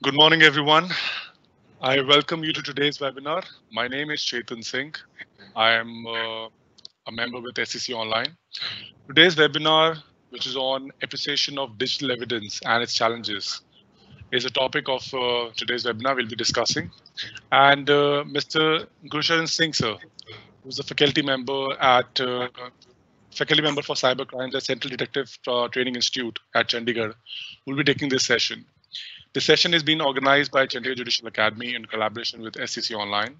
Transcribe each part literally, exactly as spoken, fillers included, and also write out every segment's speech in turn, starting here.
Good morning, everyone. I welcome you to today's webinar. My name is Chetan Singh. I am uh, a member with S E C Online. Today's webinar, which is on appreciation of digital evidence and its challenges, is a topic of uh, today's webinar we'll be discussing. And uh, Mister Gurcharan Singh, sir, who's a faculty member at uh, faculty member for cybercrimes at Central Detective uh, Training Institute at Chandigarh, will be taking this session. The session is being organized by Chandigarh Judicial Academy in collaboration with S C C Online.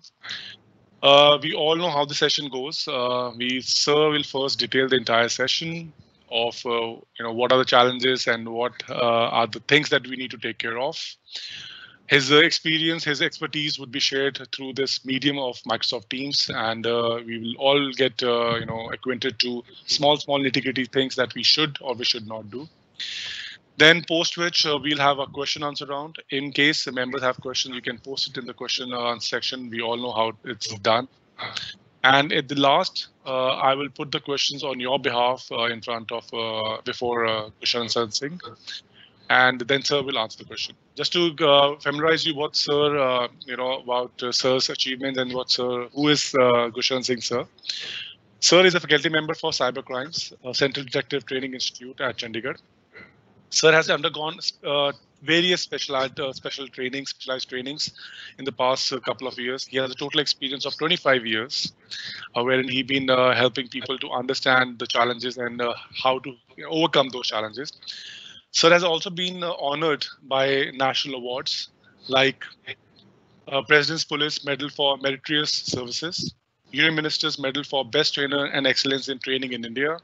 Uh, we all know how the session goes. Uh, we Sir will first detail the entire session of uh, you know what are the challenges and what uh, are the things that we need to take care of. His uh, experience, his expertise would be shared through this medium of Microsoft Teams, and uh, we will all get uh, you know acquainted to small, small nitty-gritty things that we should or we should not do. Then post which uh, we'll have a question answer round. In case the members have questions, you can post it in the question uh, section. We all know how it's done. And at the last, uh, I will put the questions on your behalf uh, in front of uh, before uh, Gurcharan Singh, and then Sir will answer the question. Just to uh, familiarize you, what Sir, uh, you know, about uh, Sir's achievements and what Sir, who is uh, Gurcharan Singh, Sir. Sir is a faculty member for Cybercrimes, uh, Central Detective Training Institute at Chandigarh. Sir has undergone uh, various specialized, uh, special trainings, specialized trainings in the past uh, couple of years. He has a total experience of twenty-five years, uh, wherein he's been uh, helping people to understand the challenges and uh, how to overcome those challenges. Sir has also been uh, honored by national awards like uh, President's Police Medal for Meritorious Services, Union Minister's Medal for Best Trainer and Excellence in Training in India,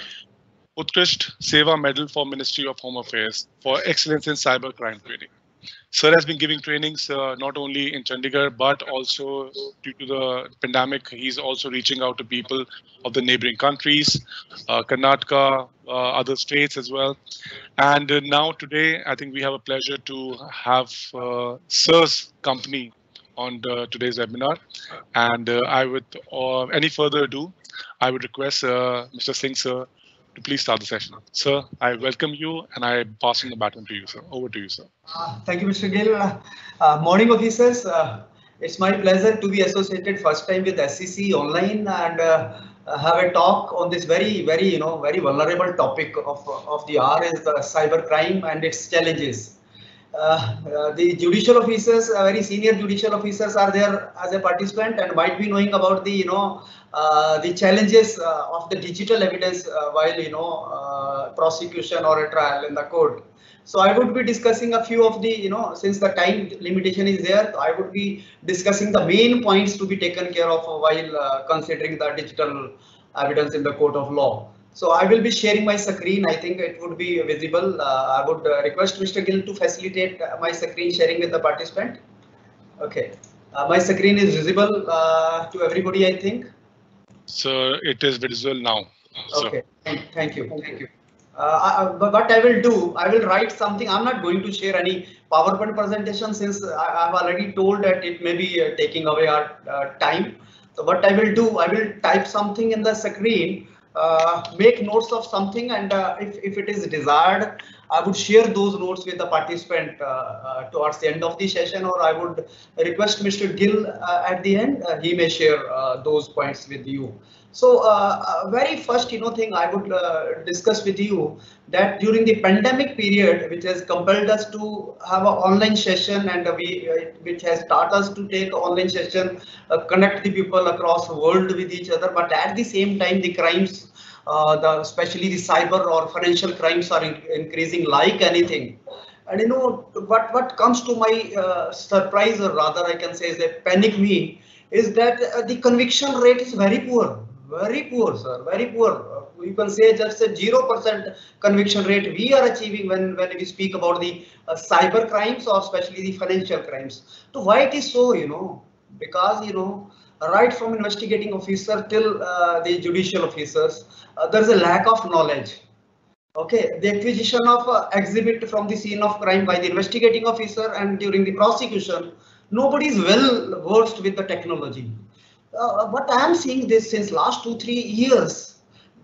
Utkrisht Seva Medal for Ministry of Home Affairs for excellence in cyber crime training. Sir has been giving trainings uh, not only in Chandigarh, but also due to the pandemic, he's also reaching out to people of the neighboring countries, uh, Karnataka, uh, other states as well. And uh, now today, I think we have a pleasure to have uh, Sir's company on the, today's webinar. And uh, I would, uh, any further ado, I would request uh, Mister Singh, sir, to please start the session. Sir, I welcome you and I pass on the baton to you, sir. Over to you, sir. Uh, thank you, Mister Gill. Uh, uh, morning, officers. Uh, it's my pleasure to be associated first time with S C C Online and uh, have a talk on this very, very, you know, very vulnerable topic of, of the hour is the cyber crime and its challenges. Uh, uh, the judicial officers, uh, very senior judicial officers are there as a participant and might be knowing about the, you know, uh, the challenges uh, of the digital evidence uh, while, you know, uh, prosecution or a trial in the court. So I would be discussing a few of the, you know, since the time limitation is there, I would be discussing the main points to be taken care of while uh, considering the digital evidence in the court of law. So I will be sharing my screen. I think it would be visible. Uh, I would uh, request Mister Gill to facilitate my screen sharing with the participant. Okay, uh, my screen is visible uh, to everybody, I think. So it is visible now. Okay, thank, thank you, thank you. Uh, I, but what I will do, I will write something. I'm not going to share any PowerPoint presentation since I, I've already told that it may be uh, taking away our uh, time. So what I will do, I will type something in the screen. Uh, make notes of something, and uh, if, if it is desired, I would share those notes with the participant uh, uh, towards the end of the session, or I would request Mister Gill uh, at the end. Uh, he may share uh, those points with you. So uh, very first, you know, thing I would uh, discuss with you that during the pandemic period, which has compelled us to have an online session, and we uh, which has taught us to take online session, uh, connect the people across the world with each other. But at the same time, the crimes, uh, the especially the cyber or financial crimes, are in, increasing like anything. And you know what what comes to my uh, surprise, or rather I can say is a panic me, is that uh, the conviction rate is very poor. Very poor, sir. Very poor. Uh, you can say just a zero percent conviction rate we are achieving when, when we speak about the uh, cyber crimes or especially the financial crimes. So why it is so, you know, because, you know, right from investigating officer till uh, the judicial officers, uh, there's a lack of knowledge. Okay, the acquisition of uh, exhibit from the scene of crime by the investigating officer and during the prosecution, nobody is well versed with the technology. Uh, but I am seeing this since last two, three years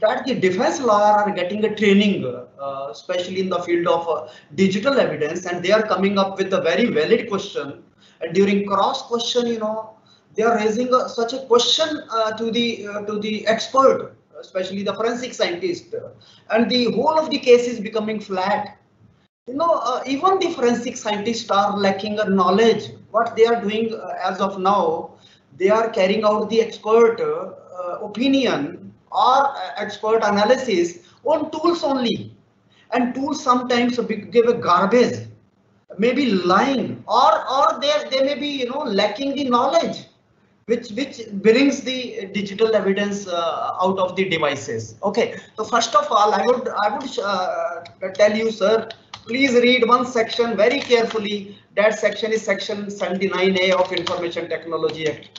that the defense lawyer are getting a training, uh, especially in the field of uh, digital evidence, and they are coming up with a very valid question. And during cross question, you know, they are raising a, such a question uh, to the uh, to the expert, especially the forensic scientist, and the whole of the case is becoming flat. You know, uh, even the forensic scientists are lacking a knowledge. What they are doing uh, as of now, they are carrying out the expert uh, opinion or uh, expert analysis on tools only, and tools sometimes give a garbage, maybe lying, or or they they may be, you know, lacking the knowledge, which which brings the digital evidence uh, out of the devices. Okay, so first of all, I would I would uh, tell you, sir, please read one section very carefully. That section is section seventy-nine A of Information Technology Act.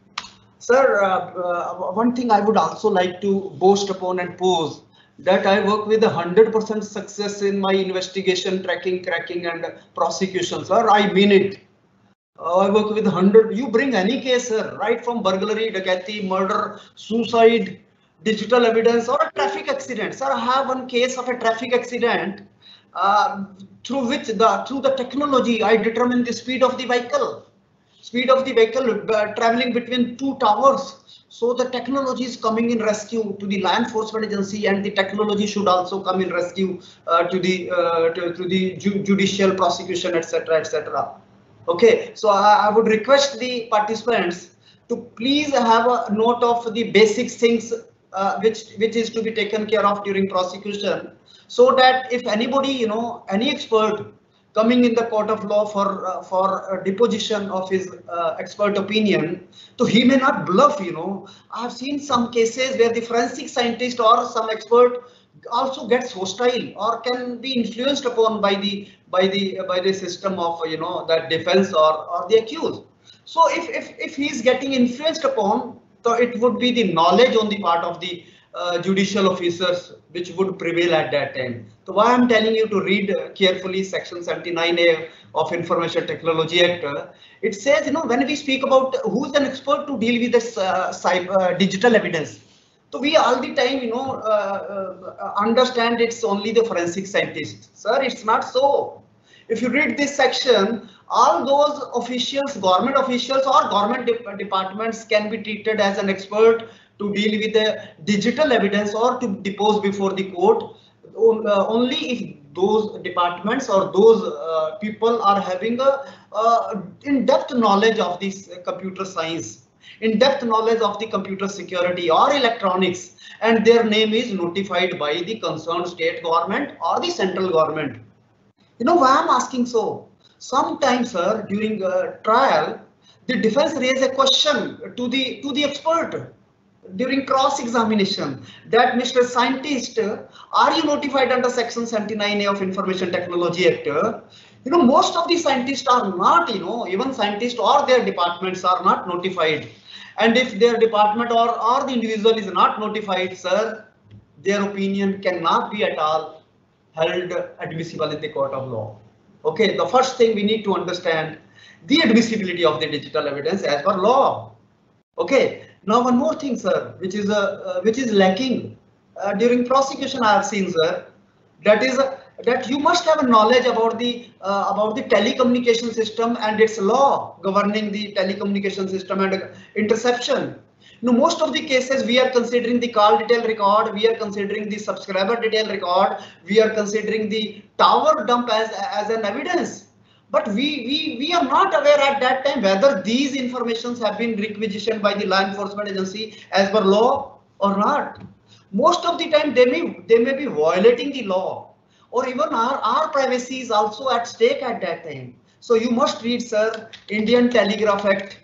Sir, uh, uh, one thing I would also like to boast upon and pose, that I work with a hundred percent success in my investigation, tracking, cracking, and prosecution, sir. I mean it. Uh, I work with one hundred. You bring any case, sir, right from burglary, dacoity, murder, suicide, digital evidence, or a traffic accident. Sir, I have one case of a traffic accident uh, through which the through the technology I determine the speed of the vehicle. Speed of the vehicle uh, traveling between two towers. So the technology is coming in rescue to the law enforcement agency, and the technology should also come in rescue uh, to the uh, to, to the ju judicial prosecution, et cetera, et cetera. Okay, so I, I would request the participants to please have a note of the basic things uh, which which is to be taken care of during prosecution, so that if anybody, you know, any expert coming in the court of law for uh, for a deposition of his uh, expert opinion, so he may not bluff. You know, I have seen some cases where the forensic scientist or some expert also gets hostile or can be influenced upon by the by the by the system of, you know, that defense or or the accused. So if if if he is getting influenced upon, so it would be the knowledge on the part of the uh, judicial officers which would prevail at that time. So why I'm telling you to read uh, carefully section seventy-nine A of Information Technology Act. Uh, it says, you know, when we speak about who's an expert to deal with this uh, cyber, uh, digital evidence, so we all the time, you know, uh, uh, understand it's only the forensic scientist. Sir, it's not so. If you read this section, all those officials, government officials or government de departments can be treated as an expert to deal with the digital evidence or to depose before the court, uh, only if those departments or those uh, people are having a uh, in-depth knowledge of this uh, computer science, in-depth knowledge of the computer security or electronics, and their name is notified by the concerned state government or the central government. You know why I'm asking so? Sometimes, sir, during a trial, the defense raise a question to the to the expert during cross-examination that, Mister Scientist, are you notified under section seventy-nine A of Information Technology Act? You know, most of the scientists are not, you know, even scientists or their departments are not notified. And if their department or, or the individual is not notified, sir, their opinion cannot be at all held admissible in the court of law. Okay, the first thing we need to understand the admissibility of the digital evidence as per law. Okay, now one more thing, sir, which is a uh, which is lacking uh, during prosecution. I have seen, sir, that is uh, that you must have a knowledge about the uh, about the telecommunication system and its law governing the telecommunication system and uh, interception. Now, most of the cases we are considering the call detail record, we are considering the subscriber detail record, we are considering the tower dump as as an evidence. But we, we, we are not aware at that time whether these informations have been requisitioned by the law enforcement agency as per law or not. Most of the time they may, they may be violating the law, or even our, our privacy is also at stake at that time. So you must read, sir, Indian Telegraph Act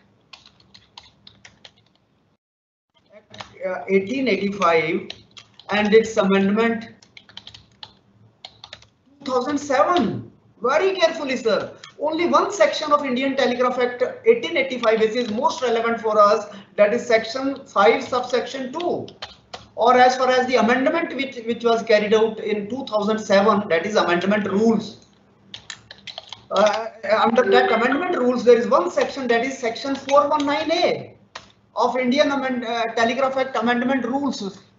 uh, eighteen eighty-five and its amendment two thousand seven. Very carefully, sir. Only one section of Indian Telegraph Act eighteen eighty-five, which is most relevant for us, that is section five subsection two, or as far as the amendment which which was carried out in two thousand seven, that is amendment rules. Uh, under that amendment rules, there is one section, that is section four nineteen A of Indian amend, uh, Telegraph Act amendment rules.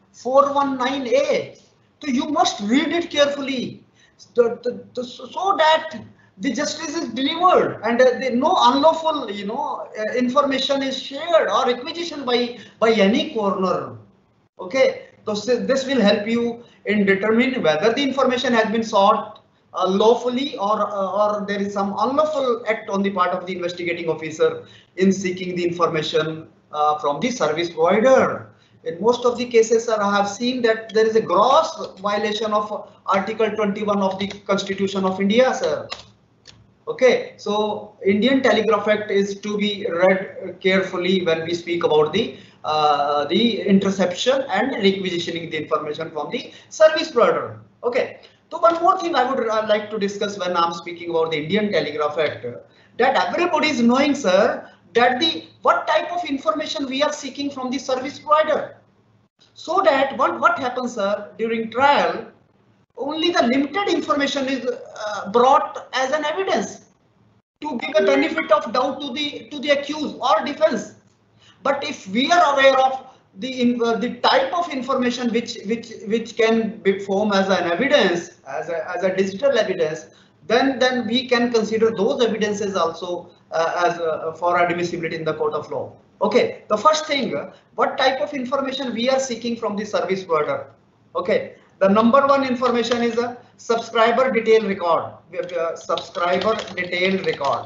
four one nine A. So you must read it carefully, so, so that the justice is delivered and uh, the, no unlawful, you know, uh, information is shared or acquisition by by any corner. Okay, so this will help you in determining whether the information has been sought uh, lawfully or uh, or there is some unlawful act on the part of the investigating officer in seeking the information uh, from the service provider. In most of the cases, sir, I have seen that there is a gross violation of Article twenty-one of the Constitution of India, sir. Okay, so Indian Telegraph Act is to be read carefully when we speak about the uh, the interception and requisitioning the information from the service provider. Okay, so one more thing I would uh, like to discuss when I'm speaking about the Indian Telegraph Act, that everybody is knowing, sir, that the what type of information we are seeking from the service provider. So that what what happens, sir, during trial, only the limited information is uh, brought as an evidence to give a benefit of doubt to the to the accused or defense. But if we are aware of the in, uh, the type of information which which which can be formed as an evidence, as a as a digital evidence, then then we can consider those evidences also uh, as uh, for admissibility in the court of law. Okay, the first thing, what type of information we are seeking from the service provider? Okay, the number one information is a subscriber detail record. Uh, subscriber detail record.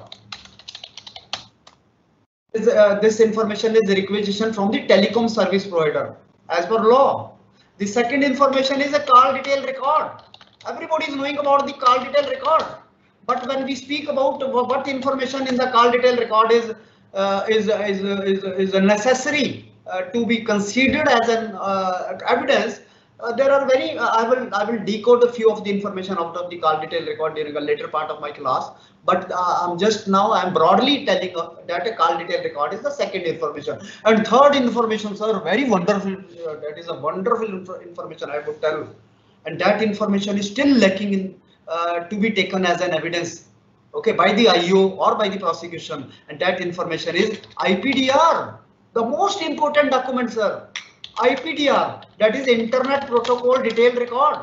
This, uh, this information is requisition from the telecom service provider as per law. The second information is a call detail record. Everybody is knowing about the call detail record. But when we speak about what information in the call detail record is uh, is, is, is, is necessary uh, to be considered as an uh, evidence, Uh, there are very, uh, I will I will decode a few of the information out of the call detail record during a later part of my class, but uh, I'm just now I'm broadly telling uh, that a call detail record is the second information. And third information, sir, very wonderful, uh, that is a wonderful inf information I would tell, and that information is still lacking in uh, to be taken as an evidence, okay, by the I O or by the prosecution, and that information is I P D R, the most important document, sir. I P D R, that is Internet Protocol Detail Record.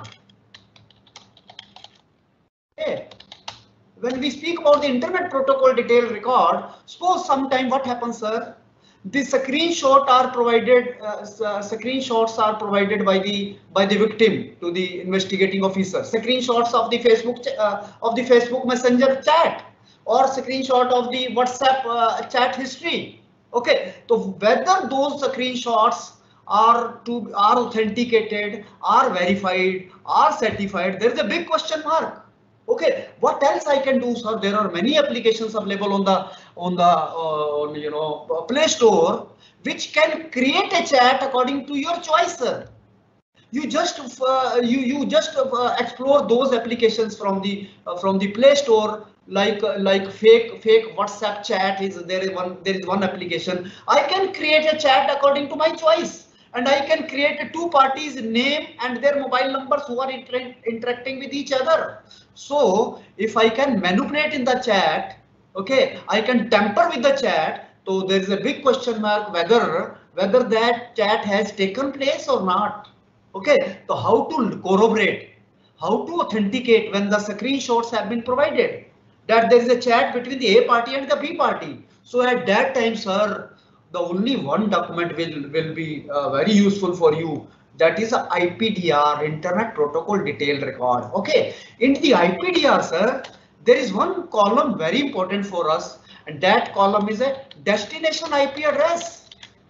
Okay. When we speak about the Internet Protocol Detail Record, suppose sometime what happens, sir? The screenshot are provided. Uh, screenshots are provided by the by the victim to the investigating officer. Screenshots of the Facebook uh, of the Facebook Messenger chat or screenshot of the WhatsApp uh, chat history. Okay, so whether those screenshots are to are authenticated, are verified, are certified, there is a big question mark. Okay, what else I can do, sir? There are many applications available on the on the uh, on, you know, Play Store which can create a chat according to your choice, sir. You just uh, you you just uh, explore those applications from the uh, from the Play Store, like uh, like fake fake WhatsApp chat is there is one there is one application. I can create a chat according to my choice. And I can create a two parties name and their mobile numbers who are inter interacting with each other. So if I can manipulate in the chat, okay, I can tamper with the chat. So there is a big question mark whether whether that chat has taken place or not. Okay, so how to corroborate, how to authenticate when the screenshots have been provided that there is a chat between the A party and the B party. So at that time, sir, the only one document will will be uh, very useful for you, that is a I P D R, Internet Protocol Detail Record. Okay, in the I P D R, sir, there is one column very important for us, and that column is a destination I P address.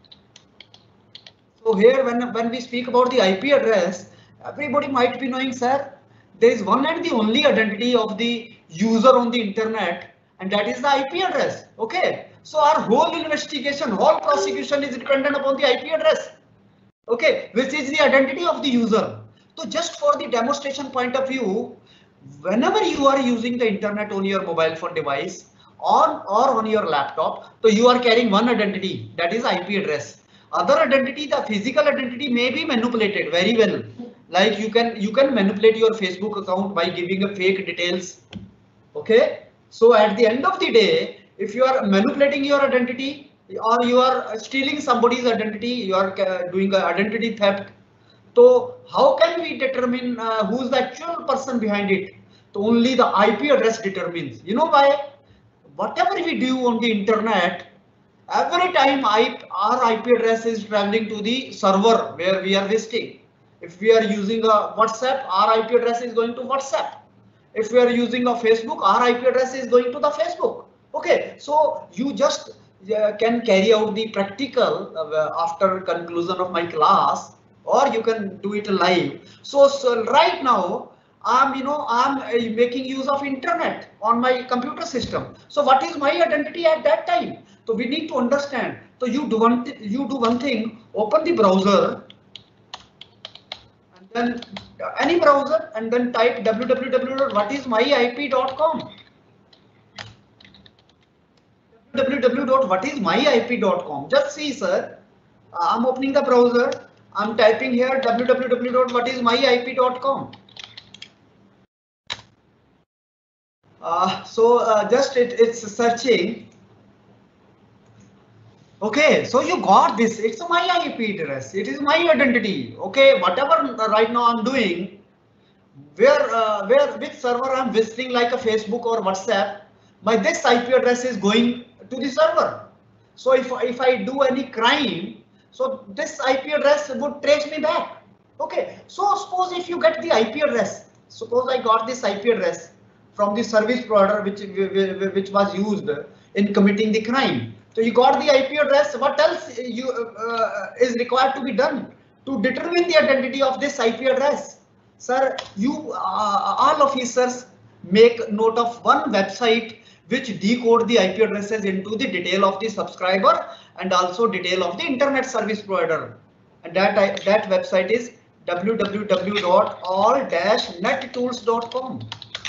So here when when we speak about the I P address, everybody might be knowing, sir, there is one and the only identity of the user on the internet, and that is the I P address. Okay. So our whole investigation, whole prosecution is dependent upon the I P address, okay, which is the identity of the user. So just for the demonstration point of view, whenever you are using the internet on your mobile phone device on or on your laptop, so you are carrying one identity, that is I P address. Other identity, the physical identity may be manipulated very well. Like you can you can manipulate your Facebook account by giving a fake details. Okay, so at the end of the day, if you are manipulating your identity or you are stealing somebody's identity, you are doing an identity theft, So how can we determine uh, who's the actual person behind it? So only the I P address determines. You know why? Whatever we do on the internet, every time I, our I P address is traveling to the server where we are visiting. If we are using a WhatsApp, our I P address is going to WhatsApp. If we are using a Facebook, our I P address is going to the Facebook. Okay, so you just uh, can carry out the practical uh, after conclusion of my class, or you can do it live. So, so right now, I'm, you know, I'm uh, making use of internet on my computer system. So what is my identity at that time? So we need to understand. So you do one, you do one thing, open the browser, and then uh, any browser, and then type w w w dot what is my I P dot com. w w w dot what is my I P dot com. Just see, sir. Uh, I'm opening the browser. I'm typing here w w w dot what is my I P dot com. Uh, so uh, just it, it's searching. Okay, so you got this. It's my I P address. It is my identity. Okay, whatever right now I'm doing, where uh, where which server I'm visiting, like a Facebook or WhatsApp, my this I P address is going to the server. So if if I do any crime, so this I P address would trace me back. Okay, so suppose if you get the I P address, suppose I got this I P address from the service provider which which was used in committing the crime. So you got the I P address. What else you uh, is required to be done to determine the identity of this I P address? Sir, you uh, all officers make note of one website which decode the I P addresses into the detail of the subscriber and also detail of the internet service provider. And that that website is w w w dot all dash net tools dot com.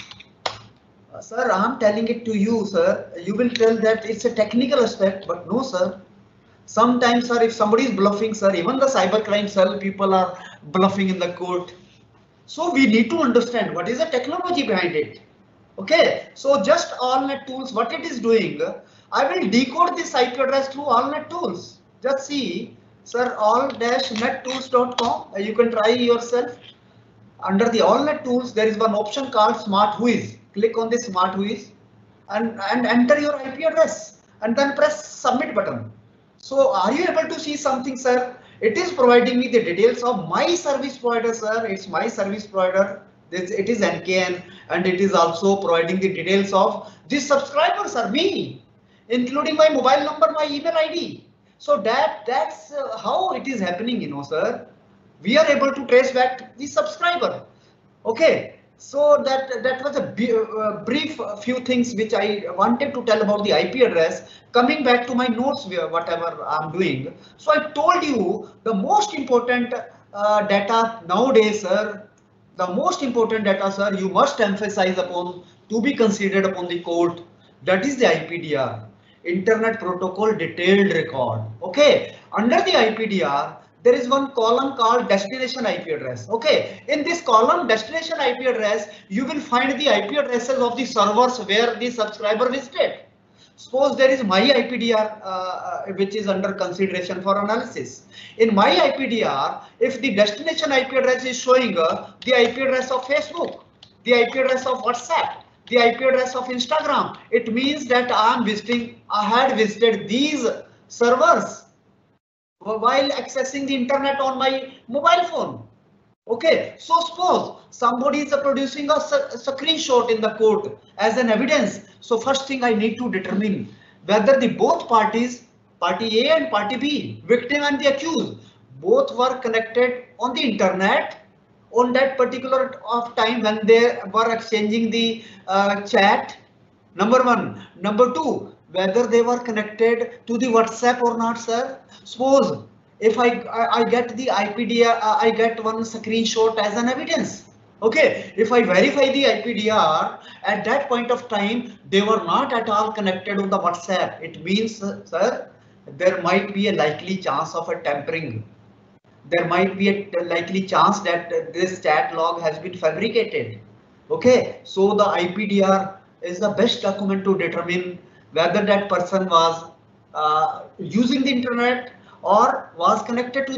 Uh, sir, I'm telling it to you, sir. You will tell that it's a technical aspect, but no, sir. Sometimes, sir, if somebody is bluffing, sir, even the cybercrime cell people are bluffing in the court. So we need to understand what is the technology behind it. Okay, so just AllNet Tools, what it is doing, I will decode this I P address through AllNet Tools. Just see, sir, all dash net tools dot com. You can try yourself. Under the AllNet Tools, there is one option called Smart Whois. Click on the Smart Whois and, and enter your I P address and then press submit button. So are you able to see something, sir? It is providing me the details of my service provider, sir. It's my service provider. It is N K N, and it is also providing the details of these subscribers are me, including my mobile number, my email I D. So that that's uh, how it is happening, you know, sir. We are able to trace back the subscriber. Okay, so that that was a uh, brief few things which I wanted to tell about the I P address. Coming back to my notes, whatever I'm doing. So I told you the most important uh, data nowadays, sir. The most important data, sir, you must emphasize upon to be considered upon the court. That is the I P D R, Internet Protocol Detailed Record. Okay, under the I P D R, there is one column called destination I P address. Okay, in this column destination I P address, you will find the I P addresses of the servers where the subscriber visited. Suppose there is my I P D R uh, which is under consideration for analysis. In my I P D R, if the destination I P address is showing uh, the I P address of Facebook, the I P address of WhatsApp, the I P address of Instagram, it means that I am visiting, I had visited these servers while accessing the internet on my mobile phone. Okay, so suppose somebody is producing a, a screenshot in the court as an evidence. So first thing I need to determine whether the both parties, party A and party B, victim and the accused, both were connected on the internet on that particular of time when they were exchanging the uh, chat. Number one. Number two, whether they were connected to the WhatsApp or not, sir. Suppose if I, I, I get the I P D R, uh, I get one screenshot as an evidence. Okay, if I verify the I P D R, at that point of time, they were not at all connected on the WhatsApp. It means, uh, sir, there might be a likely chance of a tampering. There might be a likely chance that uh, this chat log has been fabricated. Okay, so the I P D R is the best document to determine whether that person was uh, using the internet or was connected to the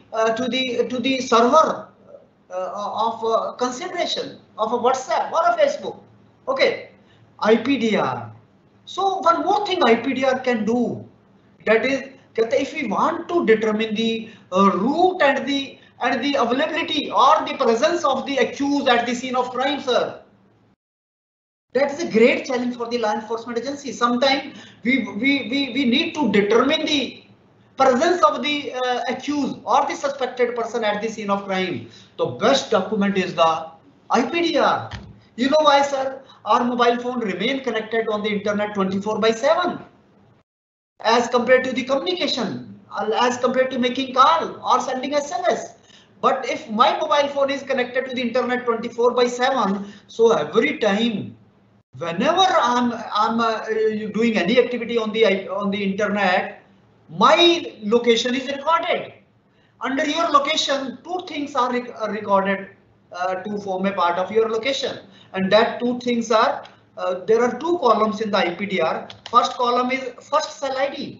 uh, to the to the server uh, of uh, consideration of a WhatsApp or a Facebook. Okay, I P D R. So one more thing I P D R can do, that is, if we want to determine the uh, route and the and the availability or the presence of the accused at the scene of crime, sir. That is a great challenge for the law enforcement agency. Sometimes we, we, we, we need to determine the presence of the uh, accused or the suspected person at the scene of crime. The best document is the I P D R. You know why, sir? Our mobile phone remain connected on the internet twenty-four by seven as compared to the communication, as compared to making call or sending S M S. But if my mobile phone is connected to the internet twenty-four by seven, so every time, whenever I'm I'm uh, doing any activity on the on the internet, my location is recorded. Under your location, two things are rec recorded uh, to form a part of your location, and that two things are uh, there are two columns in the I P D R. First column is first cell I D.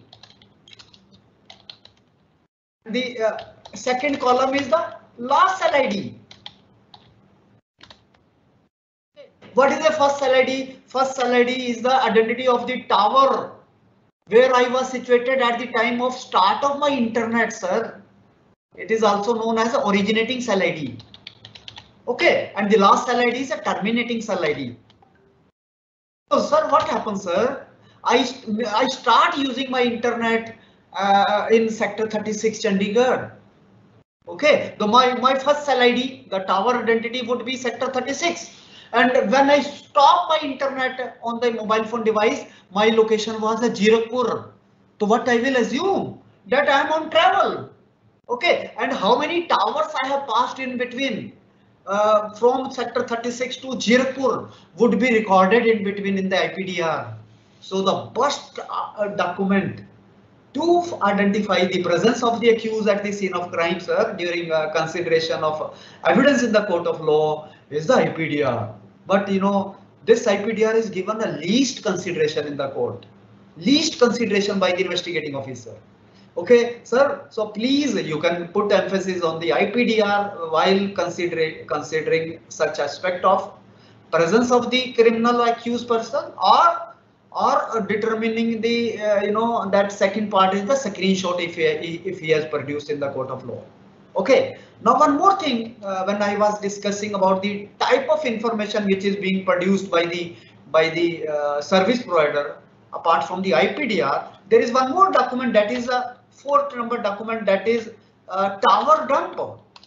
The uh, second column is the last cell I D. What is the first cell I D? First cell I D is the identity of the tower where I was situated at the time of start of my internet, sir. It is also known as the originating cell I D. Okay, and the last cell I D is a terminating cell I D. So, sir, what happens, sir? I, I start using my internet uh, in sector thirty-six Chandigarh. Okay, the my, my first cell I D, the tower identity would be sector thirty-six. And when I stop my internet on the mobile phone device, my location was a Jirakpur. So what I will assume that I am on travel. Okay, and how many towers I have passed in between uh, from sector thirty-six to Jirakpur would be recorded in between in the I P D R. So the best uh, document to identify the presence of the accused at the scene of crime, sir, during uh, consideration of evidence in the court of law is the I P D R. But you know, this I P D R is given a least consideration in the court, least consideration by the investigating officer. Okay, sir. So please, you can put emphasis on the I P D R while considering considering such aspect of presence of the criminal accused person, or or determining the uh, you know that second part is the screenshot if he if he has produced in the court of law. Okay. Now one more thing, uh, when I was discussing about the type of information which is being produced by the by the uh, service provider, apart from the I P D R, there is one more document, that is a fourth number document, that is uh, tower dump.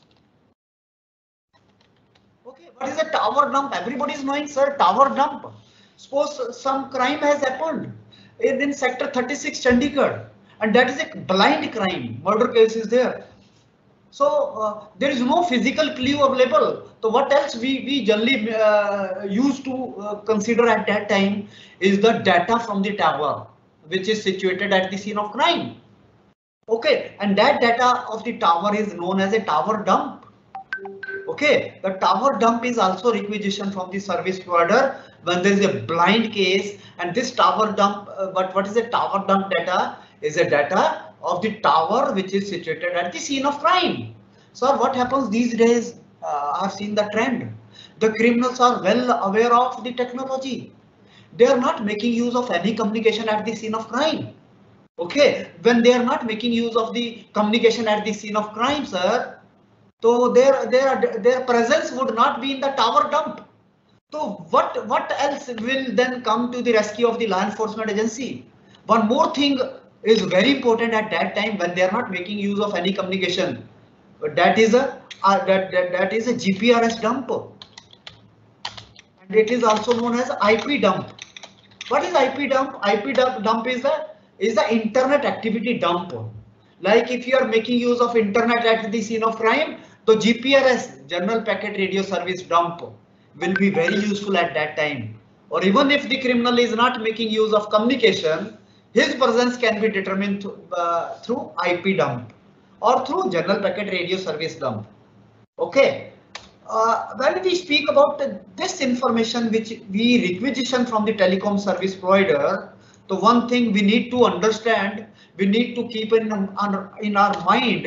Okay, what is a tower dump? Everybody is knowing, sir, tower dump. Suppose some crime has happened in, in sector thirty-six Chandigarh, and that is a blind crime, murder case is there. So uh, there is no physical clue available. So what else we, we generally uh, used to uh, consider at that time is the data from the tower, which is situated at the scene of crime. Okay, and that data of the tower is known as a tower dump. Okay, the tower dump is also requisition from the service provider when there is a blind case, and this tower dump, uh, but what is a tower dump data? Is a data of the tower which is situated at the scene of crime. So what happens these days? Uh, I've seen the trend. The criminals are well aware of the technology. They are not making use of any communication at the scene of crime. Okay, when they are not making use of the communication at the scene of crime, sir, so their their their presence would not be in the tower dump. So what what else will then come to the rescue of the law enforcement agency? One more thing is very important at that time when they are not making use of any communication. That is a uh, that, that that is a G P R S dump, and it is also known as I P dump. What is I P dump? I P dump, dump is the is the internet activity dump. Like if you are making use of internet at the scene of crime, the G P R S, General Packet Radio Service dump, will be very useful at that time. Or even if the criminal is not making use of communication, his presence can be determined to, uh, through I P dump or through General Packet Radio Service dump. Okay. Uh, when we speak about the, this information which we requisition from the telecom service provider, the one thing we need to understand, we need to keep in, in our mind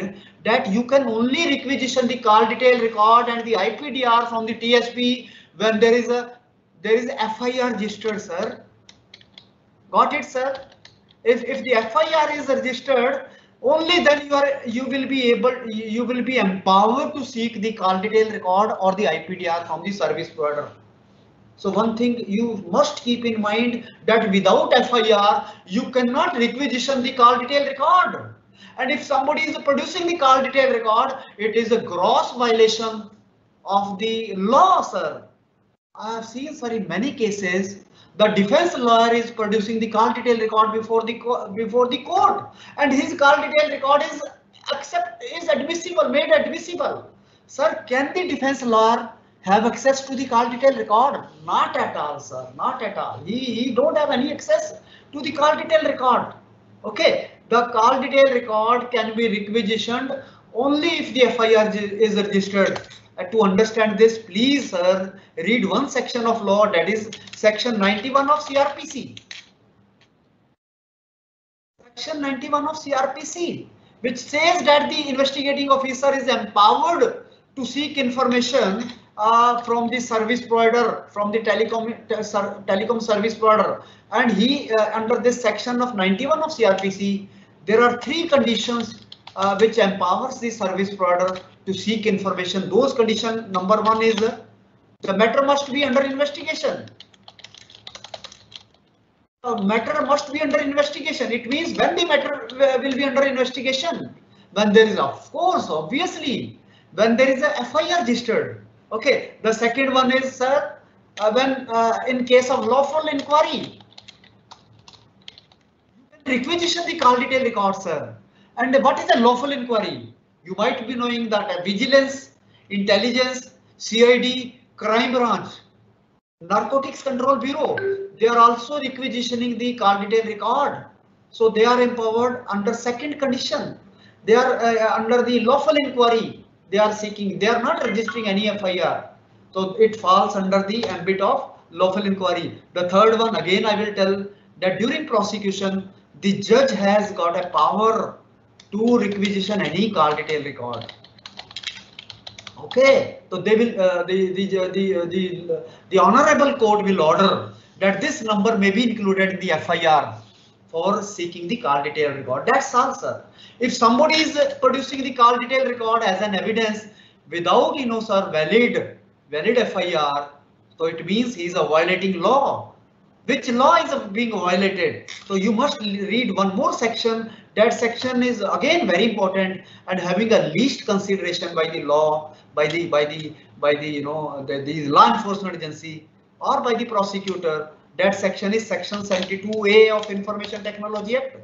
that you can only requisition the call detail record and the I P D R from the T S P when there is a there is F I R registered, sir. Got it, sir? If if the F I R is registered, only then you are you will be able you will be empowered to seek the call detail record or the I P D R from the service provider. So one thing you must keep in mind that without F I R you cannot requisition the call detail record. And if somebody is producing the call detail record, it is a gross violation of the law, sir. I have seen, sir, in many cases the defense lawyer is producing the call detail record before the before the court, and his call detail record is accept is admissible, made admissible. Sir, can the defense lawyer have access to the call detail record? Not at all, sir. Not at all. He he don't have any access to the call detail record. Okay, the call detail record can be requisitioned only if the F I R is registered. Uh, to understand this, please, sir, read one section of law, that is section ninety-one of C R P C. Section ninety-one of C R P C, which says that the investigating officer is empowered to seek information uh, from the service provider, from the telecom telecom service provider, and he uh, under this section of ninety-one of C R P C, there are three conditions uh, which empowers the service provider to seek information. Those conditions, number one is uh, the matter must be under investigation. The matter must be under investigation. It means when the matter will be under investigation, when there is, of course, obviously, when there is a F I R registered. Okay. The second one is, sir, uh, when uh, in case of lawful inquiry, you can requisition the call detail record, sir. And what is a lawful inquiry? You might be knowing that uh, vigilance, intelligence, C I D, crime branch, Narcotics Control Bureau, they are also requisitioning the call detail record. So they are empowered under second condition. They are uh, under the lawful inquiry. They are seeking, they are not registering any F I R. So it falls under the ambit of lawful inquiry. The third one, again, I will tell that during prosecution, the judge has got a power to requisition any call detail record. Okay, so they will uh, the the the the the honorable court will order that this number may be included in the F I R for seeking the call detail record. That's all, sir. If somebody is producing the call detail record as an evidence without, you know, sir, valid valid F I R, so it means he is violating law. Which law is being violated? So you must read one more section. That section is again very important and having a least consideration by the law, by the by the by the you know the, the law enforcement agency or by the prosecutor. That section is section seventy-two A of Information Technology Act.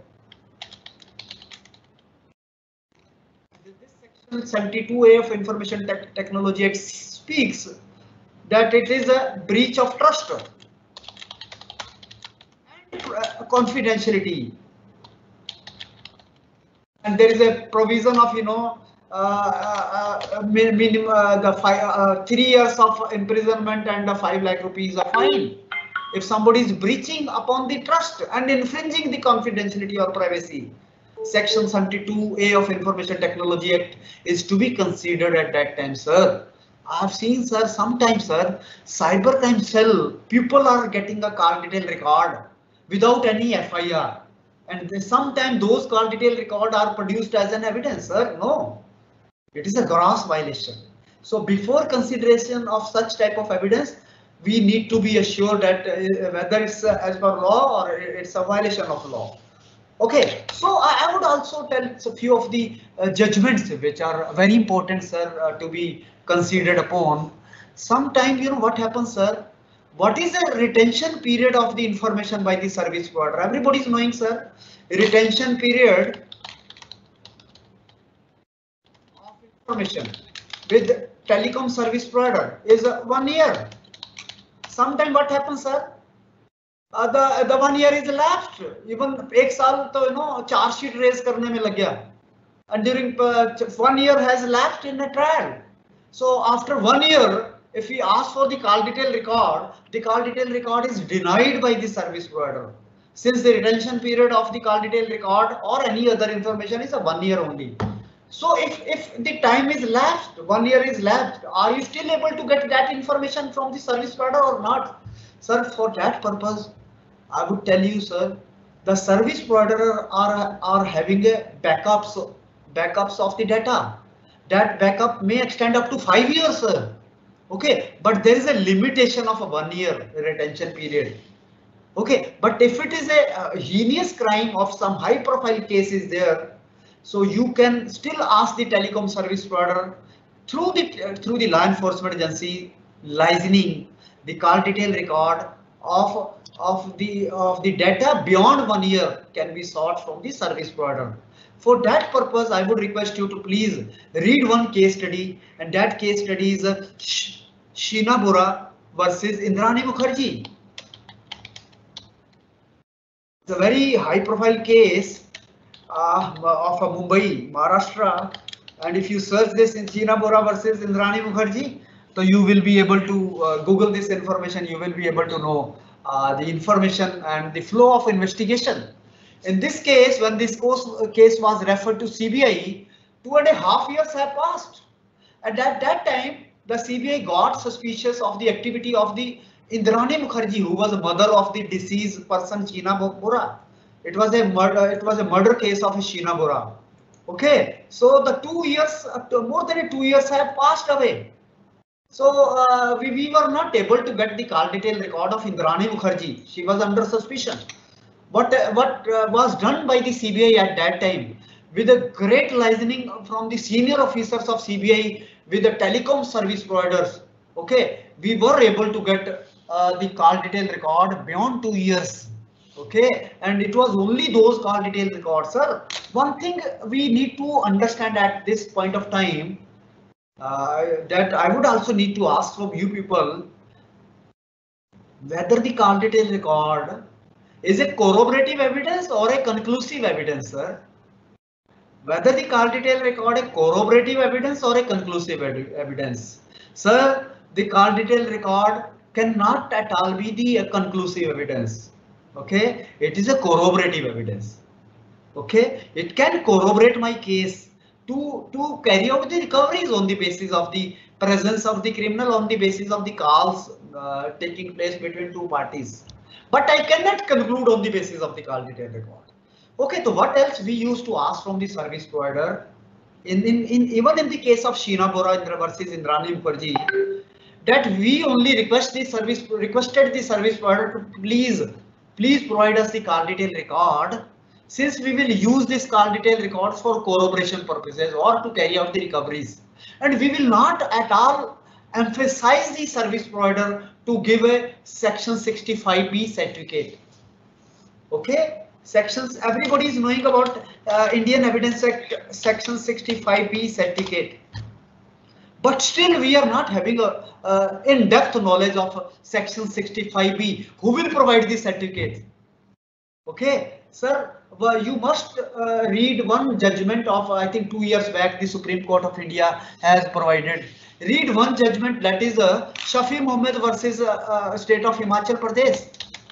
This section seventy-two A of Information Te Technology Act speaks that it is a breach of trust and uh, confidentiality. And there is a provision of, you know, uh, uh, minimum uh, the five, uh, three years of imprisonment and the five lakh rupees of fine if somebody is breaching upon the trust and infringing the confidentiality or privacy. Section seventy-two A of Information Technology Act is to be considered at that time, sir. I have seen, sir, sometimes, sir, cybercrime cell people are getting a call detail record without any F I R. And sometimes those call detail record are produced as an evidence, sir. No, it is a gross violation. So before consideration of such type of evidence, we need to be assured that uh, whether it's uh, as per law or it's a violation of law. Okay, so I, I would also tell a few of the uh, judgments which are very important, sir, uh, to be considered upon. Sometimes, you know what happens, sir? What is the retention period of the information by the service provider? Everybody is knowing, sir. Retention period of information with telecom service provider is uh, one year. Sometimes what happens, sir? Uh, the the one year is lapsed. Even एक साल तो you know charge sheet raise करने में लग गया. And during uh, one year has lapsed in a trial. So after one year, if we ask for the call detail record, the call detail record is denied by the service provider. Since the retention period of the call detail record or any other information is a one year only. So if, if the time is lapsed, one year is lapsed, are you still able to get that information from the service provider or not? Sir, for that purpose, I would tell you, sir, the service provider are, are having a backups, backups of the data. That backup may extend up to five years, sir. Okay, but there is a limitation of a one year retention period. Okay, but if it is a uh, heinous crime of some high profile case is there, so you can still ask the telecom service provider through the uh, through the law enforcement agency licensing the call detail record of of the of the data beyond one year can be sought from the service provider. For that purpose, I would request you to please read one case study, and that case study is uh, Sheena Bora versus Indrani Mukherjee. It's a very high profile case uh, of uh, Mumbai, Maharashtra, and if you search this in Sheena Bora versus Indrani Mukherjee, so you will be able to uh, Google this information, you will be able to know uh, the information and the flow of investigation. In this case, when this case was referred to C B I, two and a half years have passed. And at that time, the C B I got suspicious of the activity of the Indrani Mukherjee, who was the mother of the deceased person Sheena Bora. It was a murder. It was a murder case of Sheena Bora. Okay, so the two years, more than two years have passed away. So uh, we, we were not able to get the call detail record of Indrani Mukherjee. She was under suspicion. What uh, what uh, was done by the C B I at that time, with a great licensing from the senior officers of C B I with the telecom service providers. Okay, we were able to get uh, the call detail record beyond two years. Okay, and it was only those call detail records, sir. One thing we need to understand at this point of time, uh, that I would also need to ask from you people, whether the call detail record is a corroborative evidence or a conclusive evidence, sir. Whether the call detail record a corroborative evidence or a conclusive evidence. Sir, the call detail record cannot at all be the conclusive evidence. Okay, it is a corroborative evidence. Okay, it can corroborate my case to, to carry out the recoveries on the basis of the presence of the criminal, on the basis of the calls uh, taking place between two parties. But I cannot conclude on the basis of the call detail record. Okay, so what else we used to ask from the service provider? In, in, in even in the case of Sheena Bora versus Indrani Mukherjee, that we only request the service requested the service provider to please please provide us the call detail record, since we will use this call detail records for corroboration purposes or to carry out the recoveries, and we will not at all emphasize the service provider to give a section sixty-five B certificate. Okay, sections, everybody is knowing about uh, Indian Evidence Act section sixty-five B certificate, but still we are not having a uh, in-depth knowledge of section sixty-five B. Who will provide the certificate? Okay, sir, well, you must uh, read one judgment of, I think two years back, the Supreme Court of India has provided. Read one judgment, that is uh, Shafi Mohammed versus uh, uh, state of Himachal Pradesh.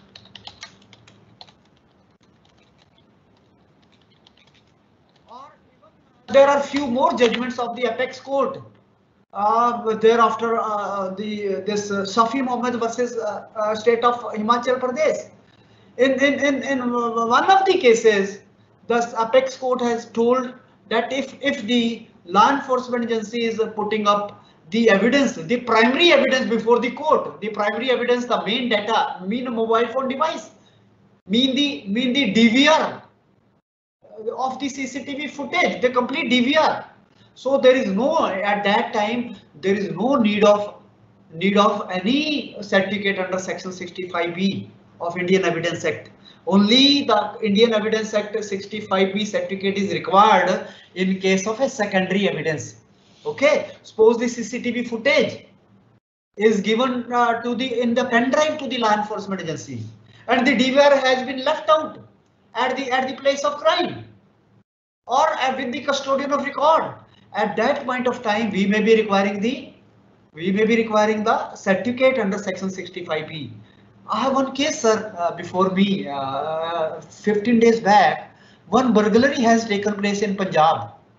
Or even, there are few more judgments of the apex court. Uh, thereafter, uh, the this uh, Shafi Mohammed versus uh, uh, state of Himachal Pradesh. In, in, in, in one of the cases, the apex court has told that if, if the law enforcement agency is putting up the evidence, the primary evidence before the court, the primary evidence, the main data, mean a mobile phone device, mean the, mean the D V R of the C C T V footage, the complete D V R. So there is no, at that time, there is no need of, need of any certificate under section sixty-five B. Of Indian Evidence Act. Only the Indian Evidence Act sixty-five B certificate is required in case of a secondary evidence. Okay, suppose the C C T V footage is given uh, to the in the pen drive to the law enforcement agency, and the D V R has been left out at the at the place of crime, or uh, with the custodian of record. At that point of time, we may be requiring the we may be requiring the certificate under section sixty-five B. I have one case, sir, uh, before me, uh, fifteen days back, one burglary has taken place in Punjab.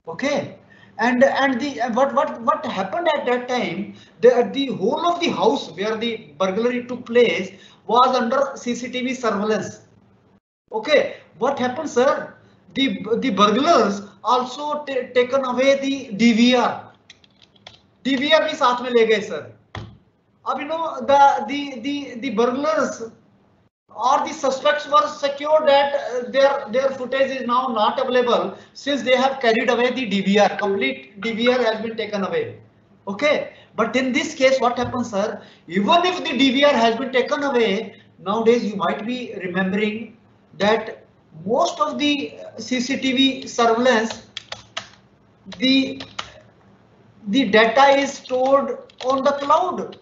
Okay, and and the what what what happened at that time? The the whole of the house where the burglary took place was under C C T V surveillance. Okay, what happened, sir? The the burglars also taken away the D V R. D V R भी साथ में ले गए, sir. अब you know the the the the burglars or the suspects were secured that uh, their their footage is now not available since they have carried away the D V R. Complete D V R has been taken away. Okay, but in this case, what happens, sir? Even if the D V R has been taken away, nowadays you might be remembering that most of the C C T V surveillance, the the data is stored on the cloud.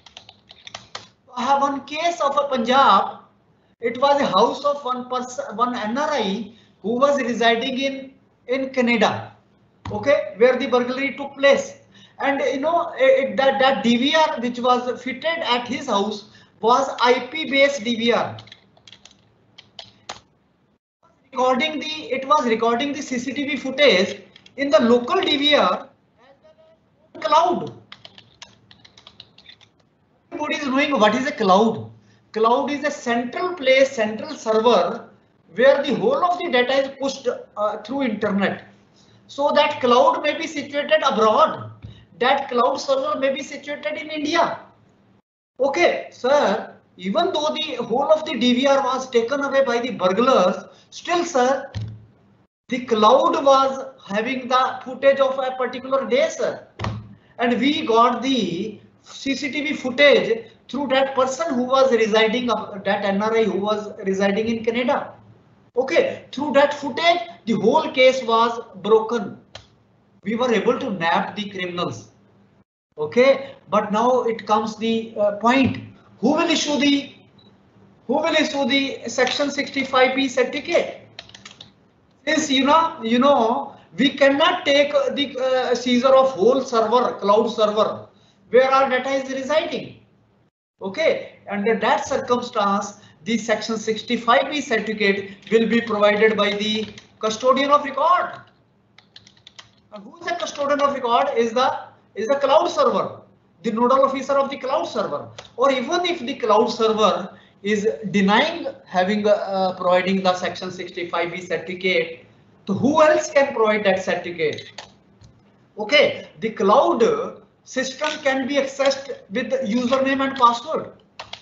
I have one case of a Punjab. It was a house of one person, one N R I who was residing in in Canada. Okay, where the burglary took place, and you know it, that that D V R which was fitted at his house was I P based D V R. Recording the it was recording the C C T V footage in the local D V R as well as cloud. Everybody is knowing what is a cloud. Cloud is a central place, central server where the whole of the data is pushed uh, through internet. So that cloud may be situated abroad. That cloud server may be situated in India. Okay, sir, even though the whole of the D V R was taken away by the burglars, still, sir, the cloud was having the footage of a particular day, sir. And we got the C C T V footage through that person who was residing, that N R I who was residing in Canada. Okay, through that footage, the whole case was broken. We were able to nab the criminals. Okay, but now it comes the uh, point. Who will issue the who will issue the section sixty-five B certificate? Since you know, you know, we cannot take the uh, seizure of whole server, cloud server, where our data is residing. Okay, under that circumstance, the section sixty-five B certificate will be provided by the custodian of record. And who is the custodian of record? Is the is the cloud server, the nodal officer of the cloud server. Or even if the cloud server is denying having uh, providing the section sixty-five B certificate, so who else can provide that certificate? Okay, the cloud system can be accessed with username and password,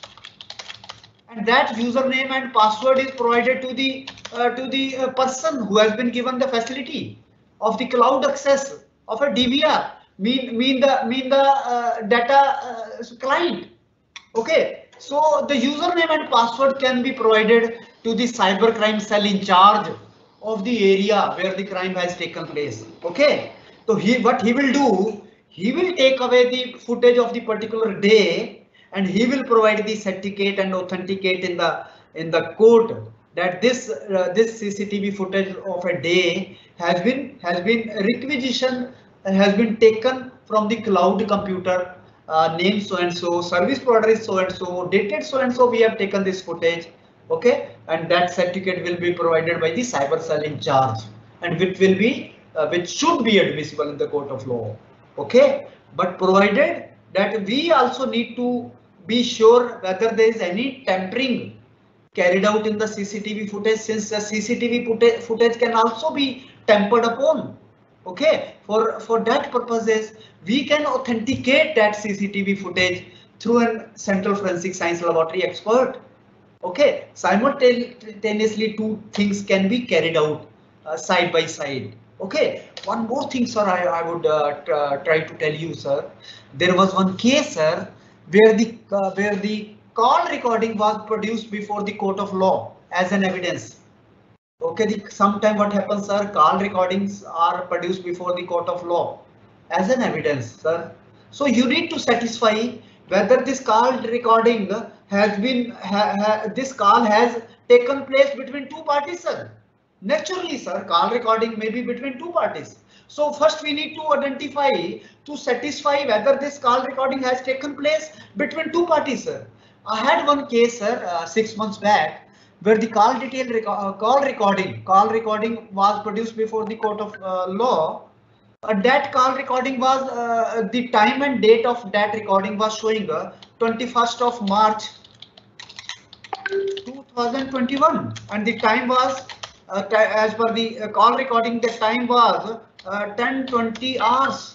and that username and password is provided to the uh, to the uh, person who has been given the facility of the cloud access of a D V R, mean mean the mean the uh, data uh, client. Okay, so the username and password can be provided to the cybercrime cell in charge of the area where the crime has taken place. Okay, so he what he will do, he will take away the footage of the particular day and he will provide the certificate and authenticate in the in the court that this uh, this C C T V footage of a day has been has been requisition has been taken from the cloud computer, uh, name so and so, service provider is so and so, dated so and so, we have taken this footage. Okay, and that certificate will be provided by the cyber cell in charge, and which will be uh, which should be admissible in the court of law. Okay, but provided that we also need to be sure whether there is any tampering carried out in the C C T V footage, since the C C T V footage, footage can also be tampered upon. Okay, for for that purposes we can authenticate that C C T V footage through a central forensic science laboratory expert. Okay, simultaneously two things can be carried out uh, side by side. Okay, one more thing, sir, I, I would uh, try to tell you, sir. There was one case, sir, where the uh, where the call recording was produced before the court of law as an evidence. Okay, the, sometime what happens, sir, call recordings are produced before the court of law as an evidence, sir. So you need to satisfy whether this call recording has been ha, ha, this call has taken place between two parties, sir. Naturally, sir, call recording may be between two parties. So first we need to identify to satisfy whether this call recording has taken place between two parties, sir. I had one case, sir, uh, six months back, where the call detail reco uh, call recording call recording was produced before the court of uh, law. Uh, that call recording was uh, the time and date of that recording was showing uh, twenty-first of March two thousand twenty-one, and the time was uh, as per the uh, call recording, the time was uh, ten twenty hours.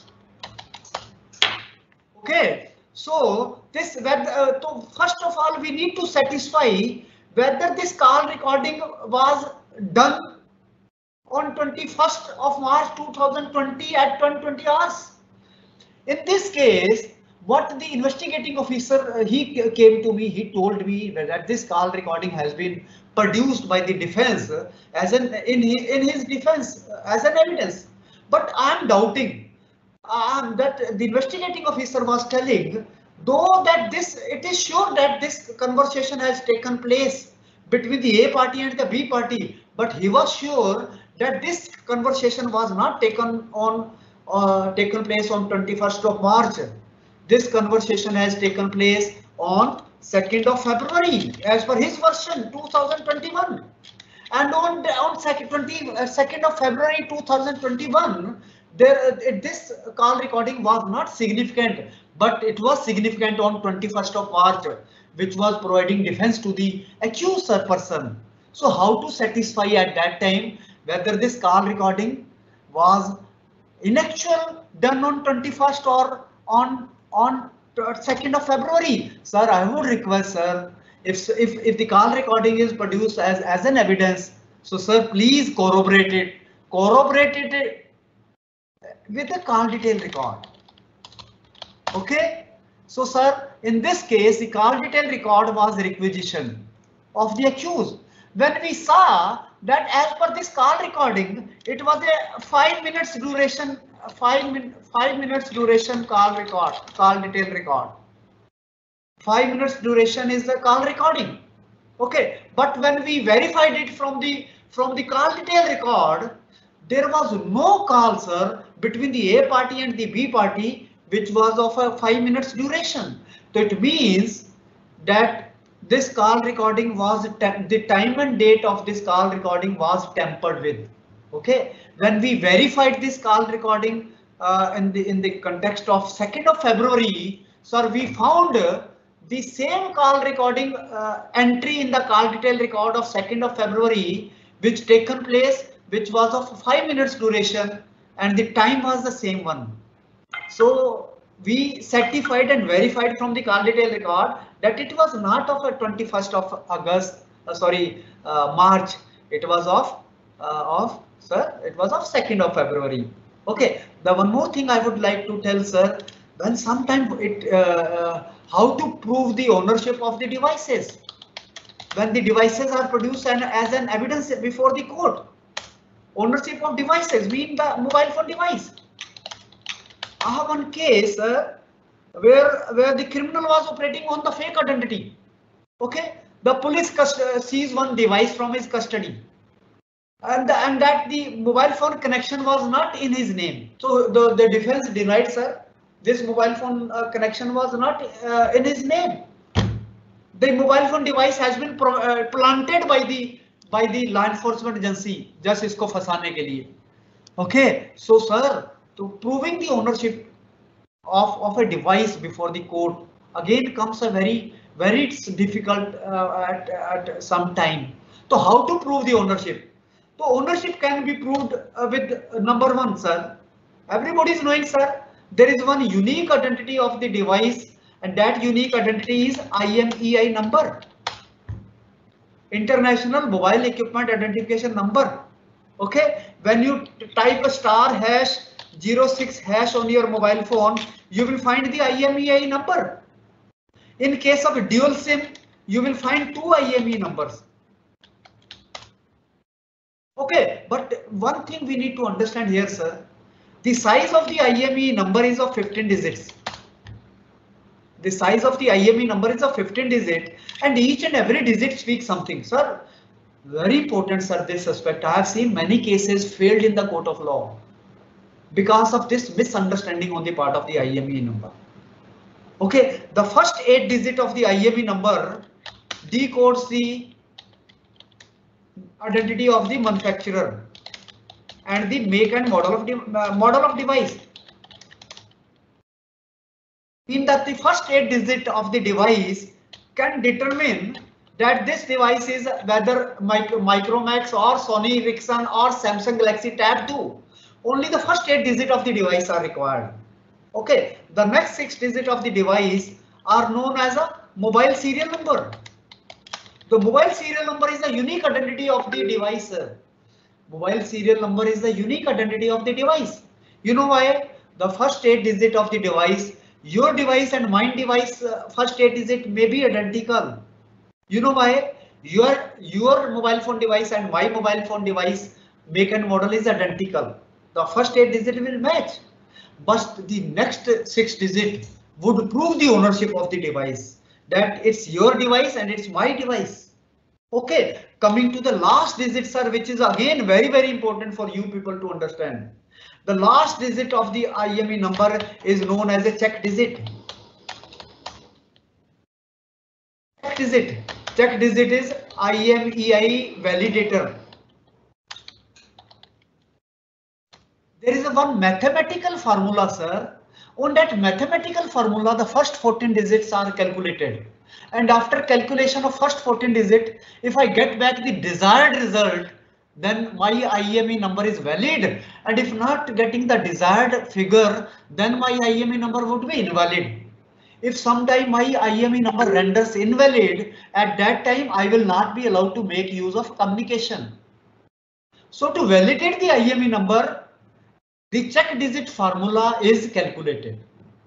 Okay, so this whether uh, so first of all we need to satisfy whether this call recording was done on twenty-first of March two thousand twenty at ten twenty hours. In this case, what the investigating officer, uh, he came to me, he told me that this call recording has been produced by the defense uh, as an in his, in his defense uh, as an evidence. But I am doubting um, that the investigating officer was telling, though that this it is sure that this conversation has taken place between the A party and the B party, but he was sure that this conversation was not taken on uh, taken place on twenty-first of March. This conversation has taken place on second of February as per his version two thousand twenty-one, and on on twenty-second of February two thousand twenty-one there uh, this call recording was not significant, but it was significant on twenty-first of March, which was providing defense to the accused person. So how to satisfy at that time whether this call recording was in actual done on twenty-first or on on second of February? Sir, I would request, sir, if if if the call recording is produced as as an evidence, so sir, please corroborate it corroborate it with a call detail record. Okay, so sir, in this case the call detail record was requisition of the accused. When we saw that as per this call recording, it was a five minutes duration, five min five minutes duration call record, call detail record. Five minutes duration is the call recording. Okay, but when we verified it from the from the call detail record, there was no call, sir, between the A party and the B party, which was of a five minutes duration. So it means that this call recording was the time and date of this call recording was tampered with. Okay, when we verified this call recording uh, in the in the context of second of February, sir, we found uh, the same call recording uh, entry in the call detail record of second of February, which taken place, which was of five minutes duration, and the time was the same one. So we certified and verified from the call detail record that it was not of a twenty-first of August, uh, sorry, uh, March. It was of uh, of sir. It was of second of February. Okay. The one more thing I would like to tell, sir. When sometimes it uh, how to prove the ownership of the devices when the devices are produced and as an evidence before the court. Ownership of devices mean the mobile phone device. I have one case uh, where where the criminal was operating on the fake identity. Okay, the police sees one device from his custody, and the, and that the mobile phone connection was not in his name. So the the defense denied, sir, this mobile phone uh, connection was not uh, in his name. The mobile phone device has been pro, uh, planted by the by the law enforcement agency, just isko fasane ke liye. Okay, so sir, to proving the ownership of of a device before the court again comes a very very difficult uh, at, at some time. So how to prove the ownership? So ownership can be proved uh, with uh, number one, sir. Everybody is knowing, sir, there is one unique identity of the device, and that unique identity is I M E I number, International Mobile Equipment Identification Number. Okay, when you type a star hash zero six hash on your mobile phone, you will find the I M E I number. In case of dual SIM, you will find two I M E I numbers. Okay, but one thing we need to understand here, sir, the size of the I M E I number is of fifteen digits. The size of the I M E I number is of fifteen digits, and each and every digit speaks something, sir. Very important, sir, this aspect. I have seen many cases failed in the court of law because of this misunderstanding on the part of the I M E I number. Okay, the first eight digit of the I M E I number decodes the identity of the manufacturer. and the make and model of the uh, model of device. In that the first eight digit of the device can determine that this device is whether Micromax or Sony Ericsson or Samsung Galaxy Tab two. Only the first eight digit of the device are required. Okay, the next six digit of the device are known as a mobile serial number. The mobile serial number is the unique identity of the device. Mobile serial number is the unique identity of the device. You know why? The first eight digit of the device, your device and mine device uh, first eight digit may be identical. You know why? Your your mobile phone device and my mobile phone device make and model is identical. The first eight digit will match, but the next six digit would prove the ownership of the device, that it's your device and it's my device. Okay, coming to the last digit, sir, which is again very very important for you people to understand. The last digit of the I M E I number is known as a check digit. Check digit. Check digit is I M E I validator. There is a one mathematical formula, sir. On that mathematical formula, the first fourteen digits are calculated. And after calculation of first fourteen digit, if I get back the desired result, then my I M E I number is valid. And if not getting the desired figure, then my I M E I number would be invalid. If sometime my I M E I number renders invalid, at that time I will not be allowed to make use of communication. So to validate the I M E I number, the check digit formula is calculated.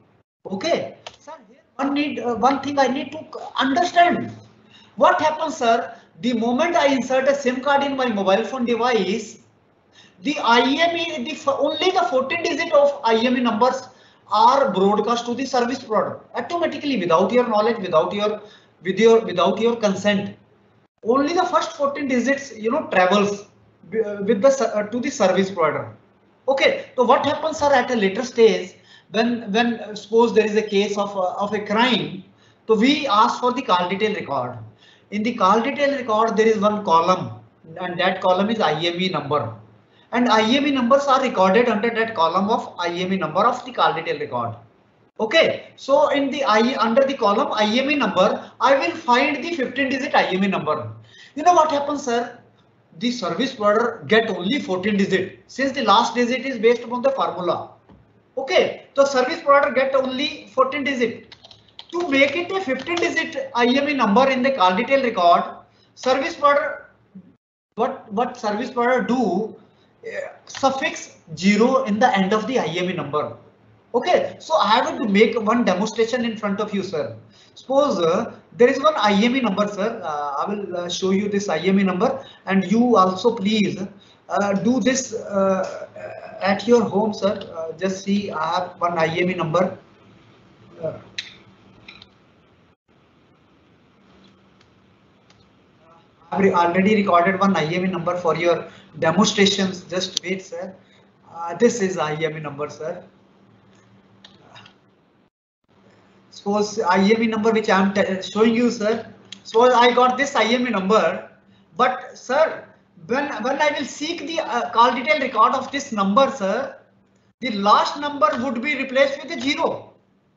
Okay, sir, here one need uh, one thing I need to understand. What happens, sir? The moment I insert a SIM card in my mobile phone device, the I M E I, the only the fourteen digit of I M E I numbers are broadcast to the service provider automatically, without your knowledge, without your with your without your consent. Only the first fourteen digits, you know, travels with the uh, to the service provider. Okay, so what happens, sir, at a later stage, when when uh, suppose there is a case of uh, of a crime, so we ask for the call detail record. In the call detail record, there is one column, and that column is I M E I number. And I M E I numbers are recorded under that column of I M E I number of the call detail record. Okay, so in the I under the column I M E I number, I will find the fifteen digit I M E I number. You know what happens, sir? The service provider get only fourteen digit, since the last digit is based upon the formula. Okay, so service provider get only fourteen digit. To make it a fifteen digit I M E I number in the call detail record, service provider, what what service provider do? Uh, suffix zero in the end of the I M E I number. Okay, so I have to make one demonstration in front of you, sir. Suppose uh, there is one I M E I number, sir. Uh, I will uh, show you this I M E I number, and you also please uh, do this uh, at your home, sir. Uh, just see, I have one I M E I number. Uh, I've already recorded one I M E I number for your demonstrations. Just wait, sir. Uh, this is I M E I number, sir. Suppose I M E I number which I am showing you, sir. Suppose I got this I M E I number, but sir, when when I will seek the uh, call detail record of this number, sir, the last number would be replaced with a zero.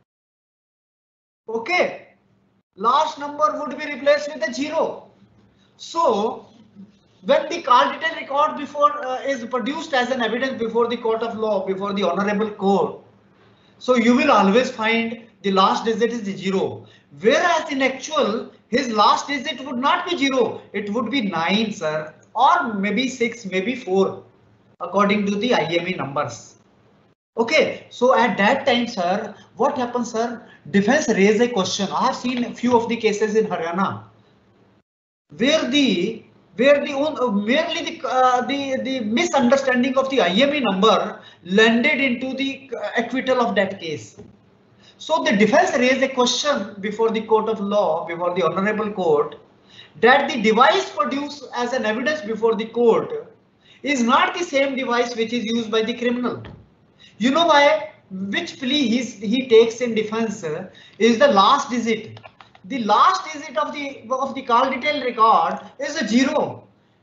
Okay, last number would be replaced with a zero. So when the call detail record before uh, is produced as an evidence before the court of law, before the honorable court, so you will always find the last digit is the zero, whereas in actual his last digit would not be zero, it would be nine, sir, or maybe six, maybe four, according to the I M E I numbers. Okay, so at that time, sir, what happens, sir? Defense raise a question. I have seen a few of the cases in Haryana where the where the uh, merely the uh, the the misunderstanding of the I M E I number landed into the acquittal of that case. So the defense raised a question before the court of law, before the honorable court, that the device produced as an evidence before the court is not the same device which is used by the criminal. You know why? Which plea he's, he takes in defense is the last digit. The last digit of the of the call detail record is a zero,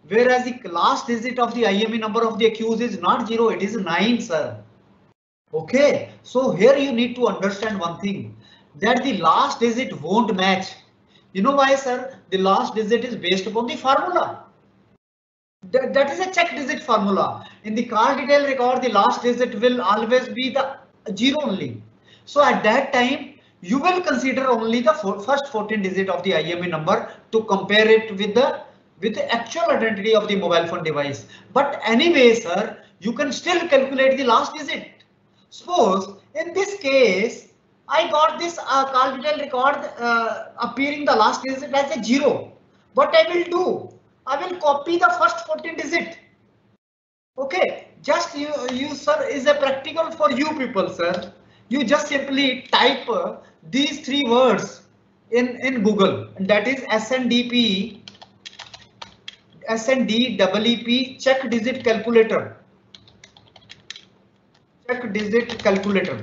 whereas the last digit of the I M E I number of the accused is not zero, it is nine, sir. Okay, so here you need to understand one thing, that the last digit won't match. You know why, sir? The last digit is based upon the formula. That, that is a check digit formula. In the card detail record, the last digit will always be the zero only. So at that time, you will consider only the for, first fourteen digit of the I M E I number to compare it with the with the actual identity of the mobile phone device. But anyway, sir, you can still calculate the last digit. Suppose in this case, I got this uh, call detail record uh, appearing the last digit as a zero. What I will do? I will copy the first fourteen digit. Okay, just you, you sir, is a practical for you people, sir. You just simply type uh, these three words in, in Google, and that is S N D P, S N D E E P check digit calculator. Check digit calculator.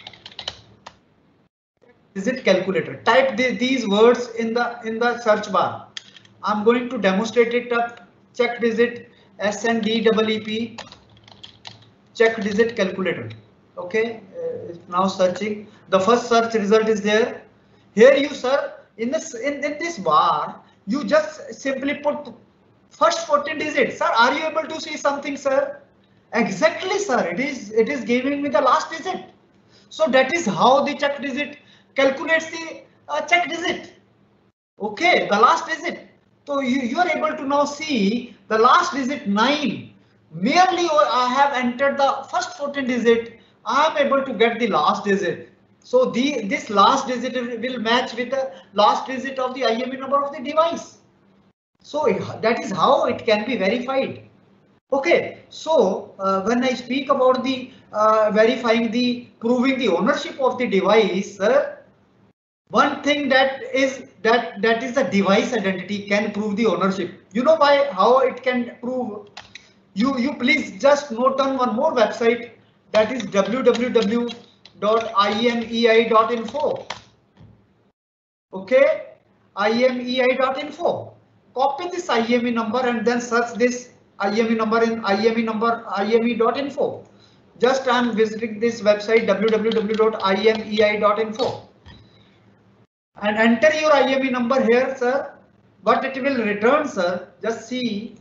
Digit calculator. Type the, these words in the in the search bar. I'm going to demonstrate it up. Check digit S N D E E P check digit calculator. Okay, uh, now searching. The first search result is there. Here you, sir, in this in, in this bar, you just simply put first fourteen digits. Sir, are you able to see something, sir? Exactly, sir. It is it is giving me the last digit. So that is how the check digit calculates the uh, check digit. Okay, the last digit. So you, you are able to now see the last digit nine. Merely I have entered the first fourteen digit. I am able to get the last digit. So the this last digit will match with the last digit of the I M E I number of the device. So that is how it can be verified. Okay, so uh, when I speak about the uh, verifying the proving the ownership of the device, uh, one thing that is that that is the device identity can prove the ownership. You know by how it can prove. You you please just note on one more website, that is w w w dot I M E I dot info. Okay, I M E I dot info. Copy this I M E I number and then search this I M E I number in I M E I number I M E dot info. Just I am visiting this website w w w dot I M E I dot info and enter your I M E I number here, sir. What it will return, sir? Just see.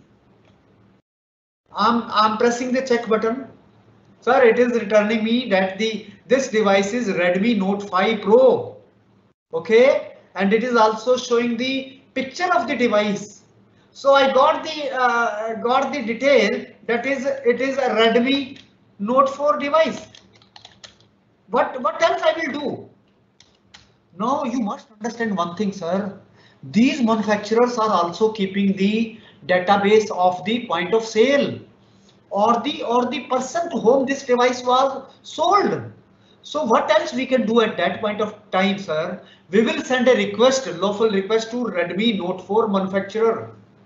I'm I'm pressing the check button. Sir, it is returning me that the this device is Redmi Note five Pro. Okay, and it is also showing the picture of the device. So I got the uh, got the detail that is it is a Redmi Note four device. What what else I will do? Now you must understand one thing, sir. These manufacturers are also keeping the database of the point of sale or the or the person to whom this device was sold. So what else we can do at that point of time, sir? We will send a request, lawful request to Redmi Note four manufacturer,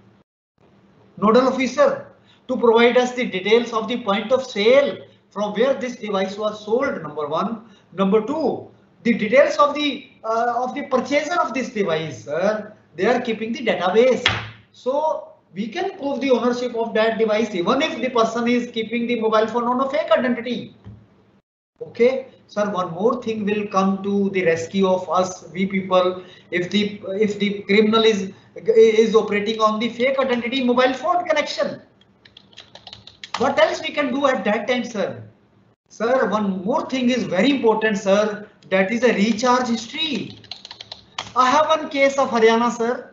nodal officer, to provide us the details of the point of sale from where this device was sold. Number one. Number two, the details of the uh, of the purchaser of this device, sir. They are keeping the database. So we can prove the ownership of that device even if the person is keeping the mobile phone on a fake identity. Okay, sir, one more thing will come to the rescue of us, we people, if the if the criminal is is operating on the fake identity mobile phone connection. What else we can do at that time, sir? Sir, one more thing is very important, sir. That is a recharge history. I have one case of Haryana, sir.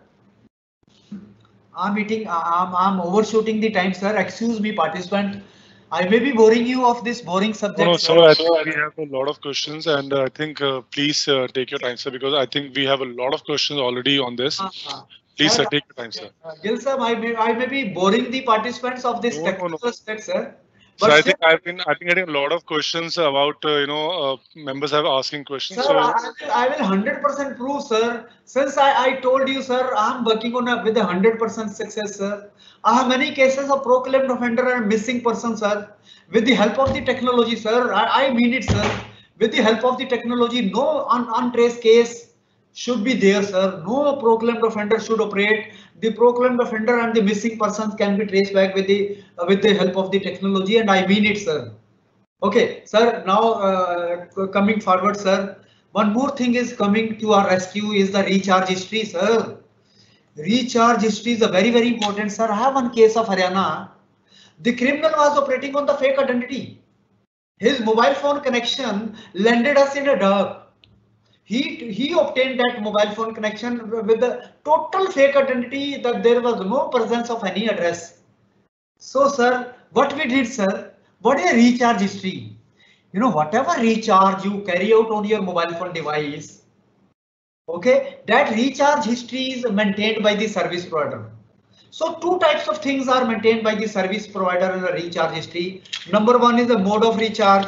I'm eating, I'm, I'm overshooting the time, sir. Excuse me, participant. I may be boring you of this boring subject. No, no, sir, I think we have a lot of questions, and uh, I think uh, please uh, take your time, sir, because I think we have a lot of questions already on this. Uh -huh. Please, sir, sir, take your time, sir. Uh, Gil, sir, I may, I may be boring the participants of this no, technical no, no. aspect, sir. But so I think I've been I've been getting a lot of questions about uh, you know uh, members have asking questions. Sir, so I will I will one hundred percent prove, sir. Since I I told you, sir, I'm working on a with a one hundred percent success, sir. I have many cases of proclaimed offender and missing person, sir. With the help of the technology, sir, I, I mean it, sir. With the help of the technology, no un untraced case should be there, sir. No proclaimed offender should operate. The proclaimed offender and the missing persons can be traced back with the uh, with the help of the technology, and I mean it, sir. Okay, sir. Now uh, coming forward, sir. One more thing is coming to our rescue is the recharge history, sir. Recharge history is a very very important, sir. I have one case of Haryana. The criminal was operating on the fake identity. His mobile phone connection landed us in a dark. He, he obtained that mobile phone connection with the total fake identity that there was no presence of any address. So, sir, what we did, sir, what is a recharge history? You know, whatever recharge you carry out on your mobile phone device, okay, that recharge history is maintained by the service provider. So two types of things are maintained by the service provider in a recharge history. Number one is the mode of recharge.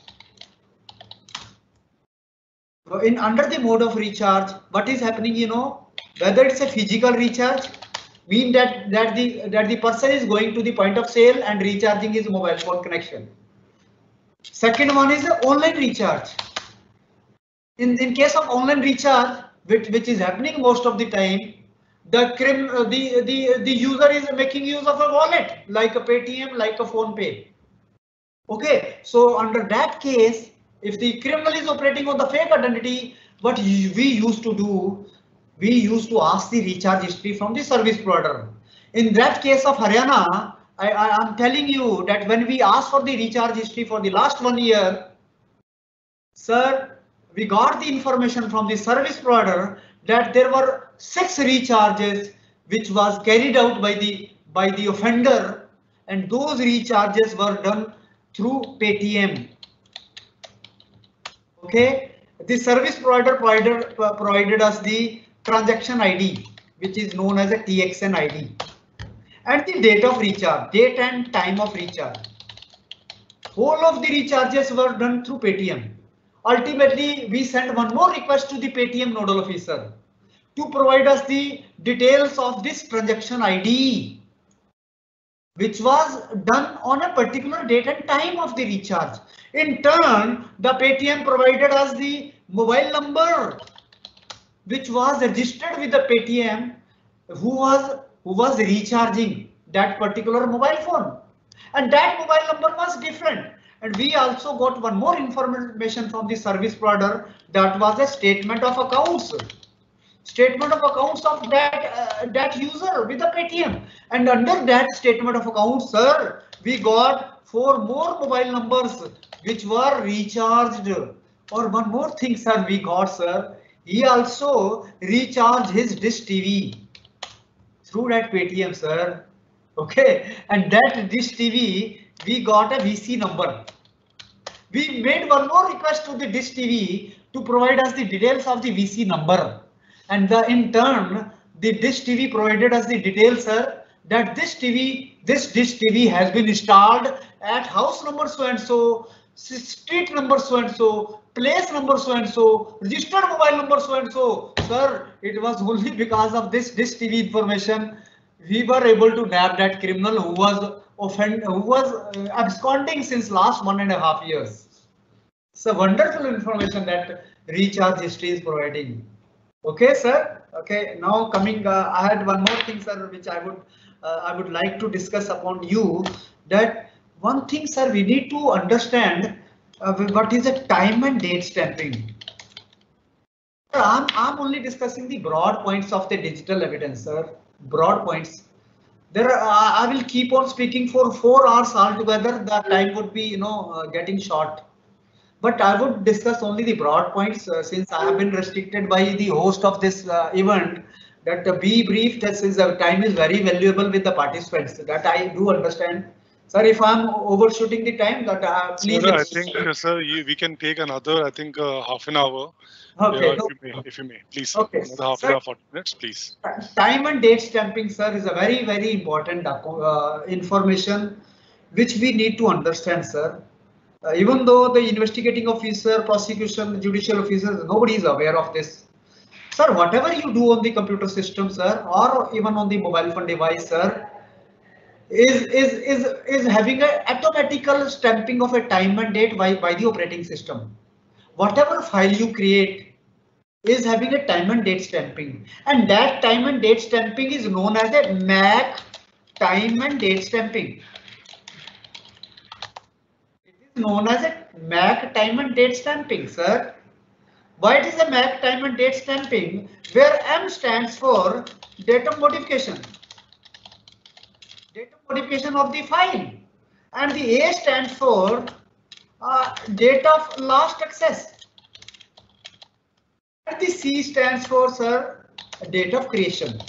In under the mode of recharge, what is happening, you know, whether it's a physical recharge, mean that that the that the person is going to the point of sale and recharging his mobile phone connection. Second one is the online recharge. In in case of online recharge, which which is happening most of the time, the crim uh, the the the user is making use of a wallet like a Paytm, like a PhonePe. Okay, so under that case, if the criminal is operating on the fake identity, what we used to do, we used to ask the recharge history from the service provider. In that case of Haryana, I, I am telling you that when we asked for the recharge history for the last one year, sir, we got the information from the service provider that there were six recharges which was carried out by the by the offender, and those recharges were done through Paytm. Okay, the service provider provided provided us the transaction I D, which is known as a T X N I D, and the date of recharge, date and time of recharge. Whole of the recharges were done through Paytm. Ultimately, we sent one more request to the Paytm nodal officer to provide us the details of this transaction I D, which was done on a particular date and time of the recharge. In turn, the Paytm provided us the mobile number which was registered with the Paytm who was who was recharging that particular mobile phone, and that mobile number was different. And we also got one more information from the service provider, that was a statement of accounts. Statement of accounts of that uh, that user with the Paytm, and under that statement of accounts, sir, we got four more mobile numbers which were recharged. Or one more thing, sir, we got, sir, he also recharged his Dish T V through that Paytm, sir. Okay, and that Dish T V, we got a V C number. We made one more request to the Dish T V to provide us the details of the V C number. And the, in turn, the Dish T V provided us the details, sir, that this T V, this Dish T V has been installed at house number so and so, street number so and so, place number so and so, registered mobile number so and so. Sir, it was only because of this Dish T V information we were able to nab that criminal who was offend, who was uh, absconding since last one and a half years. It's a wonderful information that recharge history is providing. Okay, sir. Okay, now coming, uh, I had one more thing, sir, which I would uh, I would like to discuss upon you. That one thing, sir, we need to understand uh, what is a time and date stamping. I'm I'm only discussing the broad points of the digital evidence, sir. Broad points. There are, uh, I will keep on speaking for four hours altogether. The time would be, you know, uh, getting short. But I would discuss only the broad points uh, since I have been restricted by the host of this uh, event, that uh, be brief, that since the time is very valuable with the participants, that I do understand. Sir, if I'm overshooting the time, that uh, please. Sir, I think, uh, sir, you, we can take another, I think, uh, half an hour. Okay. Uh, No. if, you may, if you may, please. Okay. Another half Sir, an hour, forty minutes, please. Time and date stamping, sir, is a very, very important uh, information which we need to understand, sir. Uh, even though the investigating officer, prosecution, judicial officers, nobody is aware of this. Sir, whatever you do on the computer system, sir, or even on the mobile phone device, sir, is is is is having a automatical stamping of a time and date by by the operating system. Whatever file you create, is having a time and date stamping, and that time and date stamping is known as a M A C time and date stamping. It is known as a M A C time and date stamping, sir. Why it is a M A C time and date stamping? Where M stands for date of modification, date of modification of the file, and the A stands for uh, date of last access. And the C stands for, sir, date of creation.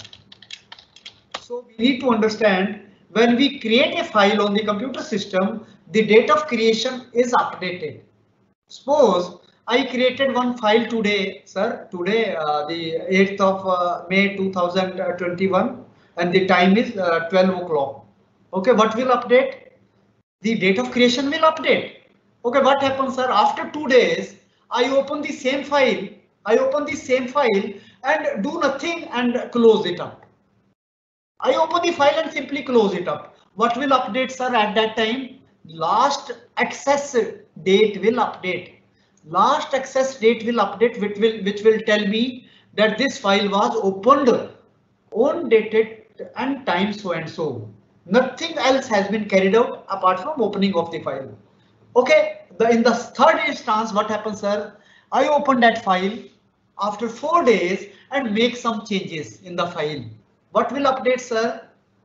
So we need to understand, when we create a file on the computer system, the date of creation is updated. Suppose I created one file today, sir, today uh, the eighth of uh, May two thousand twenty-one, and the time is uh, twelve o'clock. Okay, what will update? The date of creation will update. Okay, what happens, sir? After two days, I open the same file. I open the same file and do nothing and close it up. I open the file and simply close it up. What will update, sir, at that time? Last access date will update. Last access date will update, which will which will tell me that this file was opened on dated and time so and so. Nothing else has been carried out apart from opening of the file. Okay, the in the third instance, what happens, sir? I open that file after four days and make some changes in the file. What will update, sir?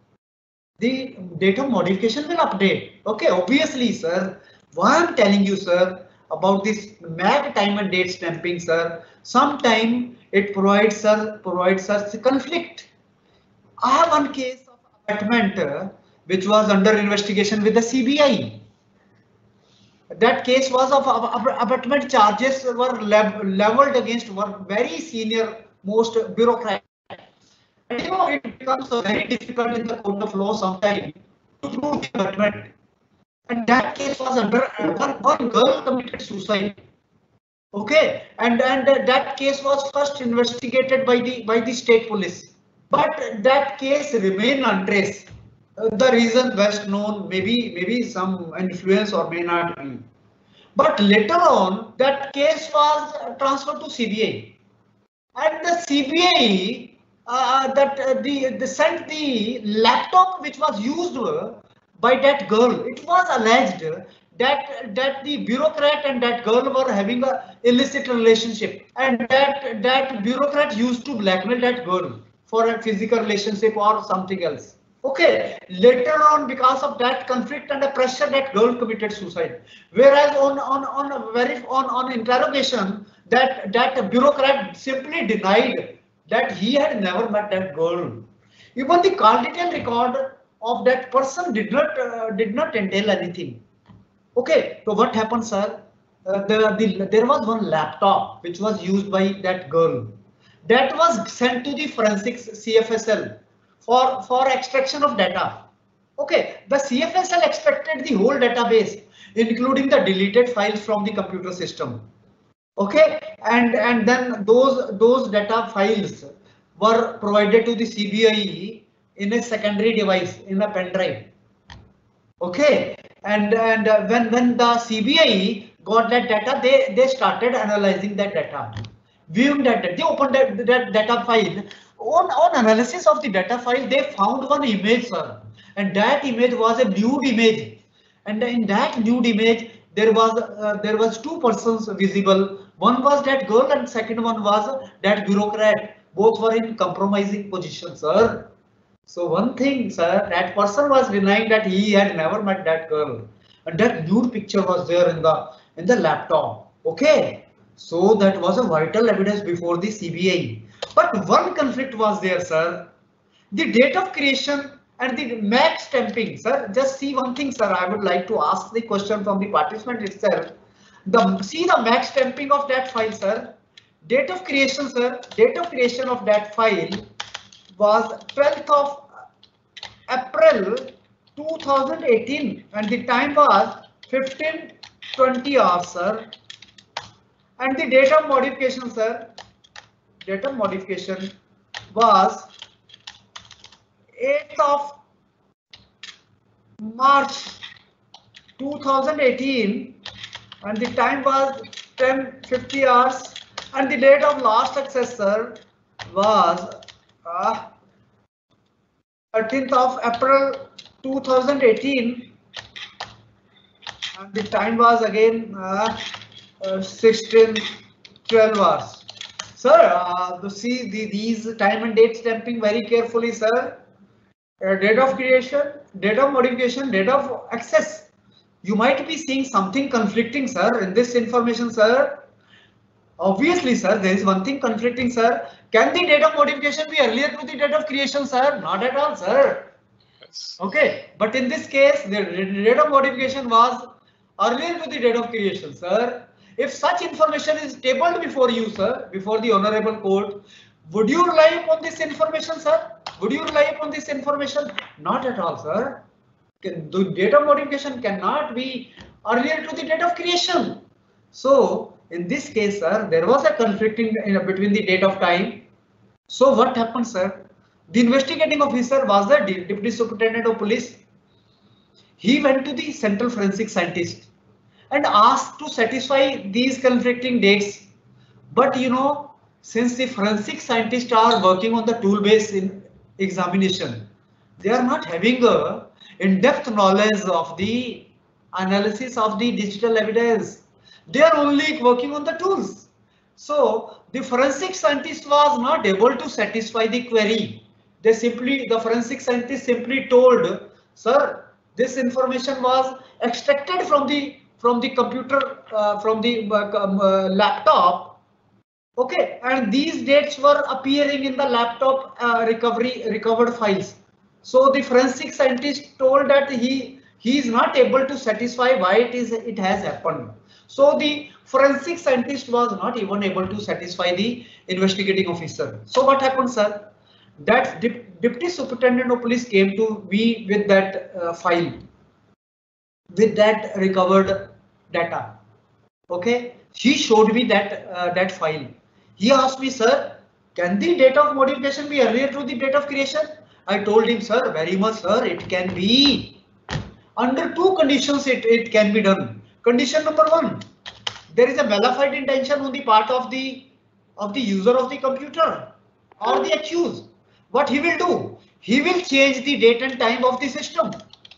The date of modification will update. Okay, obviously, sir. Why I'm telling you, sir, about this M A C time and date stamping, sir. Sometime it provides, sir, provides us conflict. I have one case of abatement uh, which was under investigation with the C B I. That case was of abatement charges were leveled against one very senior most bureaucrat. And you know, it becomes very difficult in the court of law sometimes to prove the abatement. And that case was under one, one girl committed suicide. Okay, and and uh, that case was first investigated by the by the state police, but that case remained untraced. Uh, the reason best known, maybe maybe some influence or may not be. But later on, that case was transferred to C B I, and the C B I uh, that uh, the, the sent the laptop which was used by that girl. It was alleged that that the bureaucrat and that girl were having a illicit relationship, and that that bureaucrat used to blackmail that girl for a physical relationship or something else. Okay, later on, because of that conflict and the pressure, that girl committed suicide. Whereas on on on a very on on interrogation, that that bureaucrat simply denied that he had never met that girl. Even the call detail record of that person did not uh, did not entail anything. Okay, so what happened, sir? Uh, the, the, there was one laptop which was used by that girl that was sent to the forensics C F S L for, for extraction of data. Okay, the C F S L extracted the whole database, including the deleted files from the computer system. Okay, and, and then those, those data files were provided to the C B I in a secondary device, in a pen drive. Okay, and and uh, when when the C B I got that data, they they started analyzing that data, viewing that data. They opened that, that data file. On on analysis of the data file, they found one image, sir, and that image was a nude image. And in that nude image, there was uh, there was two persons visible. One was that girl, and second one was that bureaucrat. Both were in compromising position, sir. So one thing, sir, that person was denying that he had never met that girl, and that nude picture was there in the in the laptop. Okay, so that was a vital evidence before the C B I. But one conflict was there, sir. The date of creation and the M A C stamping, sir. Just see one thing, sir. I would like to ask the question from the participant itself. The see the M A C stamping of that file, sir. Date of creation, sir. Date of creation of that file was twelfth of April two thousand eighteen, and the time was fifteen twenty hours, sir. And the date of modification, sir. Date of modification was eighth of March two thousand eighteen, and the time was ten fifty hours. And the date of last access, sir, was uh, thirteenth of April two thousand eighteen, and the time was again uh, uh, sixteen twelve hours. Sir, uh, to see the, these time and date stamping very carefully, sir. Uh, date of creation, date of modification, date of access. You might be seeing something conflicting, sir, in this information, sir. Obviously, sir, there is one thing conflicting, sir. Can the date of modification be earlier to the date of creation, sir? Not at all, sir. Yes. Okay, but in this case, the date of modification was earlier to the date of creation, sir. If such information is tabled before you, sir, before the honorable court, would you rely upon this information, sir? Would you rely upon this information? Not at all, sir. The date of modification cannot be earlier to the date of creation. So, in this case, sir, there was a conflicting in, between the date of time. So, what happened, sir? The investigating officer was the deputy superintendent of police. He went to the central forensic scientist and asked to satisfy these conflicting dates. But you know, since the forensic scientists are working on the tool based in examination, they are not having a in-depth knowledge of the analysis of the digital evidence. They are only working on the tools. So the forensic scientist was not able to satisfy the query. They simply, the forensic scientist simply told, sir, this information was extracted from the from the computer, uh, from the uh, um, uh, laptop. Okay, and these dates were appearing in the laptop uh, recovery recovered files. So the forensic scientist told that he he is not able to satisfy why it is it has happened. So the forensic scientist was not even able to satisfy the investigating officer. So what happened, sir? That deputy superintendent of police came to me with that uh, file, with that recovered data. Okay, he showed me that uh, that file. He asked me, sir, can the date of modification be earlier to the date of creation? I told him, sir, very much, sir, it can be. Under two conditions it, it can be done. Condition number one, there is a bona fide intention on the part of the of the user of the computer or the accused. What he will do? He will change the date and time of the system.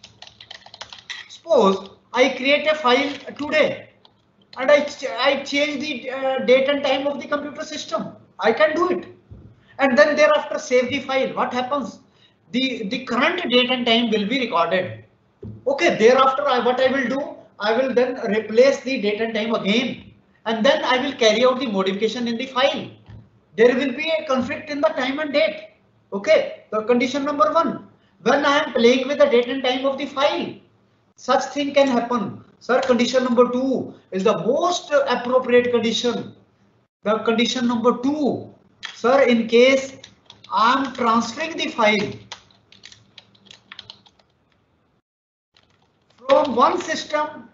Suppose I create a file today and I, ch I change the uh, date and time of the computer system. I can do it. And then thereafter save the file. What happens? The, the current date and time will be recorded. Okay, thereafter I, what I will do? I will then replace the date and time again. And then I will carry out the modification in the file. There will be a conflict in the time and date. Okay, the condition number one. When I am playing with the date and time of the file, such thing can happen. Sir, condition number two is the most appropriate condition. The condition number two, sir, in case I am transferring the file from one system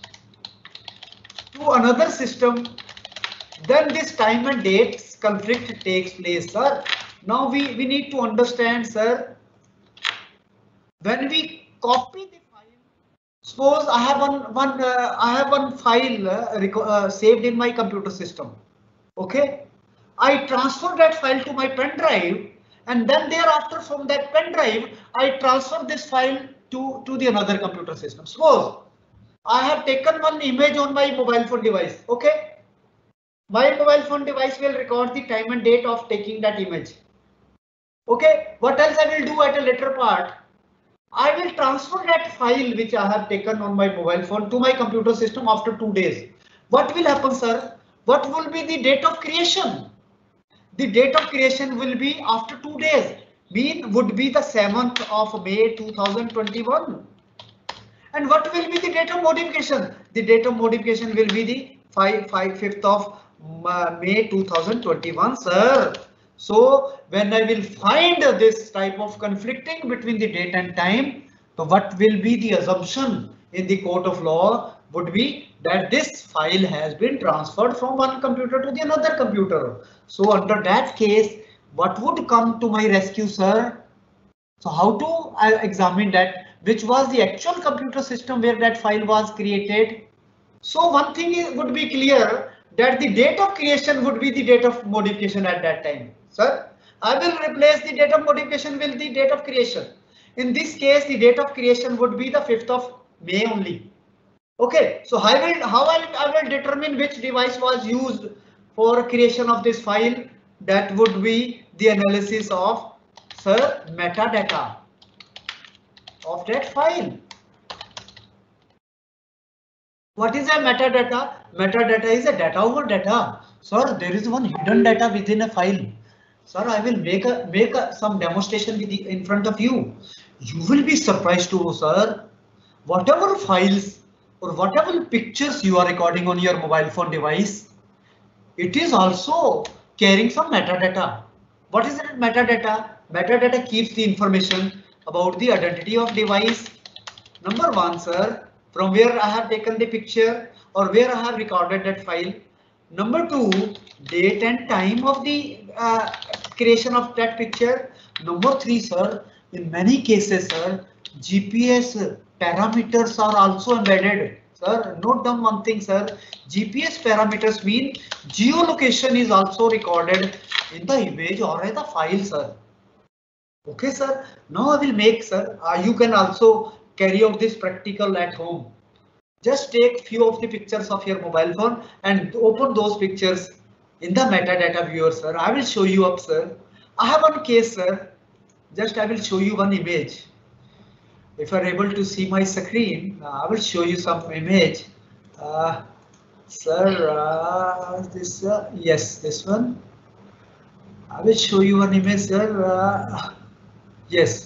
to another system, then this time and date conflict takes place, sir. Now we, we need to understand, sir, when we copy the file, suppose I have one, one uh, I have one file uh, uh, saved in my computer system. Okay, I transfer that file to my pen drive, and then thereafter from that pen drive, I transfer this file to, to the another computer system. Suppose I have taken one image on my mobile phone device. Okay, my mobile phone device will record the time and date of taking that image. Okay, what else I will do at a later part? I will transfer that file which I have taken on my mobile phone to my computer system after two days. What will happen, sir? What will be the date of creation? The date of creation will be after two days. Mean would be the seventh of May two thousand twenty-one. And what will be the date of modification? The date of modification will be the fifth of May two thousand twenty-one, sir. So when I will find this type of conflicting between the date and time, so what will be the assumption in the court of law would be that this file has been transferred from one computer to the another computer. So under that case, what would come to my rescue, sir? So how to I examine that? Which was the actual computer system where that file was created? So one thing is, would be clear that the date of creation would be the date of modification at that time. Sir, I will replace the date of modification with the date of creation. In this case, the date of creation would be the fifth of May only. Okay, so I will, how I, I will determine which device was used for creation of this file. That would be the analysis of, sir, metadata of that file. What is a metadata? Metadata is a data over data. Sir, there is one hidden data within a file. Sir, I will make a make a, some demonstration with the, in front of you. You will be surprised too, sir. Whatever files or whatever pictures you are recording on your mobile phone device, it is also carrying some metadata. What is that metadata? Metadata keeps the information about the identity of device. Number one, sir, from where I have taken the picture or where I have recorded that file. Number two, date and time of the uh, creation of that picture. Number three, sir, in many cases, sir, G P S parameters are also embedded. Sir, note down one thing, sir. G P S parameters mean geolocation is also recorded in the image or in the file, sir. Okay, sir. Now I will make, sir. Uh, you can also carry out this practical at home. Just take few of the pictures of your mobile phone and open those pictures in the metadata viewer, sir. I will show you up, sir. I have one case, sir. Just I will show you one image. If you are able to see my screen, uh, I will show you some image. Uh, sir, uh, this, uh, yes, this one. I will show you one image, sir. Uh, yes.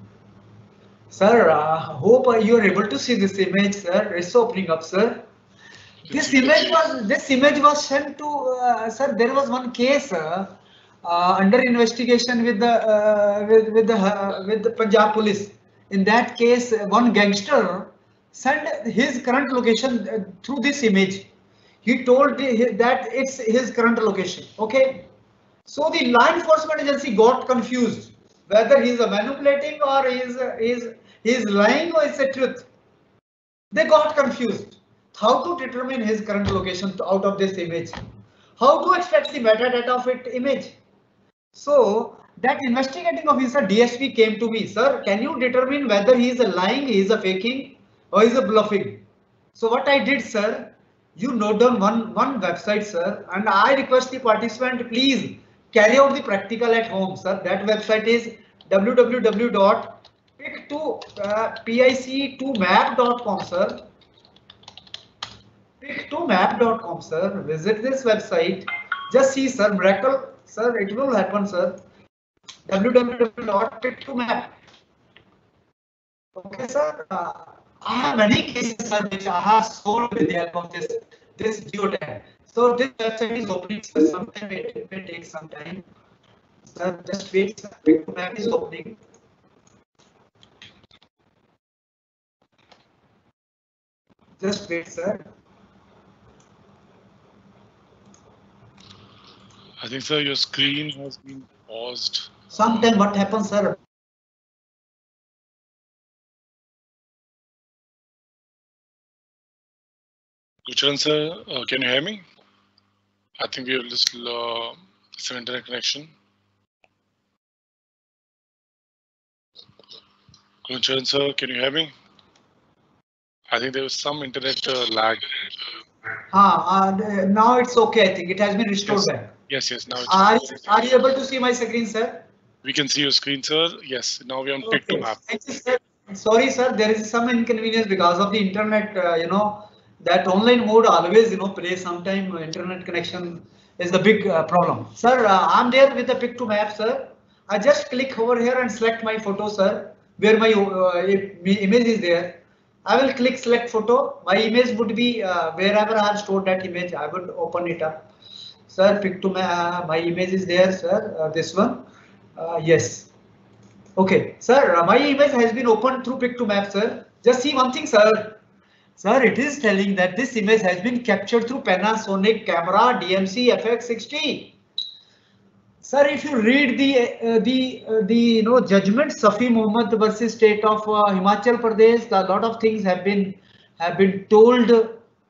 Sir, uh, hope you are able to see this image, sir. It's opening up, sir. This image was this image was sent to uh, sir. There was one case uh, uh, under investigation with the uh, with with the uh, with the Punjab police. In that case, one gangster sent his current location uh, through this image. He told the, that it's his current location. Okay, so the law enforcement agency got confused whether he's manipulating or he's he's he's lying or it's the truth. They got confused. How to determine his current location out of this image? How to extract the metadata of it image? So that investigating officer D S P came to me, sir, can you determine whether he is a lying, he is a faking, or he is a bluffing? So what I did, sir, you note down one one website, sir, and I request the participant please carry out the practical at home, sir. That website is w w w dot pic two map dot com, sir. pic two map dot com, sir. Visit this website. Just see, sir, miracle, sir. It will happen, sir. w w w dot pic two map. Okay, sir. Uh, I have many cases, sir, which I have solved with the help of this this geotag. So this website is opening, sir. Sometime it, it may take some time. Sir, just wait, sir. pic two map is opening. Just wait, sir. I think, sir, your screen has been paused. Sometime what happens, sir? Gurcharan, sir, uh, can you hear me? I think we have little uh, some internet connection. Gurcharan, sir, can you hear me? I think there was some internet uh, lag. Ah, uh, now it's okay. I think it has been restored Yes. back. Yes, yes. Now it's Are, are you able to see my screen, sir? we can see your screen, sir. Yes. Now we're on pic two Okay. map. Thank you, sir. Sorry, sir. There is some inconvenience because of the internet. Uh, you know that online mode always, you know, plays sometime. uh, Internet connection is the big uh, problem, sir. Uh, I'm there with the pic two map, sir. I just click over here and select my photo, sir. Where my uh, image is there. I will click select photo. My image would be uh, wherever I have stored that image. I would open it up. Sir, pic two map. Uh, my image is there, sir. Uh, this one. Uh, yes. Okay, sir. Uh, my image has been opened through pic two map, sir. Just see one thing, sir. Sir, it is telling that this image has been captured through Panasonic camera D M C F X sixty. Sir, if you read the uh, the uh, the you know judgment Safi Mohammed versus state of uh, Himachal Pradesh, a lot of things have been have been told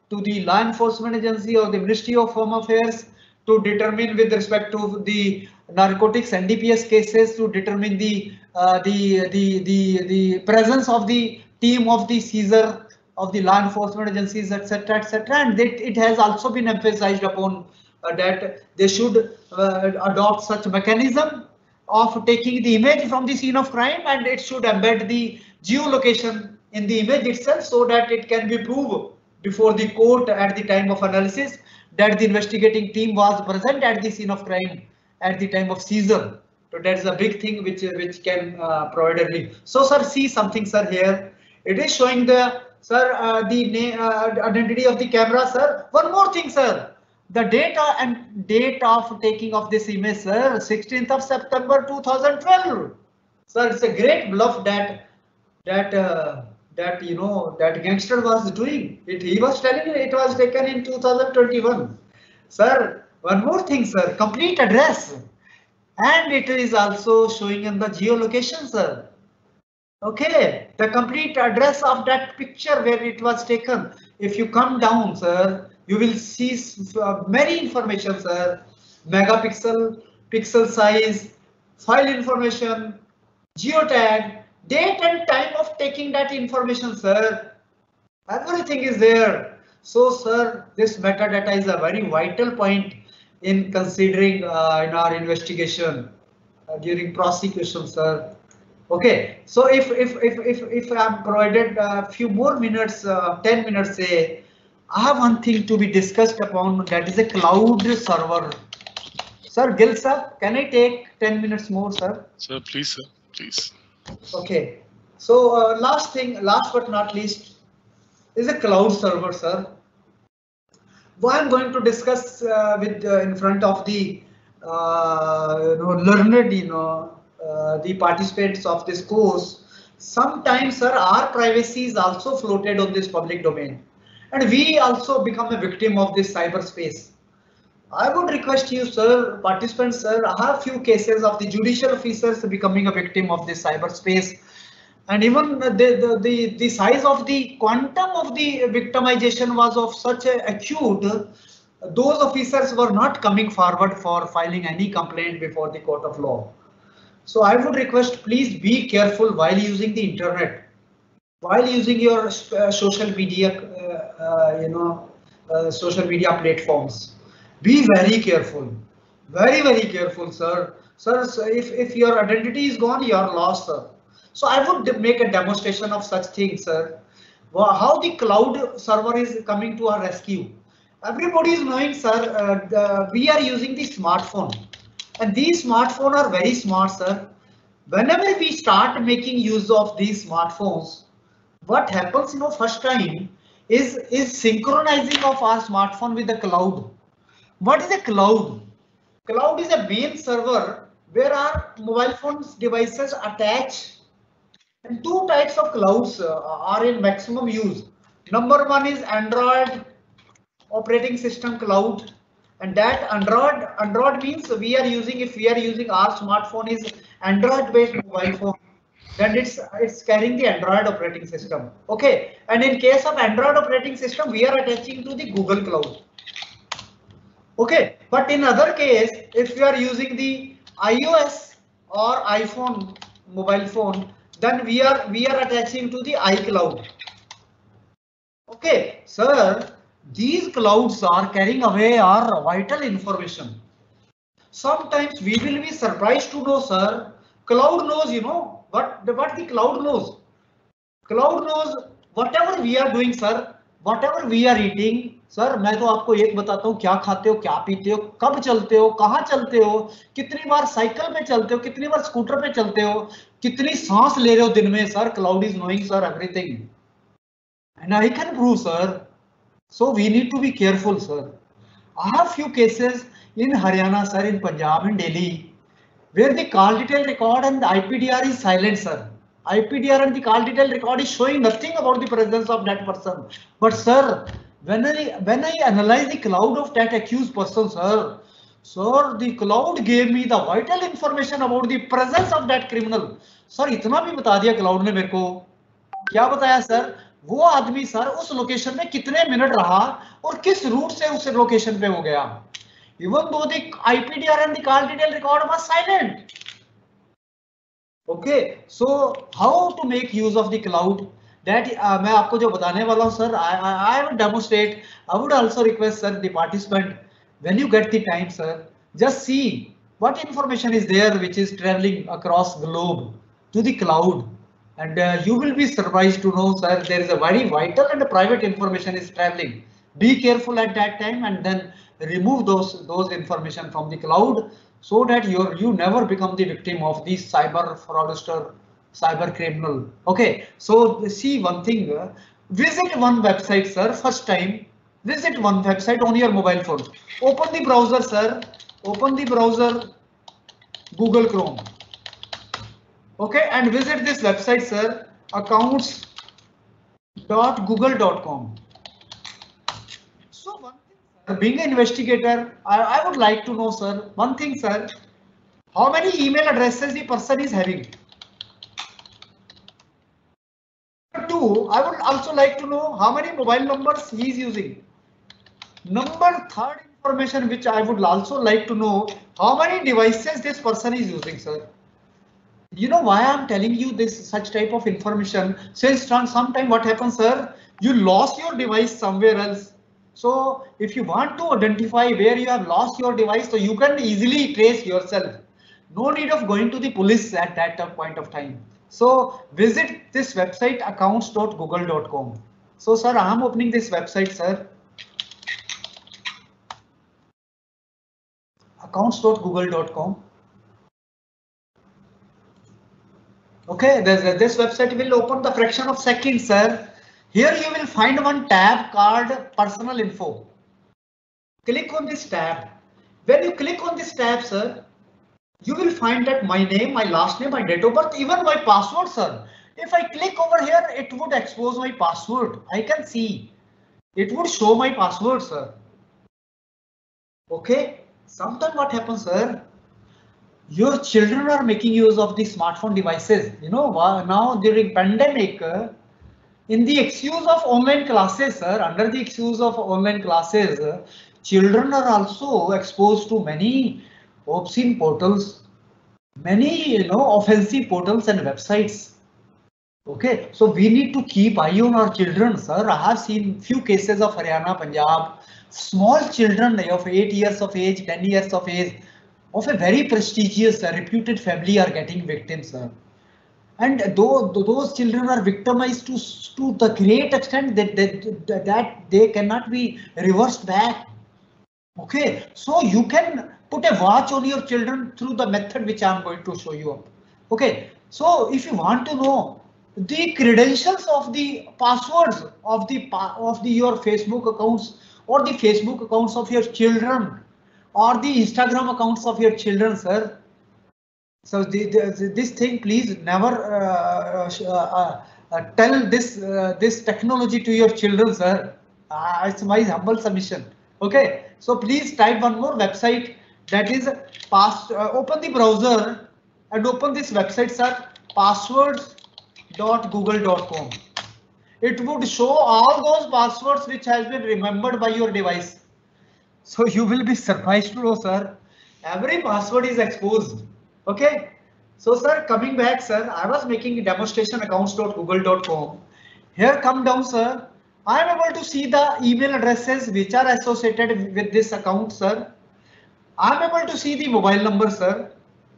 to the law enforcement agency or the Ministry of Home Affairs to determine with respect to the narcotics N D P S cases, to determine the uh, the the the the presence of the team of the seizure of the law enforcement agencies, etc, etc, and that it has also been emphasized upon uh, that they should uh, adopt such mechanism of taking the image from the scene of crime, and it should embed the geolocation in the image itself so that it can be proved before the court at the time of analysis that the investigating team was present at the scene of crime at the time of seizure. So that's a big thing which which can uh, provide a relief. So sir, see something sir here. It is showing the sir uh, the name uh, identity of the camera sir. One more thing sir. The data and date of taking of this image, sir, sixteenth of September two thousand twelve. Sir, it's a great bluff that that uh, that you know that gangster was doing. It he was telling you it was taken in two thousand twenty-one. Sir, one more thing, sir, complete address, and it is also showing in the geolocation, sir. Okay, the complete address of that picture where it was taken. If you come down, sir, you will see uh, many information, sir. Megapixel, pixel size, file information, geotag, date and time of taking that information, sir. Everything is there. So, sir, this metadata is a very vital point in considering uh, in our investigation uh, during prosecution, sir. Okay, so if if if if if I'm provided a few more minutes, uh, ten minutes, say, I have one thing to be discussed upon, that is a cloud server. Sir, Gil sir, can I take ten minutes more, sir? Sir, please, sir, please. Okay, so uh, last thing, last but not least, is a cloud server, sir. What I'm going to discuss uh, with uh, in front of the uh, you know learned, you know. Uh, the participants of this course, sometimes sir our privacy is also floated on this public domain, and we also become a victim of this cyberspace. I would request you, sir, participants, sir, I have few cases of the judicial officers becoming a victim of this cyberspace, and even the the the, the size of the quantum of the victimization was of such a acute, those officers were not coming forward for filing any complaint before the court of law. So I would request, please be careful while using the internet, while using your uh, social media, uh, uh, you know, uh, social media platforms. Be very careful, very, very careful, sir. Sir, if, if your identity is gone, you are lost, sir. So I would make a demonstration of such things, sir. How the cloud server is coming to our rescue. Everybody is knowing, sir, uh, the, we are using the smartphone. And these smartphones are very smart, sir. Whenever we start making use of these smartphones, what happens, you know, first time is, is synchronizing of our smartphone with the cloud. What is a cloud? Cloud is a main server where our mobile phones devices attach. And two types of clouds uh, are in maximum use. Number one is Android operating system cloud. And that Android, Android means we are using, if we are using our smartphone is Android based mobile phone, then it's it's carrying the Android operating system. Okay, and in case of Android operating system, we are attaching to the Google Cloud. Okay, but in other case, if you are using the iOS or iPhone mobile phone, then we are we are attaching to the iCloud. Okay, sir. These clouds are carrying away our vital information. Sometimes we will be surprised to know, sir, cloud knows, you know, what, what the cloud knows. Cloud knows whatever we are doing, sir, whatever we are eating. Sir, मैं तो आपको एक बताता हूँ, क्या खाते हो, क्या पीते हो, कब चलते हो, कहाँ चलते हो, कितनी बार साइकिल पे चलते हो, कितनी बार स्कूटर पे चलते हो, कितनी सांस ले रहे हो दिन में, sir, cloud is knowing, sir, everything. And I can prove, sir. So we need to be careful, sir. I have few cases in Haryana, sir, in Punjab, in Delhi, where the call detail record and the I P D R is silent, sir. I P D R and the call detail record is showing nothing about the presence of that person. But sir, when I when I analyze the cloud of that accused person, sir, sir, the cloud gave me the vital information about the presence of that criminal. Sir, इतना भी बता दिया cloud ने मेरे को. क्या बताया, sir? वो आदमी सर उस लोकेशन में कितने मिनट रहा और किस रूट से उस लोकेशन पे हो गया. Even though the I P D R and the call detail record was silent. Okay, so how to make use of the cloud? That uh, मैं आपको जो बताने वाला हूँ sir, I, I, I will demonstrate. I would also request sir the participant, when you get the time sir, just see what information is there which is traveling across globe to the cloud, and uh, you will be surprised to know sir there is a very vital and private information is traveling. Be careful at that time and then remove those those information from the cloud, so that you you never become the victim of the cyber fraudster, cyber criminal. Okay, so see one thing, uh, visit one website sir, first time visit one website on your mobile phone. Open the browser sir, open the browser Google Chrome. Okay, and visit this website sir, accounts dot google dot com. So one thing sir, being an investigator, I, I would like to know sir, one thing sir, how many email addresses the person is having. Two, I would also like to know how many mobile numbers he is using. Number third information which I would also like to know, how many devices this person is using sir. You know why I'm telling you this such type of information? Since sometime what happens sir, you lost your device somewhere else. So if you want to identify where you have lost your device, so you can easily trace yourself. No need of going to the police at that point of time. So visit this website accounts dot google dot com. So sir, I am opening this website sir. accounts dot google dot com. Okay, this, this website will open the fraction of seconds sir. Here you will find one tab called personal info. Click on this tab. When you click on this tab sir, you will find that my name, my last name, my date of birth, even my password sir. If I click over here, it would expose my password. I can see. It would show my password sir. Okay, sometimes what happens sir, your children are making use of the smartphone devices. You know, now during pandemic, uh, in the excuse of online classes, sir, under the excuse of online classes, uh, children are also exposed to many obscene portals, many, you know, offensive portals and websites. Okay, so we need to keep eye on our children, sir. I have seen few cases of Haryana, Punjab, small children of eight years of age, ten years of age, of a very prestigious, uh, reputed family are getting victims, sir. And though those children are victimized to, to the great extent that, that, that they cannot be reversed back. Okay, so you can put a watch on your children through the method which I am going to show you up. Okay, so if you want to know the credentials of the passwords of the of the your Facebook accounts or the Facebook accounts of your children or the Instagram accounts of your children, sir. So the, the, this thing, please never uh, uh, uh, tell this uh, this technology to your children, sir. Uh, it's my humble submission. Okay, so please type one more website, that is pass. Uh, open the browser and open this website, sir. passwords dot google dot com. It would show all those passwords which has been remembered by your device. So you will be surprised to know, sir, every password is exposed. Okay, so sir, coming back, sir, I was making a demonstration accounts dot google dot com. Here come down, sir. I am able to see the email addresses which are associated with this account, sir. I am able to see the mobile number, sir.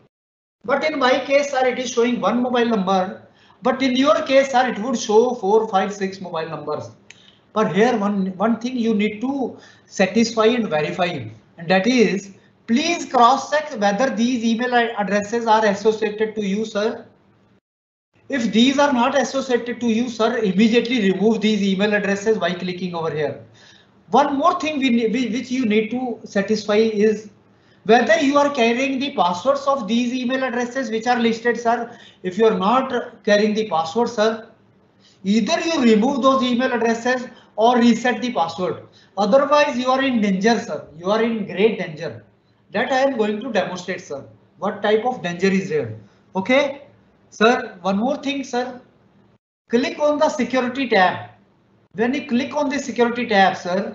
But in my case, sir, it is showing one mobile number. But in your case, sir, it would show four, five, six mobile numbers. But here one, one thing you need to satisfy and verify, and that is, please cross check whether these email addresses are associated to you, sir. If these are not associated to you, sir, immediately remove these email addresses by clicking over here. One more thing we, we, which you need to satisfy is whether you are carrying the passwords of these email addresses which are listed, sir. If you are not carrying the password, sir, either you remove those email addresses or reset the password. Otherwise, you are in danger, sir. You are in great danger. That I am going to demonstrate, sir. What type of danger is there? Okay, sir. One more thing, sir. Click on the security tab. When you click on the security tab, sir,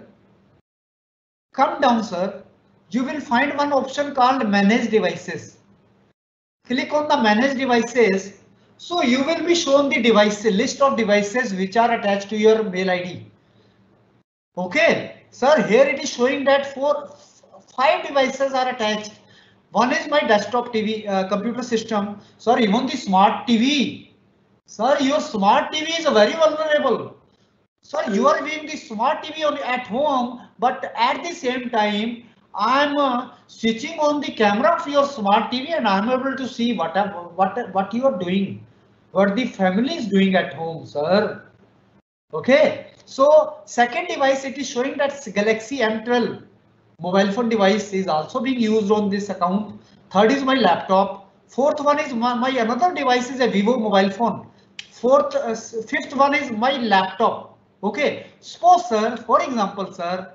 come down, sir, you will find one option called manage devices. Click on the manage devices. So you will be shown the device list of devices which are attached to your mail I D. Okay, sir, here it is showing that four, five devices are attached. One is my desktop T V uh, computer system. Sir, even the smart T V. Sir, your smart T V is very vulnerable. Sir, you are doing the smart T V on, at home, but at the same time, I'm uh, switching on the camera of your smart T V and I'm able to see what what what you are doing, what the family is doing at home, sir. Okay, so second device, it is showing that Galaxy M twelve mobile phone device is also being used on this account. Third is my laptop. Fourth one is my, my another device is a Vivo mobile phone. Fourth, uh, fifth one is my laptop. Okay, suppose sir, for example, sir,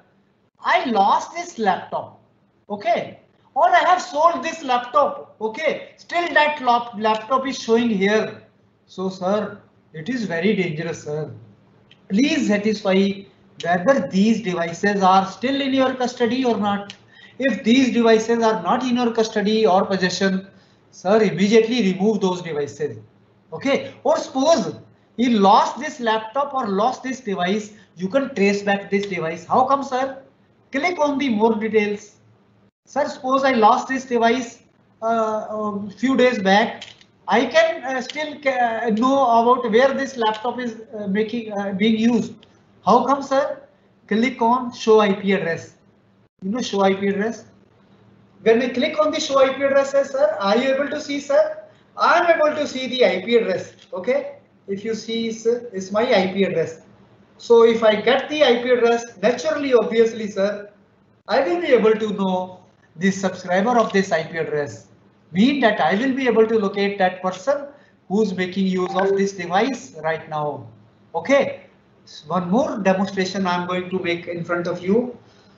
I lost this laptop. Okay, or I have sold this laptop. Okay, still that lap laptop is showing here. So sir, it is very dangerous, sir. Please satisfy whether these devices are still in your custody or not. If these devices are not in your custody or possession, sir, immediately remove those devices. Okay, or suppose you lost this laptop or lost this device, you can trace back this device. How come, sir? Click on the more details. Sir, suppose I lost this device a uh, uh, few days back. I can uh, still uh, know about where this laptop is uh, making uh, being used. How come, sir? Click on show I P address. You know show I P address. When we click on the show I P addresses, sir, are you able to see, sir? I am able to see the I P address. Okay, if you see, sir, it's my I P address. So if I get the I P address, naturally, obviously, sir, I will be able to know the subscriber of this I P address. Mean that I will be able to locate that person who's making use of this device right now. Okay, one more demonstration I'm going to make in front of you.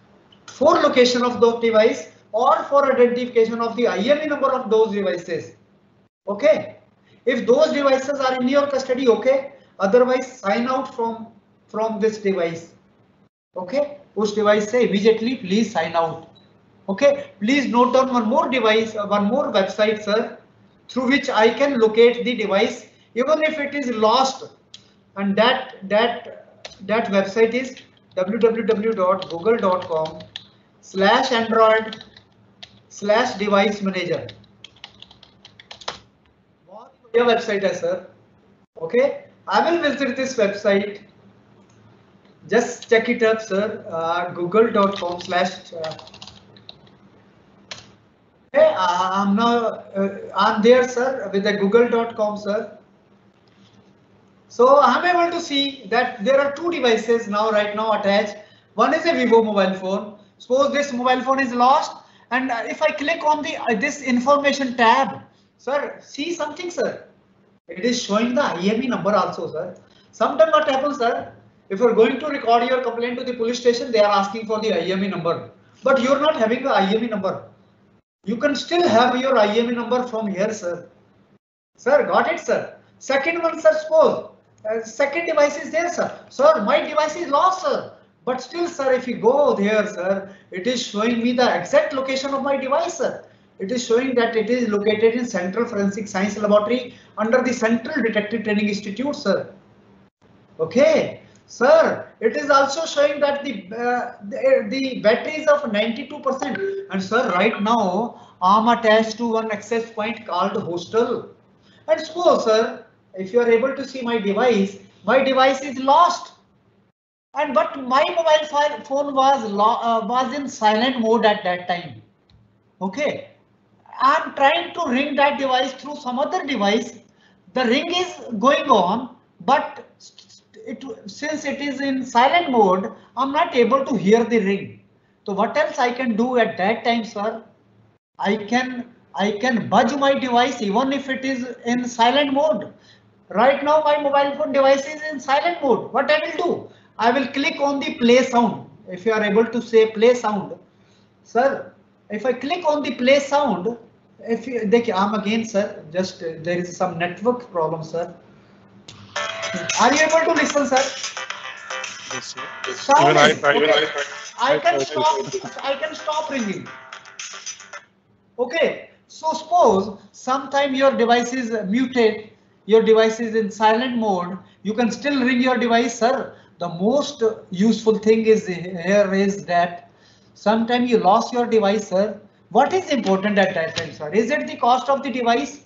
For location of those device or for identification of the I M E I number of those devices. Okay, if those devices are in your custody, okay, otherwise sign out from from this device. Okay, push device say immediately please sign out. Okay, please note down one more device, uh, one more website, sir, through which I can locate the device even if it is lost, and that that that website is w w w dot google dot com slash android slash device manager. Your website is, sir. Okay, I will visit this website. Just check it up, sir. Uh, google dot com slash uh, Okay, uh, I'm now uh, I'm there, sir, with the google dot com, sir. So I'm able to see that there are two devices now right now attached. One is a Vivo mobile phone. Suppose this mobile phone is lost, and if I click on the uh, this information tab, sir, see something, sir. It is showing the I M E I number also, sir. Sometimes what happens, sir? If you're going to record your complaint to the police station, they are asking for the I M E I number, but you're not having the I M E I number. You can still have your I M E I number from here, sir. Sir, got it, sir. Second one, sir, suppose uh, second device is there, sir. Sir, my device is lost, sir. But still, sir, if you go there, sir, it is showing me the exact location of my device, sir. It is showing that it is located in Central Forensic Science Laboratory under the Central Detective Training Institute, sir. Okay. Sir, it is also showing that the, uh, the the battery is of ninety-two percent, and sir, right now I'm attached to one access point called hostel. And suppose, sir, if you are able to see my device, my device is lost, and but my mobile phone was uh, was in silent mode at that time. Okay, I'm trying to ring that device through some other device. The ring is going on, but It, since it is in silent mode, I'm not able to hear the ring. So what else I can do at that time, sir? I can I can budge my device even if it is in silent mode. Right now my mobile phone device is in silent mode. What I will do? I will click on the play sound. If you are able to say play sound, sir, if I click on the play sound, if you, I'm again, sir, just uh, there is some network problem, sir. Are you able to listen, sir? Yes, sir. Sound Even I is tried. okay. I I can tried stop. I can stop ringing. Okay. So suppose sometime your device is muted, your device is in silent mode. You can still ring your device, sir. The most useful thing is here is that sometime you lost your device, sir. What is important at that time, sir? Is it the cost of the device,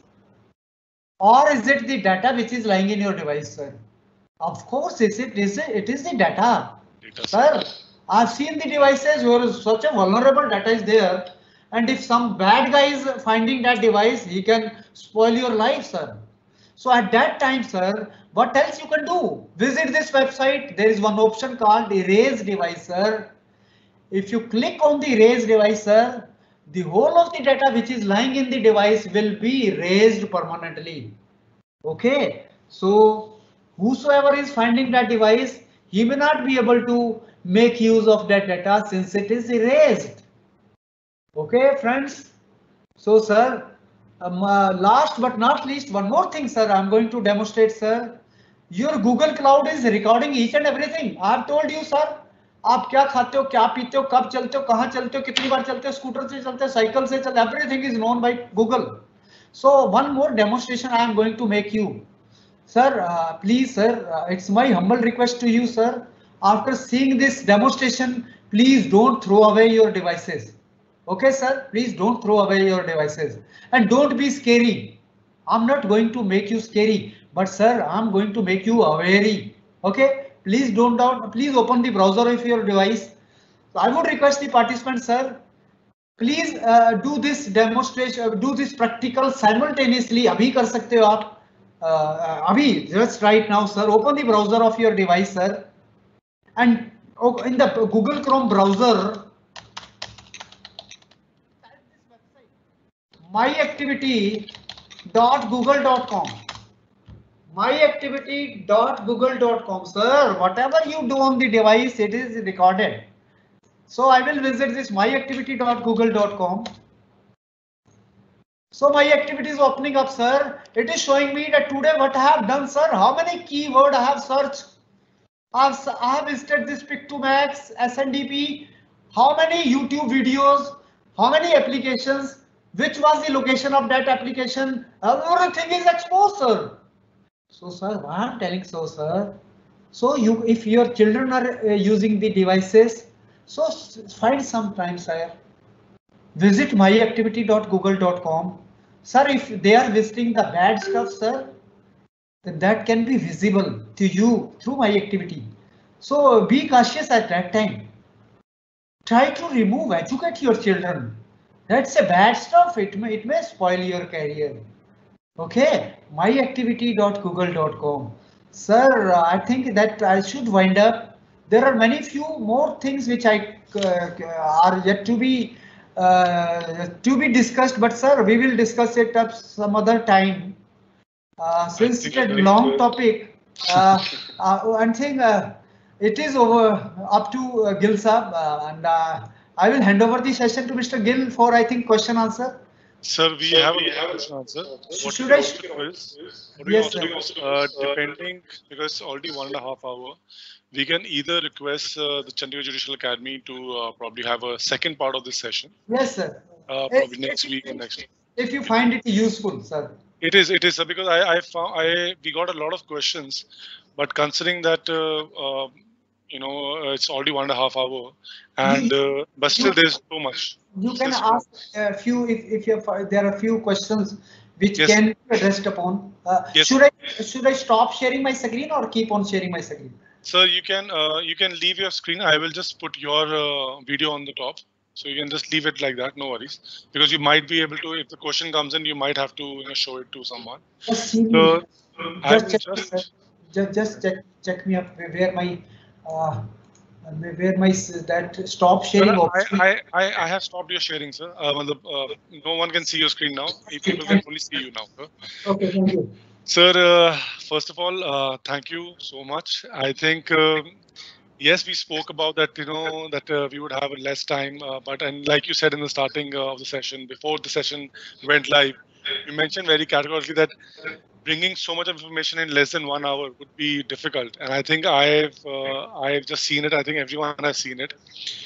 or is it the data which is lying in your device, sir? Of course, is it is it, it is the data. Data, Sir, I've seen the devices where such a vulnerable data is there, and if some bad guy is finding that device, he can spoil your life, sir. So at that time, sir, what else you can do? Visit this website. There is one option called erase device, sir. If you click on the erase device, sir, the whole of the data which is lying in the device will be erased permanently. Okay, so whosoever is finding that device, he may not be able to make use of that data since it is erased. Okay, friends. So, sir, um, uh, last but not least, one more thing, sir, I'm going to demonstrate, sir. Your Google Cloud is recording each and everything. I've told you, sir. आप क्या खाते हो, क्या पीते हो, कब चलते हो, कहाँ चलते हो, कितनी बार चलते हो, स्कूटर से चलते हो, साइकिल से चलते हो, everything is known by Google. So one more demonstration I am going to make you. Sir, uh, please, sir, uh, it's my humble request to you, sir. After seeing this demonstration, please don't throw away your devices. Okay, sir, please don't throw away your devices and don't be scary. I'm not going to make you scary, but sir, I'm going to make you wary. Okay, please don't down. Please open the browser of your device. So I would request the participants, sir, please uh, do this demonstration, uh, do this practical simultaneously. Abhi kar sakte ho aap. Uh, Abhi, just right now, sir, open the browser of your device, sir, and in the Google Chrome browser, myactivity dot google dot com. myactivity dot google dot com, sir. Whatever you do on the device, it is recorded. So I will visit this myactivity dot google dot com. So my activity is opening up, sir. It is showing me that today what I have done, sir. How many keyword I have searched? I've, I have listed this Pick to Max, S N D P. How many YouTube videos? How many applications? Which was the location of that application? Everything is exposed, sir. So, sir, why I'm telling so, sir? So you, if your children are uh, using the devices, so find some time, sir. Visit myactivity dot google dot com. Sir, if they are visiting the bad stuff, sir, then that can be visible to you through myactivity. So be cautious at that time. Try to remove, educate your children. That's a bad stuff. It may, it may spoil your career. Okay, myactivity dot google dot com. Sir, I think that I should wind up. There are many few more things which I uh, are yet to be Uh, to be discussed, but sir, we will discuss it up some other time. Uh, since it's a long topic, uh, uh, one thing uh, it is over up to uh, Gill sir, uh, and uh, I will hand over the session to Mister Gill for I think question answer. Sir, we Sir, have we a have question answer. What Should we I? also do is, what we Yes, also sir. do is, uh, depending, because it's already one and a half hour, we can either request uh, the Chandigarh Judicial Academy to uh, probably have a second part of this session. Yes, sir. Uh, probably If- next if- week or next. If you find it useful, sir. It is, it is, sir, because I, I found, I, we got a lot of questions, but considering that, uh, uh, you know, uh, it's already one and a half hour, and uh, but still there's so much. You can Still so ask a few if if you have, there are a few questions which Yes. can be addressed upon. Uh, Yes. Should I should I stop sharing my screen or keep on sharing my screen? Sir, you can uh, you can leave your screen. I will just put your uh, video on the top, so you can just leave it like that. No worries, because you might be able to. If the question comes in, you might have to you know, show it to someone. Just see me. So I Just will check, just. sir. just just check check me up where where my uh, where my s- that stop Sir, sharing option. I, I, I, I have stopped your sharing, sir. Uh, matlab, uh, no one can see your screen now. People can only see you now, sir. Okay, thank you. Sir, uh, first of all, uh, thank you so much. I think, um, yes, we spoke about that, you know, that uh, we would have less time, uh, but and like you said in the starting uh, of the session, before the session went live, you mentioned very categorically that bringing so much information in less than one hour would be difficult. And I think I've uh, I've just seen it. I think everyone has seen it.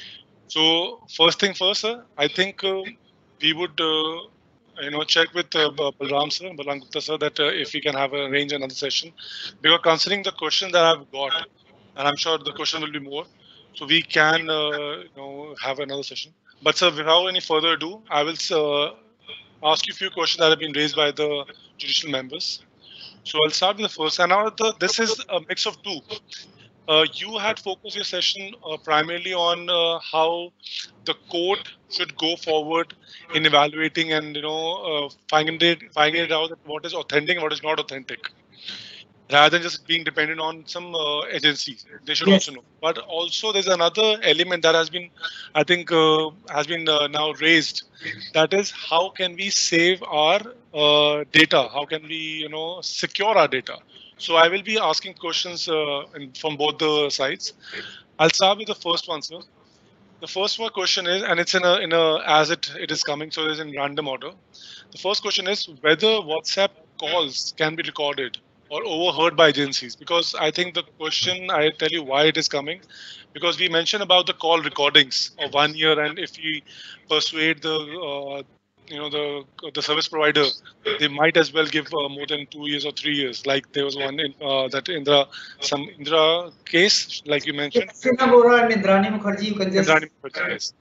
So first thing first, sir, I think uh, we would uh, you know check with uh, Balram sir, Balram Gupta sir, that uh, if we can have a arrange another session, because considering the question that I've got, and I'm sure the question will be more, so we can uh, you know have another session. But sir, without any further ado, I will uh, ask you a few questions that have been raised by the judicial members. So I'll start with the first. And now the, this is a mix of two. Uh, you had focused your session uh, primarily on uh, how the court should go forward in evaluating and you know uh, finding it finding it out that what is authentic and what is not authentic, rather than just being dependent on some uh, agencies. They should yes. also know. But also there's another element that has been, I think, uh, has been uh, now raised. That is, how can we save our uh, data? How can we, you know, secure our data? So I will be asking questions uh, in, from both the sides. I'll start with the first one, sir. The first one question is, and it's in a, in a as it, it is coming, so it's in random order. The first question is whether WhatsApp calls can be recorded or overheard by agencies, because I think the question, I tell you why it is coming, because we mentioned about the call recordings of one year, and if we persuade the uh, you know the the service provider, they might as well give uh, more than two years or three years. Like there was one in uh, that Indra some Indra case, like you mentioned. Sina Bora and Indrani Mukherjee, you can just. Indrani Mukherjee, yes.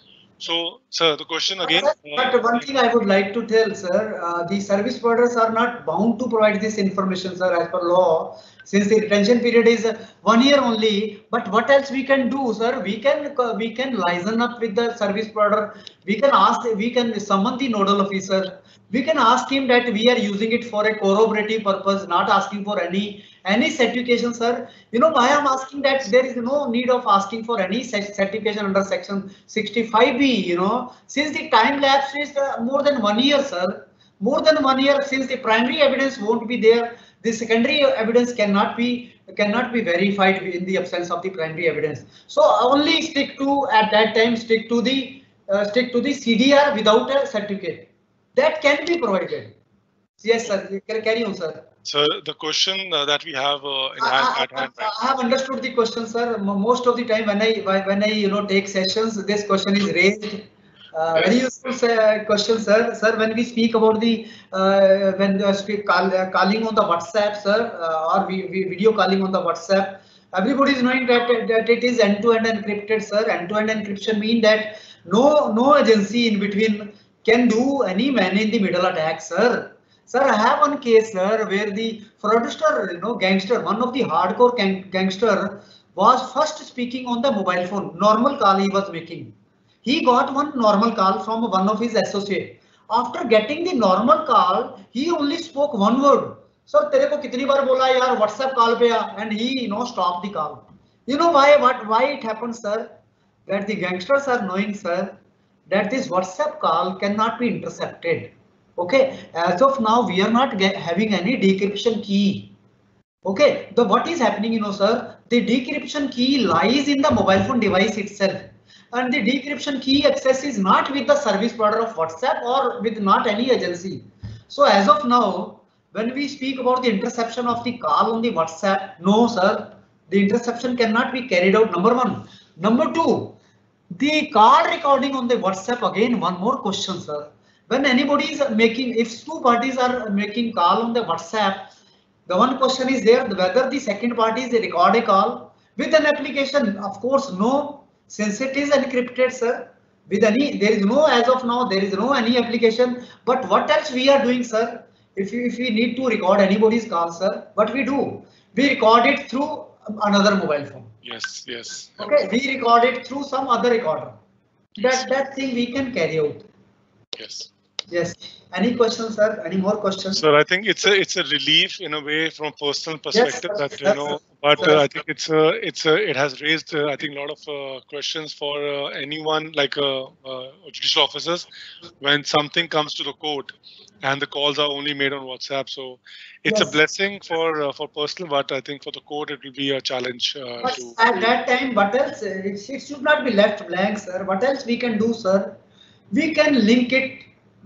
So, sir, the question again. But uh, one thing I would like to tell, sir, uh, the service providers are not bound to provide this information, sir, as per law, since the retention period is uh, one year only. But what else we can do, sir? We can uh, we can liaison up with the service provider. We can ask, we can summon the nodal officer. We can ask him that we are using it for a corroborative purpose, not asking for any any certification, sir. You know why I'm asking that? There is no need of asking for any certification under section sixty-five B, you know, since the time lapse is uh, more than one year, sir. More than one year, since the primary evidence won't be there, the secondary evidence cannot be cannot be verified in the absence of the primary evidence. So only stick to at that time stick to the uh, stick to the C D R without a certificate. That can be provided. Yes, sir. Carry on, sir. So the question uh, that we have uh, in hand, I, at hand. I, I have understood the question, sir. Most of the time when I when I you know take sessions, this question is raised. Uh, yes. Very useful uh, question, sir. Sir, when we speak about the uh, when we speak call, uh, calling on the WhatsApp, sir, uh, or we, we video calling on the WhatsApp, everybody is knowing that that it is end-to-end encrypted, sir. End-to-end encryption mean that no no agency in between can do any man in the middle attack, sir. Sir, I have one case, sir, where the fraudster, you know, gangster, one of the hardcore gang gangster was first speaking on the mobile phone. Normal call he was making. He got one normal call from one of his associate. After getting the normal call, he only spoke one word. Sir, तेरे को कितनी बार बोला यार WhatsApp call पे आ, and he you know stopped the call. You know why? What why it happened, sir? That the gangsters are knowing, sir, that this WhatsApp call cannot be intercepted. Okay, as of now, we are not get, having any decryption key. Okay, the what is happening, you know, sir, the decryption key lies in the mobile phone device itself. And the decryption key access is not with the service provider of WhatsApp or with not any agency. So as of now, when we speak about the interception of the call on the WhatsApp, no, sir, the interception cannot be carried out, number one. Number two, the call recording on the WhatsApp, again, one more question, sir. When anybody is making, if two parties are making call on the WhatsApp, the one question is there, whether the second party is record a call with an application. Of course, no, since it is encrypted, sir. With any, there is no, as of now, there is no any application. But what else we are doing, sir? If you, if we need to record anybody's call, sir, what we do? We record it through another mobile phone. Yes, yes. Okay, we record it through some other recorder. That that thing we can carry out. Yes. Yes. Any questions, sir? Any more questions? Sir, I think it's a it's a relief in a way from personal perspective, yes, that you yes, know, but uh, I think it's a it's a it has raised uh, I think a lot of uh, questions for uh, anyone like uh, uh, judicial officers when something comes to the court and the calls are only made on WhatsApp. So it's yes. a blessing for uh, for personal, but I think for the court it will be a challenge. Uh, but to, at that time, what else? It, it should not be left blank, sir. What else we can do, sir? We can link it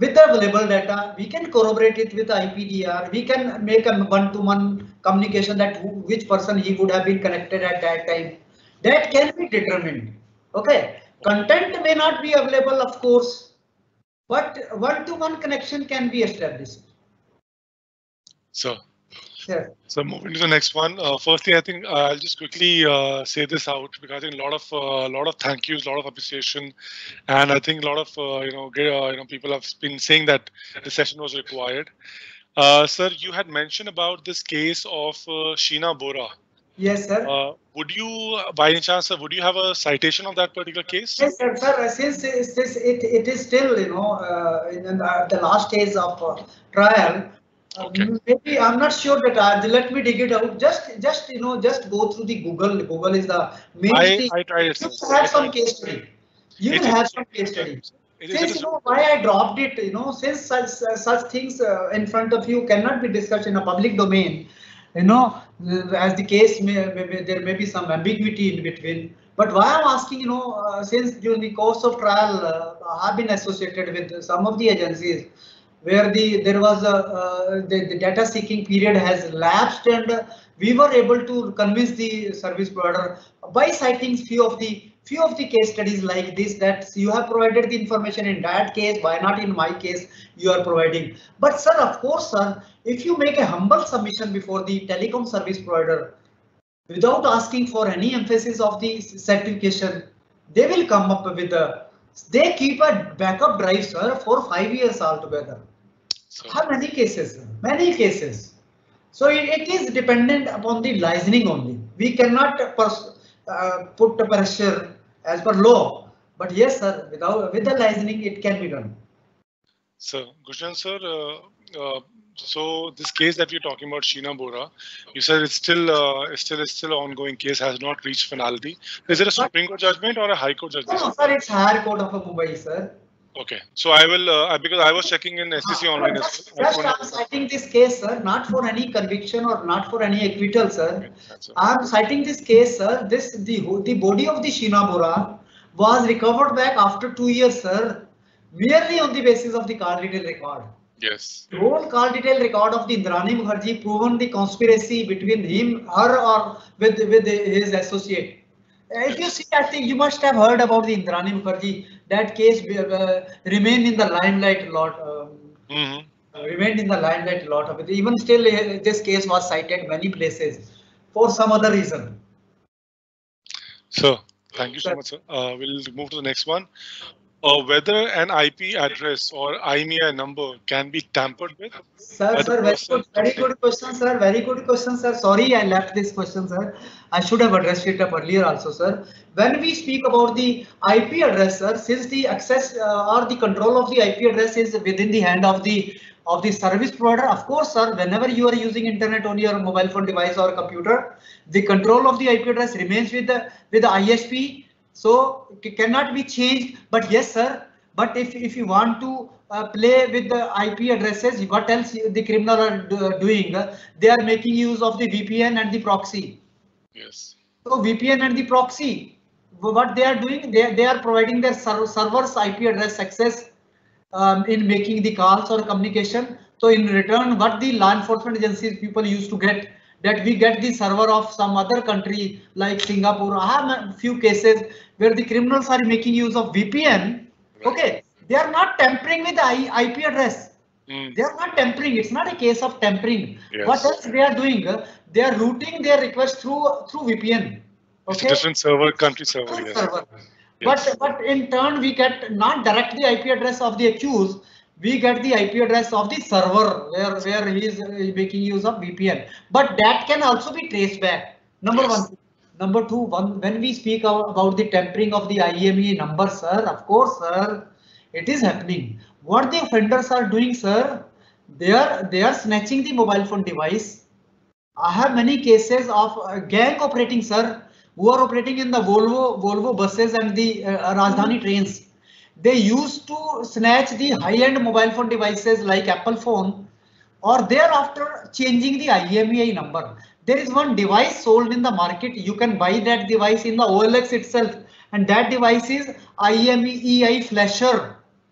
with the available data, we can corroborate it with I P D R. We can make a one-to-one communication that who, which person he would have been connected at that time. That can be determined. Okay. Content may not be available, of course, but one-to-one connection can be established. So, Sure. so moving to the next one. Uh, firstly, I think uh, I'll just quickly uh, say this out because I think a lot of a uh, lot of thank yous, a lot of appreciation, and I think a lot of uh, you know uh, you know people have been saying that the session was required. Uh, sir, you had mentioned about this case of uh, Sheena Bora. Yes, sir. Uh, would you, by any chance, sir, would you have a citation of that particular case? Yes, sir. sir since since it it is still you know uh, in the, the last stage of uh, trial. Okay. Um, maybe I'm not sure that I, let me dig it out. Just, just you know, just go through the Google. Google is the main. I, I tried it. You will have some case study. You will have some case study. Since you know why I dropped it, you know, since such uh, such things uh, in front of you cannot be discussed in a public domain, you know, as the case may, may there may be some ambiguity in between. But why I'm asking, you know, uh, since during the course of trial, uh, I have been associated with some of the agencies, where the there was a uh, the, the data seeking period has lapsed, and uh, we were able to convince the service provider by citing few of the few of the case studies like this, that you have provided the information in that case, why not in my case you are providing. But sir, of course, sir, if you make a humble submission before the telecom service provider without asking for any emphasis of the certification, they will come up with a, they keep a backup drive, sir, for five years altogether. So, how many cases? Many cases. So it, it is dependent upon the licensing only. We cannot pers uh, put the pressure as per law. But yes, sir, without with the licensing, it can be done. So, Gushan sir, uh, uh, so this case that we're talking about, Sheena Bora, you said it's still, uh, it's still, it's still an ongoing case, has not reached finality. Is it a Supreme Court judgment or a High Court judgment? No, sir, it's Higher Court of Mumbai, sir. Okay, so I will, uh, because I was checking in S C C online as well. Just I'm citing this case, sir, not for any conviction or not for any acquittal, sir. Okay, I'm citing this case, sir. This the the body of the Sheena Bora was recovered back after two years, sir, merely on the basis of the call detail record. Yes. The whole call detail record of the Indrani Mukherjee proven the conspiracy between him, her, or with with his associate. If you see, I think you must have heard about the Indrani Mukherjee. That case uh, remained in the limelight a lot. Um, mm-hmm. uh, remained in the limelight a lot of it. Even still, uh, this case was cited many places for some other reason. So, thank you so much, sir. Uh, we'll move to the next one. Uh, whether an I P address or I M E I number can be tampered with? Sir, sir, very good, very good question, sir. Very good question, sir. Sorry, I left this question, sir. I should have addressed it up earlier also, sir. When we speak about the I P address, sir, since the access uh, or the control of the I P address is within the hand of the of the service provider, of course, sir, whenever you are using internet on your mobile phone device or computer, the control of the I P address remains with the with the I S P. So it cannot be changed. But yes, sir. But if if you want to uh, play with the I P addresses, what else the criminal are do, doing? Uh, they are making use of the V P N and the proxy. Yes. So V P N and the proxy, what they are doing, they they are providing their ser server's I P address access um, in making the calls or communication. So in return, what the law enforcement agencies people used to get, that we get the server of some other country like Singapore. I have a few cases where the criminals are making use of V P N. Okay, they are not tampering with the I P address. Mm. They are not tampering. It's not a case of tampering. Yes. What else they are doing? They are routing their request through through V P N. Okay? It's a different server, country server. Yes. server. Yes. But but in turn, we get not direct the I P address of the accused. We get the I P address of the server where where he is making use of V P N. But that can also be traced back. Number yes. one. Number two, one, when we speak about the tampering of the I M E I number, sir, of course, sir, it is happening. What the offenders are doing, sir, they are they are snatching the mobile phone device. I have many cases of uh, gang operating, sir, who are operating in the Volvo Volvo buses and the uh, Rajdhani trains. They used to snatch the high-end mobile phone devices like Apple phone, or thereafter changing the I M E I number. There is one device sold in the market. You can buy that device in the O L X itself, and that device is I M E I flasher.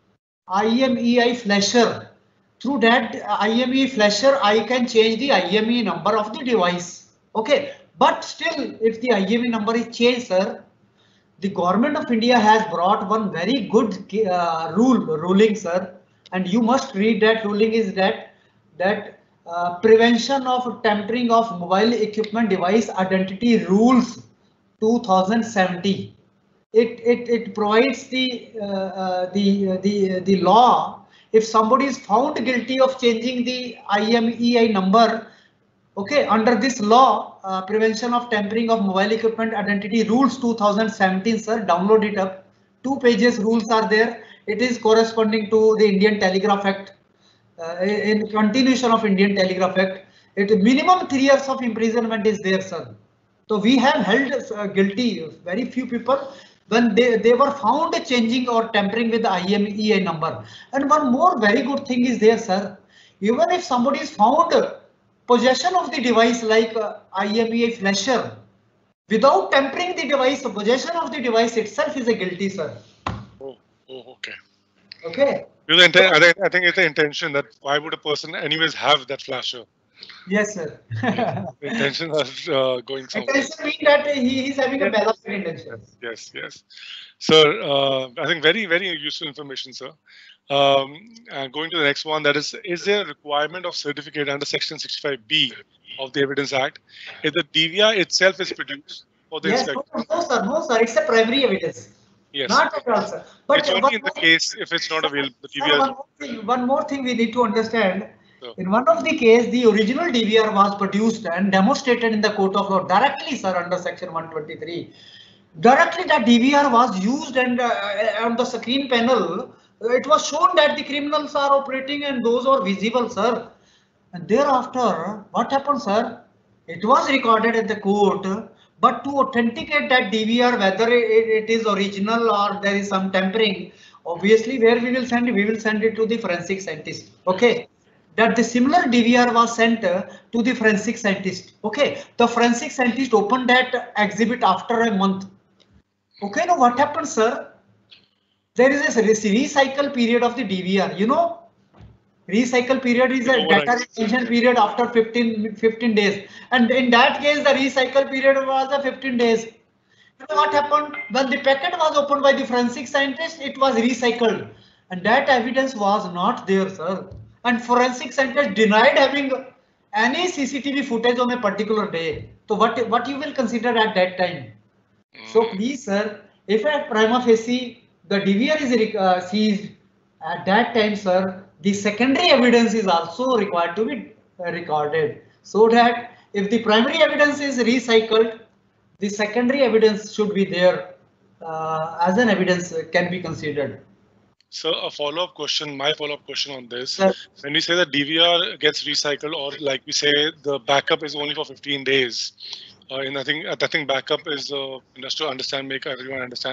I M E I flasher. Through that I M E I flasher, I can change the I M E I number of the device. Okay, but still, if the I M E I number is changed, sir, the government of India has brought one very good uh, rule ruling, sir, and you must read that ruling. Is that that uh, prevention of tampering of mobile equipment device identity rules two thousand seventy. It it it provides the uh, uh, the the the law. If somebody is found guilty of changing the I M E I number, okay, under this law, uh, prevention of tampering of mobile equipment identity rules two thousand seventeen, sir, download it up. Two pages rules are there. It is corresponding to the Indian Telegraph Act. Uh, in continuation of Indian Telegraph Act, it minimum three years of imprisonment is there, sir. So we have held uh, guilty very few people when they, they were found changing or tampering with the I M E I number. And one more very good thing is there, sir. Even if somebody is found possession of the device like uh, I M E I flasher, without tampering the device, possession of the device itself is a guilty, sir. Oh, oh okay. Okay. I think, I think it's the intention that why would a person anyways have that flasher? Yes, sir. Yeah, the intention of uh, going somewhere. Intention means that he is having a balance intention. Yes, yes. Sir, uh, I think very, very useful information, sir. Um, and going to the next one, that is, is there a requirement of certificate under Section sixty-five B of the Evidence Act if the D V R itself is produced for the yes, inspection? No, no, sir, no, sir. It's a primary evidence. Yes. Not at all, sir. But it's only in the case if it's not available. The D V R. Sir, one, more thing, one more thing we need to understand. So, in one of the case, the original D V R was produced and demonstrated in the court of law directly, sir, under Section one twenty-three. Directly, that D V R was used, and uh, on the screen panel, it was shown that the criminals are operating and those are visible, sir. And thereafter, what happened, sir? It was recorded at the court, but to authenticate that D V R, whether it, it is original or there is some tampering, obviously, where we will send it, we will send it to the forensic scientist. Okay. That the similar D V R was sent uh, to the forensic scientist. Okay. The forensic scientist opened that exhibit after a month. Okay. Now what happened, sir? There is a recycle period of the D V R. You know, recycle period is a data retention period after fifteen, fifteen days. And in that case, the recycle period was a fifteen days. You know what happened? When the packet was opened by the forensic scientist, it was recycled. And that evidence was not there, sir. And forensic scientist denied having any C C T V footage on a particular day. So what, what you will consider at that time? So please, sir, if at prima facie the D V R is uh, seized, at that time, sir, the secondary evidence is also required to be uh, recorded, so that if the primary evidence is recycled, the secondary evidence should be there uh, as an evidence uh, can be considered. So a follow-up question, my follow-up question on this, Sir. When we say that D V R gets recycled, or like we say the backup is only for fifteen days, uh, and I think I think backup is uh, just to understand, make everyone understand.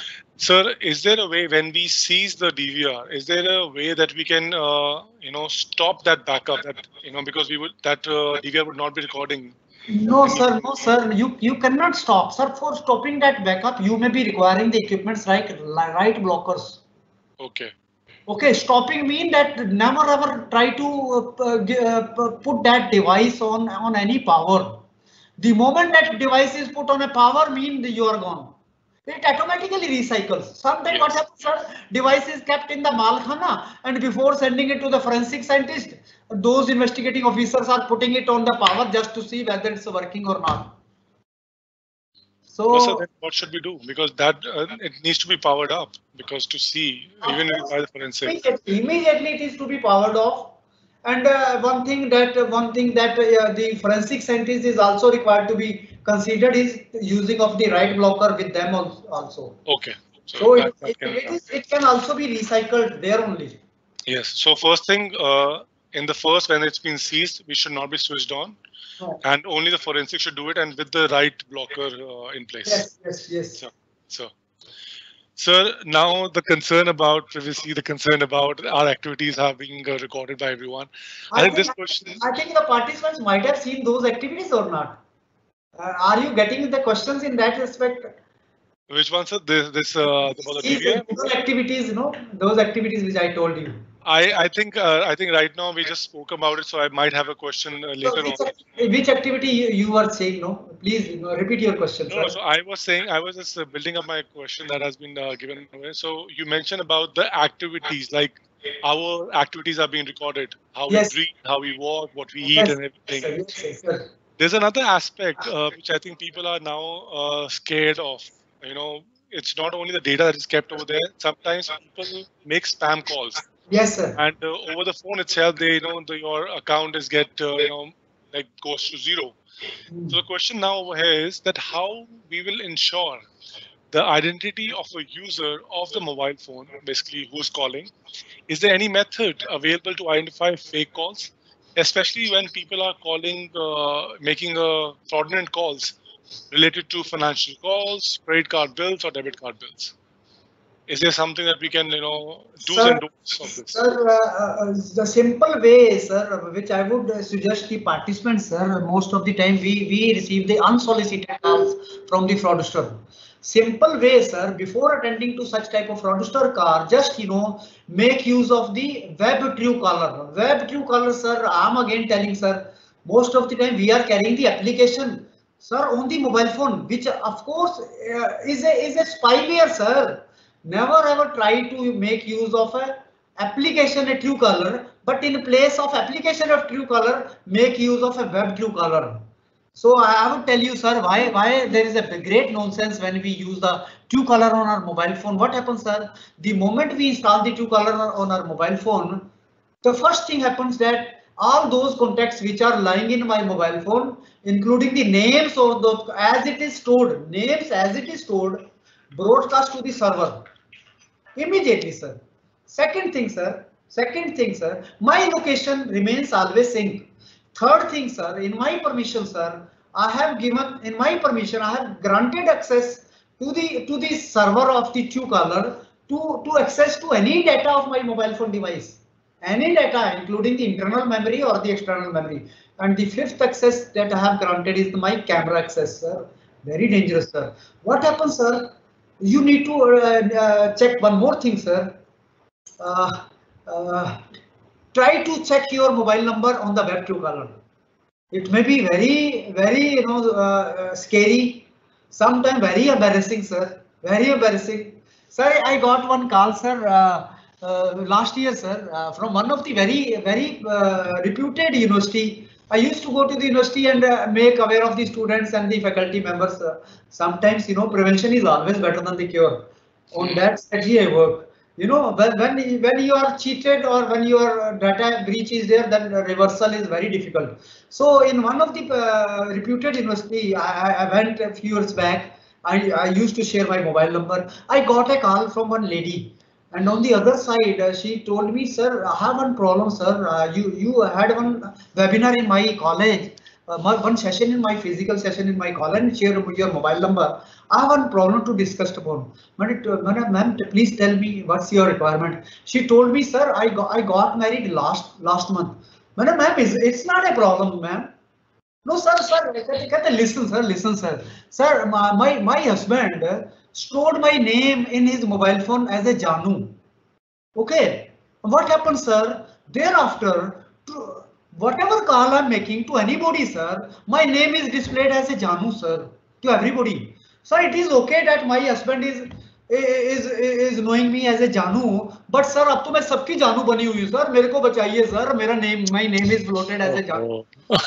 Sir, is there a way when we seize the D V R, is there a way that we can, uh, you know, stop that backup, that, you know, because we would, that uh, D V R would not be recording? No, sir, no, sir, you, you cannot stop, sir. For stopping that backup, you may be requiring the equipments like write blockers. Okay. Okay, stopping mean that never ever try to uh, uh, put that device on, on any power. The moment that device is put on a power, mean that you are gone. It automatically recycles. Sometimes yes. What happens, sir? Device is kept in the malkhana, and before sending it to the forensic scientist, those investigating officers are putting it on the power just to see whether it's working or not. So, no, sir, then what should we do? Because that uh, it needs to be powered up, because to see even by the forensic. Immediately, immediately it is to be powered off. And uh, one thing that uh, one thing that uh, the forensic scientist is also required to be considered is using of the write blocker with them also. Okay. So, so it, it, it, is, it can also be recycled there only. Yes. So first thing, uh, in the first when it's been seized, we should not be switched on. No. And only the forensic should do it, and with the right blocker uh, in place. Yes, yes, yes. So, so, sir, now the concern about privacy, the concern about our activities are being uh, recorded by everyone. I, I think, think this question. I think the participants might have seen those activities or not. Uh, are you getting the questions in that respect? Which one, sir? This, this uh, about the D V M? Those activities, you know, those activities which I told you. I, I think uh, I think right now we just spoke about it, so I might have a question uh, later so which, on. Which activity you, you are saying? No, please you know, repeat your question. No, no, so I was saying I was just uh, building up my question that has been uh, given away. So you mentioned about the activities, like our activities are being recorded, how yes. we breathe, how we walk, what we eat, yes. and everything. Yes, sir. Yes, sir. There's another aspect uh, which I think people are now uh, scared of. You know, it's not only the data that is kept over there. Sometimes people make spam calls. Yes, sir. And uh, over the phone itself, they you know the, your account is get uh, you know like goes to zero. Mm. So the question now over here is that how we will ensure the identity of a user of the mobile phone, basically who's calling. Is there any method available to identify fake calls, especially when people are calling, uh, making uh, fraudulent calls related to financial calls, credit card bills, or debit card bills? Is there something that we can, you know, do's sir, and don'ts of this? Sir, uh, uh, the simple way, sir, which I would uh, suggest the participants, sir, most of the time we, we receive the unsolicited calls from the fraudster. Simple way, sir, before attending to such type of fraudster call, just, you know, make use of the web Truecaller. Web Truecaller, sir, I'm again telling, sir, most of the time we are carrying the application, sir, on the mobile phone, which of course uh, is, a, is a spyware, sir. Never ever try to make use of a application a Truecaller, but in place of application of Truecaller, make use of a web Truecaller. So I would tell you, sir, why why there is a great nonsense when we use the Truecaller on our mobile phone. What happens, sir? The moment we install the Truecaller on our mobile phone, the first thing happens that all those contacts which are lying in my mobile phone, including the names or the as it is stored, names as it is stored, broadcast to the server immediately, sir. Second thing, sir. Second thing, sir. My location remains always synced. Third thing, sir. In my permission, sir, I have given in my permission. I have granted access to the to the server of the Truecaller to to access to any data of my mobile phone device. Any data, including the internal memory or the external memory. And the fifth access that I have granted is my camera access, sir. Very dangerous, sir. What happens, sir? You need to uh, uh, check one more thing, sir. Uh, uh, try to check your mobile number on the web Truecaller. It may be very, very, you know, uh, scary. Sometimes very embarrassing, sir. Very embarrassing. Sir, I got one call, sir, uh, uh, last year, sir, uh, from one of the very, very uh, reputed university. I used to go to the university and uh, make aware of the students and the faculty members. Uh, sometimes, you know, prevention is always better than the cure. On that strategy I work. You know, when, when, when you are cheated or when your data breach is there, then reversal is very difficult. So in one of the uh, reputed university, I, I went a few years back. I, I used to share my mobile number. I got a call from one lady. And on the other side, uh, she told me, sir, I have one problem, sir. Uh, you, you had one webinar in my college, uh, one session in my physical session in my college, and share your mobile number. I have one problem to discuss upon. Ma'am, please tell me what's your requirement. She told me, sir, I got, I got married last last month. Ma'am, it's not a problem, ma'am. No, sir, sir, listen, sir, listen, sir. Sir, my, my husband stored my name in his mobile phone as a Janu. Okay, what happens, sir? Thereafter, to whatever call I'm making to anybody, sir, my name is displayed as a Janu, sir, to everybody. Sir, it is okay that my husband is is is knowing me as a Janu, but sir, अब तो मैं सबकी जानू बनी हुई हूँ, sir. मेरे को बचाइए, sir. मेरा name, my name is floated as a Janu.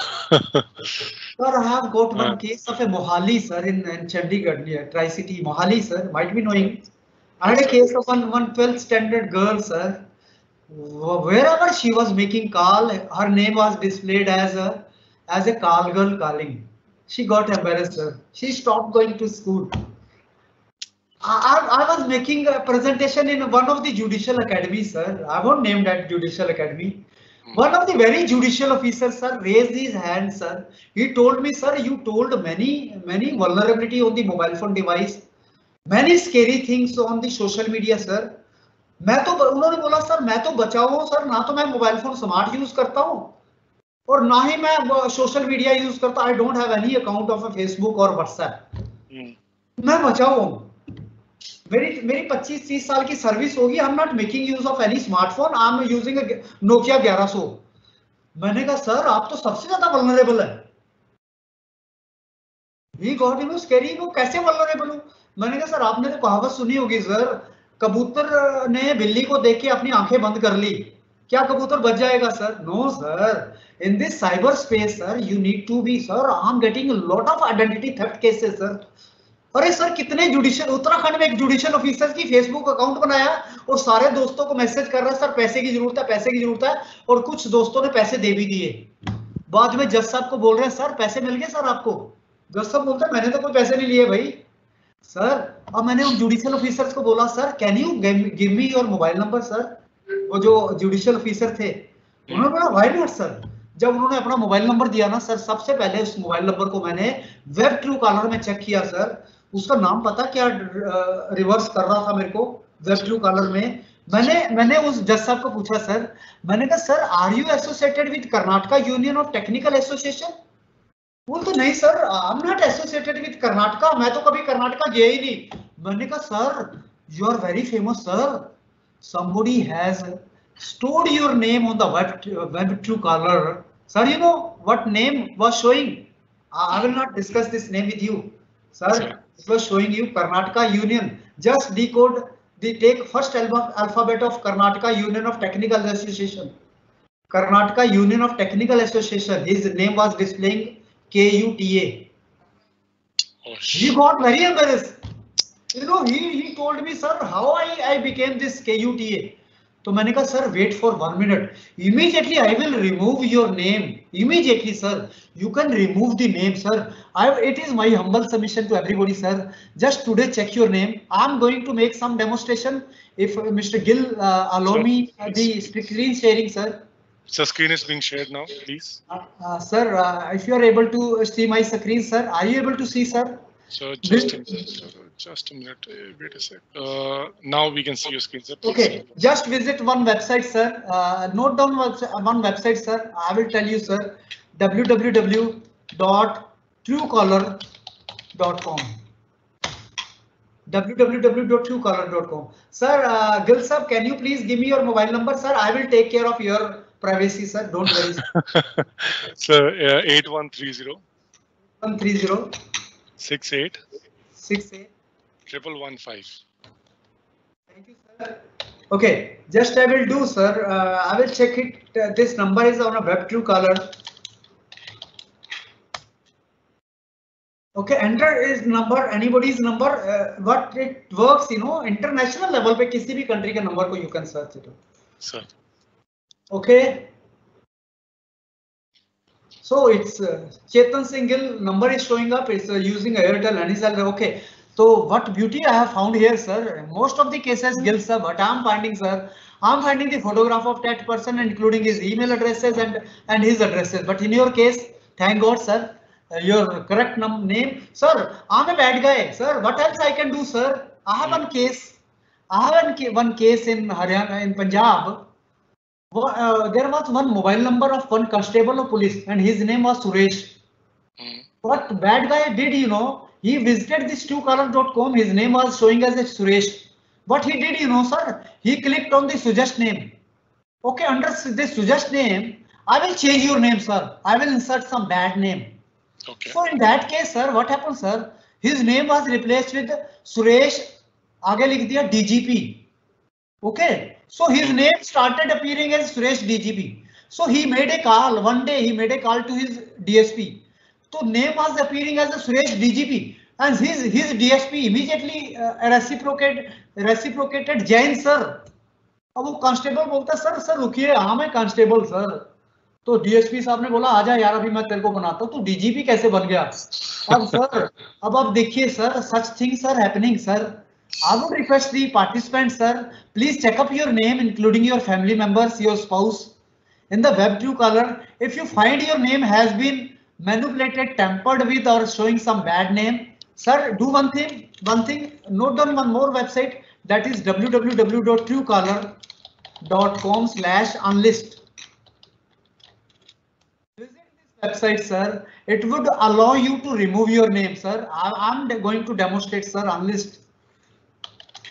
Sir, I have got one uh, case of a Mohali, sir, in, in Chandigarh, near Tri-City, Mohali, sir, might be knowing. I had a case of one, one twelfth standard girl, sir. Wherever she was making call, her name was displayed as a as a call girl calling. She got embarrassed, sir. She stopped going to school. I, I was making a presentation in one of the judicial academies, sir. I won't name that judicial academy. One of the very judicial officers, sir, raised his hand, sir. He told me, sir, you told many, many vulnerability on the mobile phone device, many scary things on the social media, sir. मैं तो उन्होंने बोला, sir, मैं तो बचाओ हूँ, sir, ना तो मैं मोबाइल फोन स्मार्ट यूज करता हूँ और ना ही मैं सोशल मीडिया यूज करता. I don't have any account of Facebook और व्हाट्सएप. मैं बचाओ हूँ. मेरी मेरी पच्चीस तीस साल की सर्विस होगी, I am not making use of any smartphone, I am using Nokia ग्यारह सौ। मैंने कहा सर आप तो सबसे ज्यादा वल्नरेबल है। He got you know scary, वो कैसे वल्नरेबल हूं? मैंने कहा सर आपने तो कहावत सुनी होगी सर, कबूतर ने बिल्ली को देख के अपनी आंखें बंद कर ली, क्या कबूतर बच जाएगा sir? No sir, in this cyber space sir you need to be, sir I am getting lot of identity theft cases sir. अरे सर कितने जुडिशियल, उत्तराखंड में एक जुडिशियल ऑफिसर की फेसबुक अकाउंट बनाया और सारे दोस्तों को मैसेज कर रहा है सर पैसे की जरूरत है, पैसे की जरूरत है, और कुछ दोस्तों ने पैसे दे भी दिए। बाद में जज साहब को बोल रहे हैं सर पैसे मिल गए सर आपको? जज साहब बोलते हैं मैंने तो कोई पैसे नहीं लिए भाई। सर अब मैंने उन जुडिशियल ऑफिसर्स को बोला sir can you give me your mobile number sir, वो जो जुडिशियल ऑफिसर थे उन्होंने बोला व्हाई नॉट सर। जब उन्होंने अपना मोबाइल नंबर दिया ना सर, सबसे पहले उस मोबाइल नंबर को मैंने वेब ट्रू कॉलर में चेक किया सर, उसका नाम पता क्या रिवर्स कर रहा था मेरे को वेब ट्रू कॉलर में। मैंने मैंने उस जज साहब को पूछा सर, मैंने कहा sir are you associated with Karnataka union of technical association? बोलते नहीं sir I am not associated with Karnataka, मैं तो कभी कर्नाटका गया ही नहीं। मैंने कहा sir you are very famous sir, somebody has stored your name on the web web true caller sir, you know what name was showing? I will not discuss this name with you sir, it was showing you Karnataka Union. Just decode the take first alphabet of Karnataka Union of Technical Association, Karnataka Union of Technical Association, his name was displaying K U T A. Oh, he got very embarrassed. You know, he he told me sir how I I became this K U T A. तो मैंने कहा sir wait for one minute, immediately I will remove your name, immediately sir, you can remove the name sir. I it is my humble submission to everybody sir, just today check your name. I'm going to make some demonstration if uh, Mister Gill uh, allow sir, me uh, the screen sharing sir. So screen is being shared now, please. Uh, uh, sir, uh, if you are able to see my screen sir, are you able to see sir? So just a minute, just a minute, wait a sec. Uh, now we can see your screen, sir. Okay, just visit one website, sir. Uh, note down one website, sir. I will tell you, sir. w w w dot truecaller dot com. w w w dot truecaller dot com. Sir, uh, Gil sir, can you please give me your mobile number, sir? I will take care of your privacy, sir. Don't worry. Sir, uh, eight one three zero. one three zero. Six eight. Six eight. Triple one five. Thank you, sir. Okay, just I will do, sir. Uh, I will check it. Uh, this number is on a web true caller. Okay, enter is number, anybody's number. Uh, what it works, you know, international level पे किसी भी country का number को you can search it. Sir. Okay. So it's uh, Chetan Singh Gill number is showing up. It's uh, using Airtel and is okay. So what beauty I have found here, sir. Most of the cases Gill sir, but I'm finding, sir, I'm finding the photograph of that person, including his email addresses and and his addresses. But in your case, thank God, sir, uh, your correct name, sir. I'm a bad guy, sir. What else I can do, sir? I have one case. I have one, one case in Haryana, in Punjab. Uh, there was one mobile number of one constable of police and his name was Suresh. Mm. What bad guy did, you know, he visited this truecaller dot com, his name was showing as a Suresh. What he did, you know, sir, he clicked on the suggest name. Okay, under this suggest name, I will change your name, sir. I will insert some bad name. Okay. So in that case, sir, what happened, sir? His name was replaced with Suresh, आगे लिख दिया D G P. Okay. So his name started appearing as Suresh D G P. So he made a call, one day he made a call to his D S P. So name was appearing as a Suresh D G P and his, his D S P immediately uh, reciprocated, reciprocated Jain sir. अब वो constable बोलता sir sir रुकिए, हाँ मैं constable sir. तो DSP साहब ने बोला आजा यार अभी मैं तेरे को बनाता हूँ, तू डीजीपी कैसे बन गया? अब सर अब आप देखिए sir, such things are happening sir. I would request the participants, sir, please check up your name, including your family members, your spouse, in the web true caller. If you find your name has been manipulated, tampered with, or showing some bad name, sir, do one thing. One thing. Note down one more website, that is w w w dot truecaller dot com slash unlist. Visit this website, sir. It would allow you to remove your name, sir. I am going to demonstrate, sir. Unlist.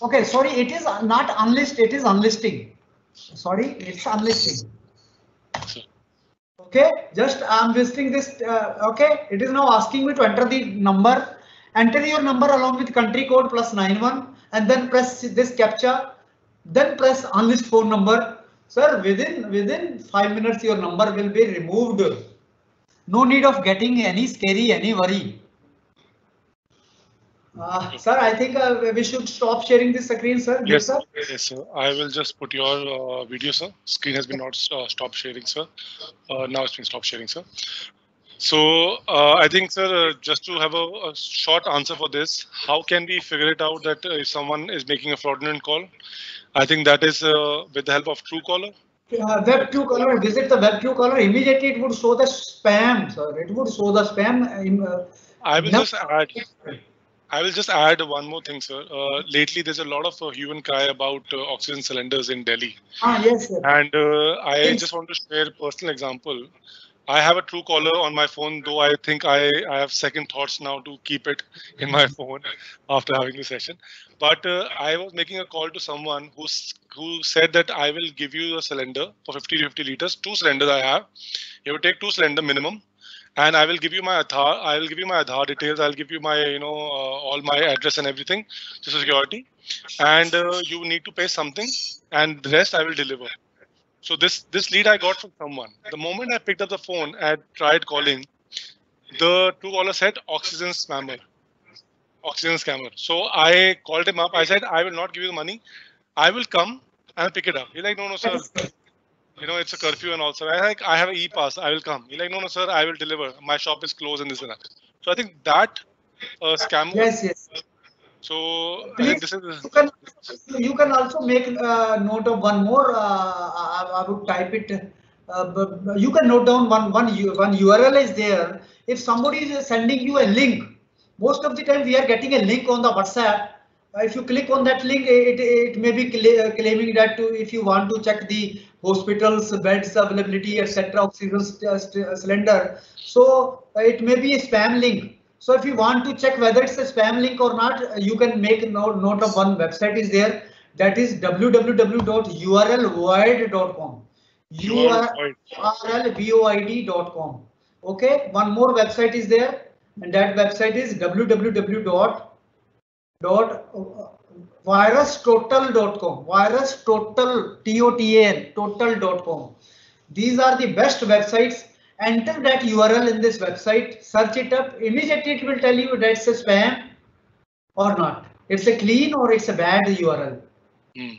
Okay, sorry, it is not unlist, it is unlisting. Sorry, it's unlisting. Okay, just I'm visiting this. Uh, okay, it is now asking me to enter the number. Enter your number along with country code plus nine one, and then press this captcha. Then press unlist phone number. Sir, within within five minutes your number will be removed. No need of getting any scary, any worry. Uh, sir, I think uh, we should stop sharing this screen, sir. Yes, sir. Yes, sir. I will just put your uh, video, sir. Screen has been not uh, stopped sharing, sir. Uh, now it's been stopped sharing, sir. So uh, I think, sir, uh, just to have a, a short answer for this, how can we figure it out that uh, if someone is making a fraudulent call? I think that is uh, with the help of Truecaller. Uh, web Truecaller, visit the web Truecaller, immediately it would show the spam, sir. It would show the spam. In, uh, I will just add. I will just add one more thing, sir. Uh, lately, there's a lot of uh, hue and cry about uh, oxygen cylinders in Delhi. Ah, yes, sir. And uh, I Yes. just want to share a personal example. I have a Truecaller on my phone, though I think I, I have second thoughts now to keep it in my phone after having the session. But uh, I was making a call to someone who's, who said that I will give you a cylinder for fifty to fifty liters, two cylinders I have. You will take two cylinder minimum. And I will give you my Aadhaar. I will give you my Aadhaar details. I'll give you my, you know, uh, all my address and everything to security. And uh, you need to pay something, and the rest I will deliver. So this this lead I got from someone. The moment I picked up the phone and tried calling, the Truecaller said oxygen spammer, oxygen scammer. So I called him up. I said I will not give you the money. I will come and pick it up. He's like, no, no, sir. You know, it's a curfew and also I like I have an e-pass. I will come. He's like, no, no, sir, I will deliver. My shop is closed and this and that. So I think that uh, scam. Yes, yes. So I Please, think this is. you can you can also make uh, note of one more. Uh, I, I would type it. Uh, but you can note down one one U, one U R L is there. If somebody is sending you a link, most of the time we are getting a link on the WhatsApp. Uh, if you click on that link, it, it may be cla claiming that to, if you want to check the hospitals, beds availability, et cetera, oxygen cylinder. So uh, it may be a spam link. So if you want to check whether it's a spam link or not, you can make a note, note of one website is there. That is w w w dot u r l void dot com. u r l void dot com. Okay, one more website is there, and that website is w w w dot virus total dot com. virus total T O T A L total dot com. These are the best websites. Enter that U R L in this website, search it up, immediately it will tell you that it's a spam or not. It's a clean or it's a bad U R L. Hmm.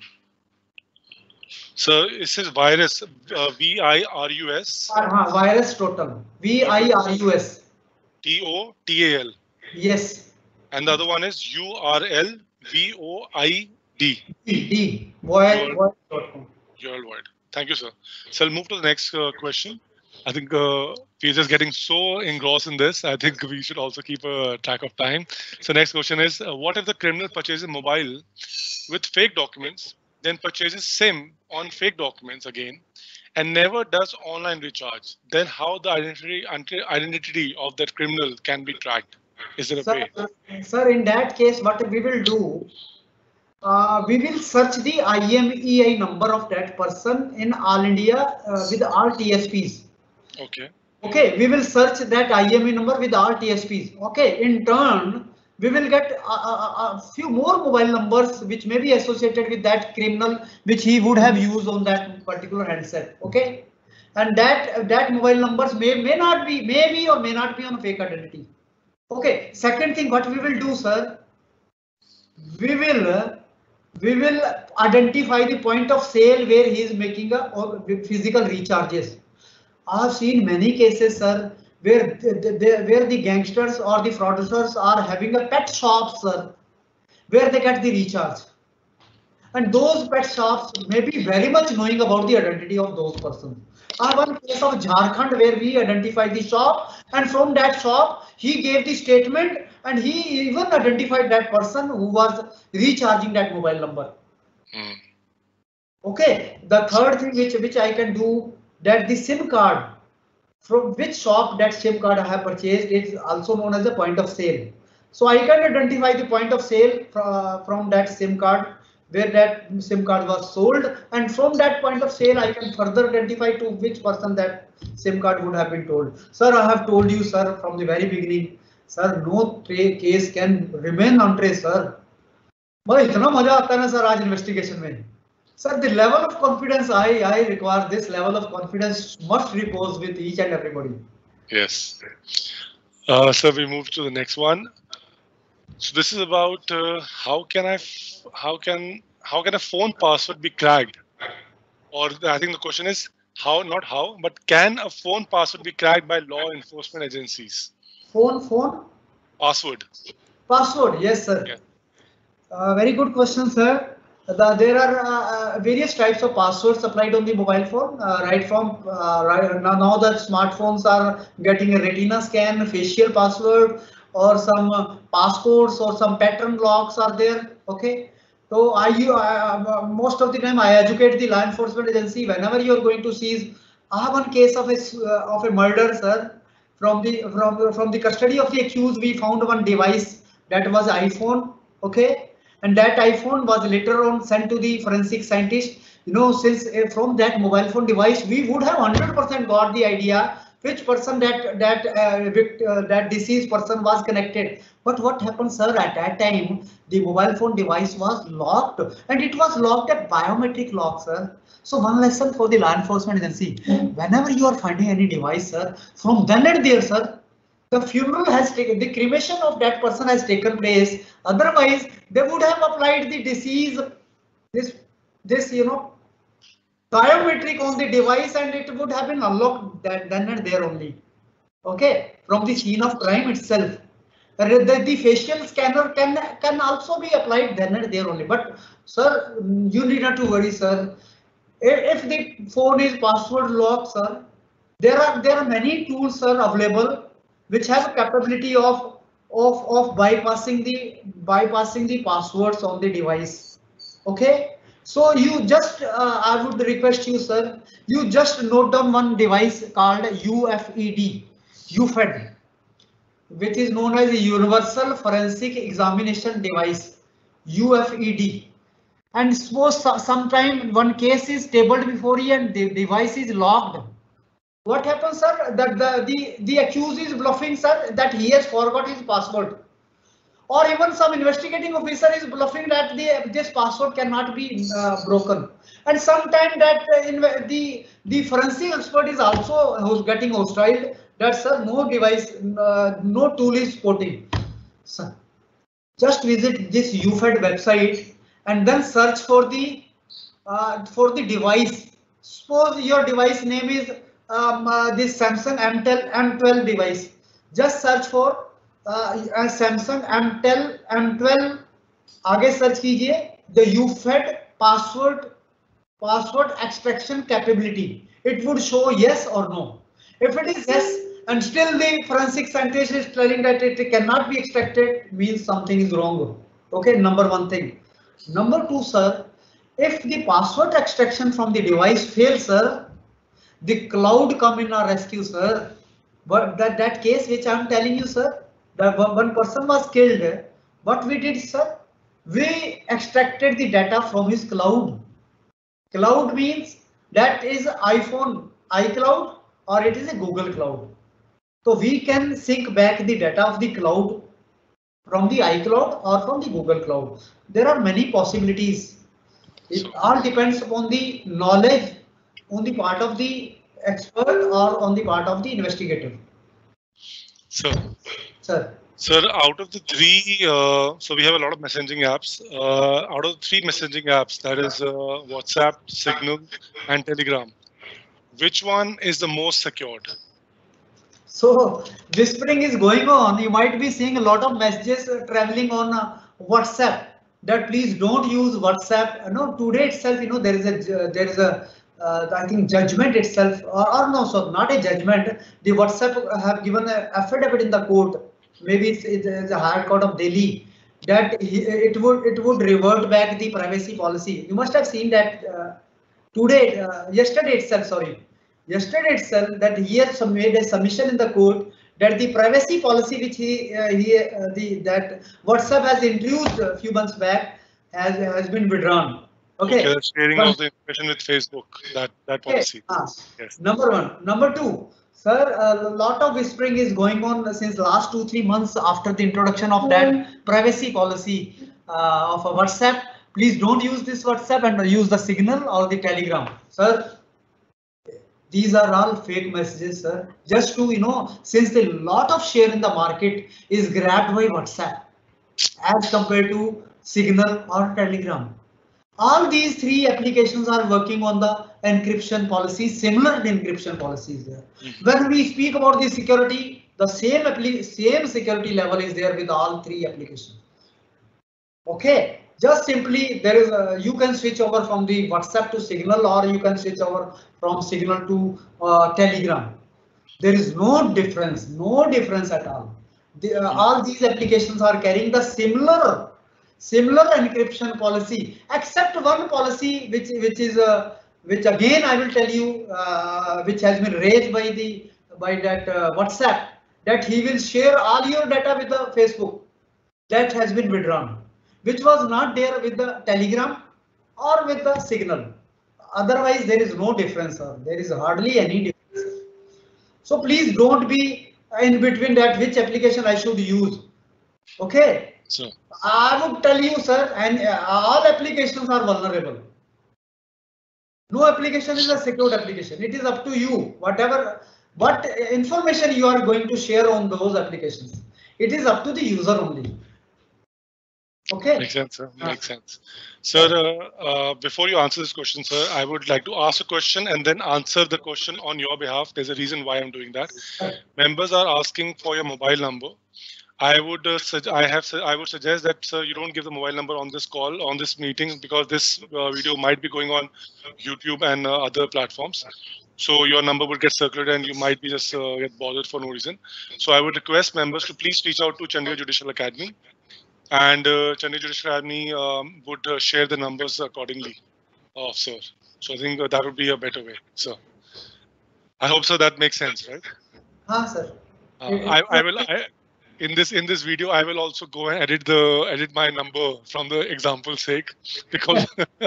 So it says virus, uh, V I R U S. Uh, virus total, V I R U S. T O T A L. Yes. And the other one is U R L V O I D. D. Void dot com. Worldwide. Thank you, sir. So I'll move to the next uh, question. I think uh, we're just getting so engrossed in this. I think we should also keep a track of time. So next question is, uh, what if the criminal purchases mobile with fake documents, then purchases SIM on fake documents again, and never does online recharge? Then how the identity identity of that criminal can be tracked? Is there a Sir, way? sir, in that case, what we will do, uh, we will search the I M E I number of that person in all India uh, with all T S Ps. Okay. Okay, we will search that I M E I number with all T S Ps. Okay, in turn, we will get a, a, a few more mobile numbers which may be associated with that criminal which he would have used on that particular handset. Okay, and that that mobile numbers may may not be, may be or may not be on fake identity. Okay, second thing what we will do, sir, we will we will identify the point of sale where he is making a or physical recharges. I have seen many cases, sir, where the, the, where the gangsters or the fraudsters are having a pet shop, sir, where they get the recharge. And those pet shops may be very much knowing about the identity of those persons. I have one case of Jharkhand where we identified the shop, and from that shop he gave the statement and he even identified that person who was recharging that mobile number. Mm. Okay, the third thing which which I can do, that the SIM card, from which shop that SIM card I have purchased, is also known as a point of sale. So I can identify the point of sale uh, from that SIM card, where that SIM card was sold, and from that point of sale I can further identify to which person that SIM card would have been told. Sir, I have told you, sir, from the very beginning, sir, no case can remain untraced, sir. But इतना मजा आता है ना sir आज investigation में. Sir, the level of confidence I I require, this level of confidence must repose with each and everybody. Yes. Uh, so we move to the next one. So this is about uh, how can I, f how can, how can a phone password be cracked? Or I think the question is how, not how, but can a phone password be cracked by law enforcement agencies? Phone, phone? Password. Password, yes, sir. Yeah. Uh, very good question, sir. The, there are uh, various types of passwords applied on the mobile phone, uh, right from uh, right now, now that smartphones are getting a retina scan, facial password, or some uh, passcodes or some pattern locks are there. Okay, so I, uh, most of the time I educate the law enforcement agency whenever you are going to seize. I have one case of a uh, of a murder, sir. From the from from the custody of the accused, we found one device that was iPhone. Okay. And that iPhone was later on sent to the forensic scientist. You know, since uh, from that mobile phone device, we would have one hundred percent got the idea which person that that uh, uh, that deceased person was connected. But what happened, sir? At that time, the mobile phone device was locked, and it was locked at biometric lock, sir. So one lesson for the law enforcement agency: whenever you are finding any device, sir, from then and there, sir, the funeral has taken, the cremation of that person has taken place. Otherwise, they would have applied the disease, this, this, you know, biometric on the device, and it would have been unlocked that then and there only. Okay, from the scene of crime itself. The, the, the facial scanner can can also be applied then and there only. But sir, you need not to worry, sir. If the phone is password locked, sir, there are there are many tools, sir, available which have a capability of of of bypassing the bypassing the passwords on the device. Okay, so you just uh, I would request you, sir, you just note down one device called U F E D, U F E D, which is known as a Universal Forensic Examination Device, U F E D. And suppose sometime one case is tabled before you and the device is locked. What happens, sir? That the, the, the accused is bluffing, sir, that he has forgot his password. Or even some investigating officer is bluffing that the, this password cannot be uh, broken. And sometimes that uh, in the, the forensic expert is also who's getting hostile that, sir, no device, uh, no tool is supporting. Sir, just visit this U F E D website and then search for the uh, for the device. Suppose your device name is Um, uh, this Samsung M twelve device. Just search for uh, a Samsung M twelve. आगे search कीजिए the U F E D password password extraction capability. It would show yes or no. If it is yes, and still the forensic scientist is telling that it cannot be extracted, means something is wrong. Okay, number one thing. Number two, sir, if the password extraction from the device fails, sir, the cloud come in our rescue, sir. But that, that case which I'm telling you, sir, that one person was killed. What we did, sir? We extracted the data from his cloud. Cloud means that is iPhone, iCloud, or it is a Google Cloud. So we can sync back the data of the cloud from the iCloud or from the Google Cloud. There are many possibilities. It all depends upon the knowledge on the part of the expert or on the part of the investigator. So, sir, sir, out of the three, uh, so we have a lot of messaging apps. Uh, out of the three messaging apps, that is uh, WhatsApp, Signal, and Telegram, which one is the most secured? So whispering is going on. You might be seeing a lot of messages traveling on uh, WhatsApp. That please don't use WhatsApp. No, today itself, you know, there is a uh, there is a Uh, I think judgment itself, or, or no, so not a judgment. The WhatsApp have given an affidavit in the court. Maybe it's, it's a higher court of Delhi that he, it would it would revert back the privacy policy. You must have seen that uh, today, uh, yesterday itself. Sorry, yesterday itself that he has made a submission in the court that the privacy policy which he uh, he uh, the that WhatsApp has introduced a few months back has has been withdrawn. Okay. Okay, the sharing but, of the information with Facebook, that that policy. Okay. Ah, yes. Number one. Number two, sir, a lot of whispering is going on since last two three months after the introduction of that privacy policy uh, of a WhatsApp. Please don't use this WhatsApp and use the Signal or the Telegram, sir. These are all fake messages, sir. Just to, you know, since the lot of share in the market is grabbed by WhatsApp as compared to Signal or Telegram. All these three applications are working on the encryption policy, similar encryption policies there. Mm-hmm. When we speak about the security, the same same security level is there with all three applications. Okay. Just simply there is a, you can switch over from the WhatsApp to Signal, or you can switch over from Signal to uh, Telegram. There is no difference, no difference at all. The, uh, all these applications are carrying the similar, similar encryption policy, except one policy which which is uh, which again I will tell you, uh, which has been raised by the by that uh, WhatsApp, that he will share all your data with the Facebook. That has been withdrawn, which was not there with the Telegram or with the Signal. Otherwise, there is no difference, sir. There is hardly any difference. So please don't be in between that which application I should use. Okay. So I would tell you, sir, and all applications are vulnerable. No application is a secured application. It is up to you. Whatever, what information you are going to share on those applications, it is up to the user only. Okay. Makes sense, sir. Makes uh, sense. Sir, uh, uh, before you answer this question, sir, I would like to ask a question and then answer the question on your behalf. There's a reason why I'm doing that. Members are asking for your mobile number. I would uh, I have I would suggest that, sir, you don't give the mobile number on this call, on this meeting, because this uh, video might be going on YouTube and uh, other platforms. So your number would get circulated and you might be just uh, get bothered for no reason. So I would request members to please reach out to Chandigarh Judicial Academy. And uh, Chandigarh Judicial Academy um, would uh, share the numbers accordingly, uh, sir. So I think uh, that would be a better way, sir. I hope so. That makes sense, right? Ah, sir. Uh, I, I will. I, in this in this video, I will also go and edit the edit my number from the example's sake, because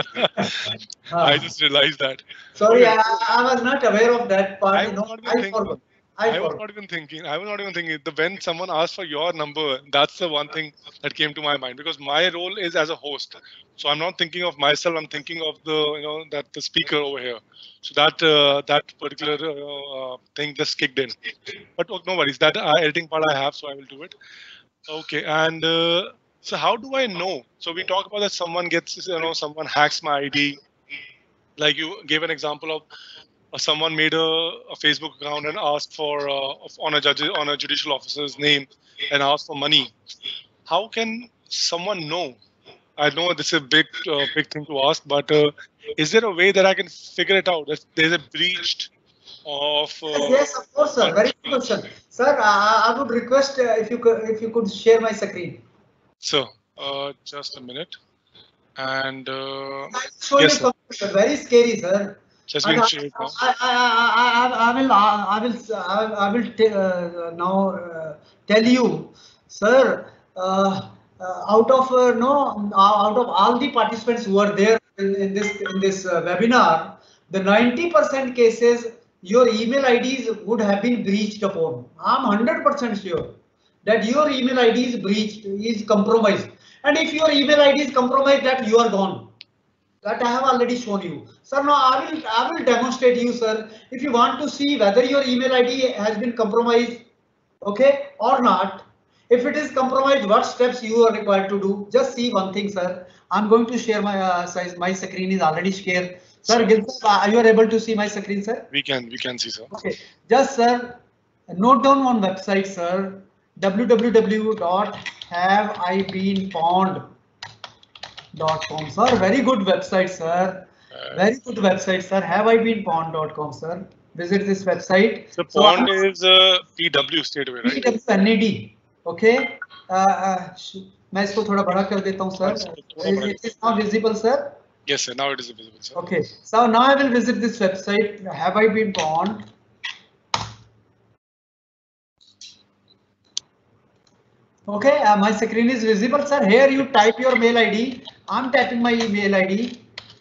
I just realized that. Sorry, okay. I, I was not aware of that part. I, no, I forgot. I, I was not even thinking. I was not even thinking. The when someone asked for your number, that's the one thing that came to my mind, because my role is as a host. So I'm not thinking of myself. I'm thinking of the you know that the speaker over here. So that uh, that particular uh, thing just kicked in. But oh, no worries. That uh, editing part I have, so I will do it. Okay. And uh, so how do I know? So we talk about that someone gets you know someone hacks my I D. Like you gave an example of. Uh, someone made a, a Facebook account and asked for uh, on a judge on a judicial officer's name and asked for money. How can someone know? I know this is a big uh, big thing to ask, but uh, is there a way that I can figure it out? There's a breach of. Uh, yes, yes, of course, sir. Very good question, sir. I, I would request uh, if you could if you could share my screen. So, uh, just a minute, and uh, yes, sir. Very scary, sir. Just being I, I, I, I, I will I will I will uh, now uh, tell you, sir. Uh, uh, out of uh, no out of all the participants who are there in, in this in this uh, webinar, the ninety percent cases your email I Ds would have been breached upon. I'm one hundred percent sure that your email I D is breached, is compromised, and if your email I D is compromised, that you are gone. That I have already shown you. Sir, now I will I will demonstrate you, sir. If you want to see whether your email I D has been compromised, okay, or not. If it is compromised, what steps you are required to do? Just see one thing, sir. I'm going to share my uh, size. My screen is already shared. Sir, are you able to see my screen, sir? We can, we can see, sir. Okay. Just, sir, note down one website, sir. w w w dot have I been pwned dot com, sir. Very good website, sir. Very good website, sir. have I been pwned dot com, sir. Visit this website. The so, pwned so, is uh, P W straight away, right? P W N A D. Okay. Uh, मैं इसको थोड़ा बड़ा कर देता हूँ, sir. It is now visible, sir. Yes, sir. Now it is visible, sir. Okay. So now I will visit this website. Have I been pwned? Okay, uh, my screen is visible, sir. Here you type your mail I D. I'm typing my email I D.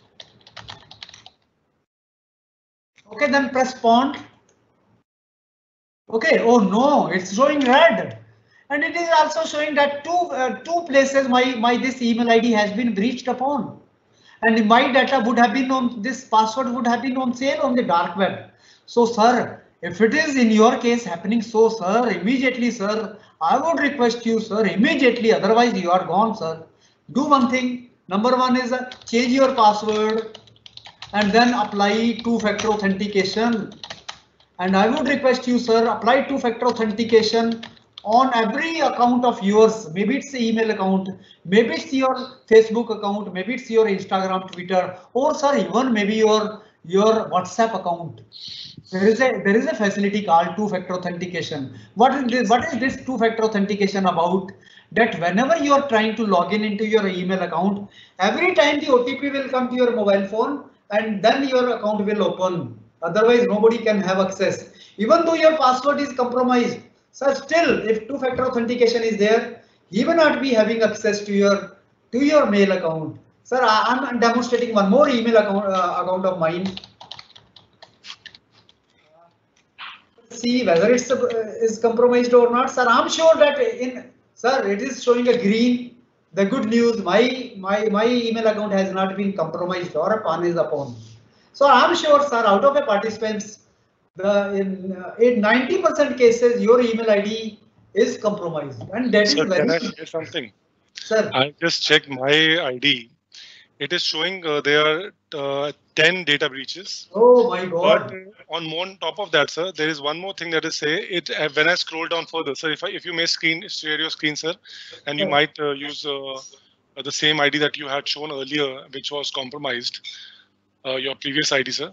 Okay, then press pond. Okay, oh no, it's showing red. And it is also showing that two uh, two places my, my this email I D has been breached upon. And my data would have been on, this password would have been on sale on the dark web. So sir, if it is in your case happening so, sir, immediately, sir, I would request you, sir, immediately, otherwise you are gone, sir. Do one thing. Number one is uh, change your password and then apply two-factor authentication. And I would request you, sir, apply two-factor authentication on every account of yours. Maybe it's the email account, maybe it's your Facebook account, maybe it's your Instagram, Twitter, or sir, even maybe your your WhatsApp account. There is a there is a facility called two-factor authentication. What is this? What is this two-factor authentication about? That whenever you are trying to log in into your email account, every time the O T P will come to your mobile phone, and then your account will open. Otherwise, nobody can have access. Even though your password is compromised, so still, if two-factor authentication is there, he will not be having access to your to your mail account. Sir, I am demonstrating one more email account uh, account of mine. See whether it's uh, is compromised or not, sir. I'm sure that in sir it is showing a green. The good news, my my my email account has not been compromised or a pan is upon. So I'm sure, sir, out of the participants, the in uh, in ninety percent cases your email I D is compromised, and that Sir, is very. Can I say something? Sir, I just checked my I D. It is showing uh, there are uh, ten data breaches. Oh my God. But on on top of that, sir, there is one more thing that is say it uh, when I scroll down further, sir. If I, if you may screen share your screen, sir, and you Sir. might uh, use uh, the same I D that you had shown earlier, which was compromised, uh, your previous I D, sir.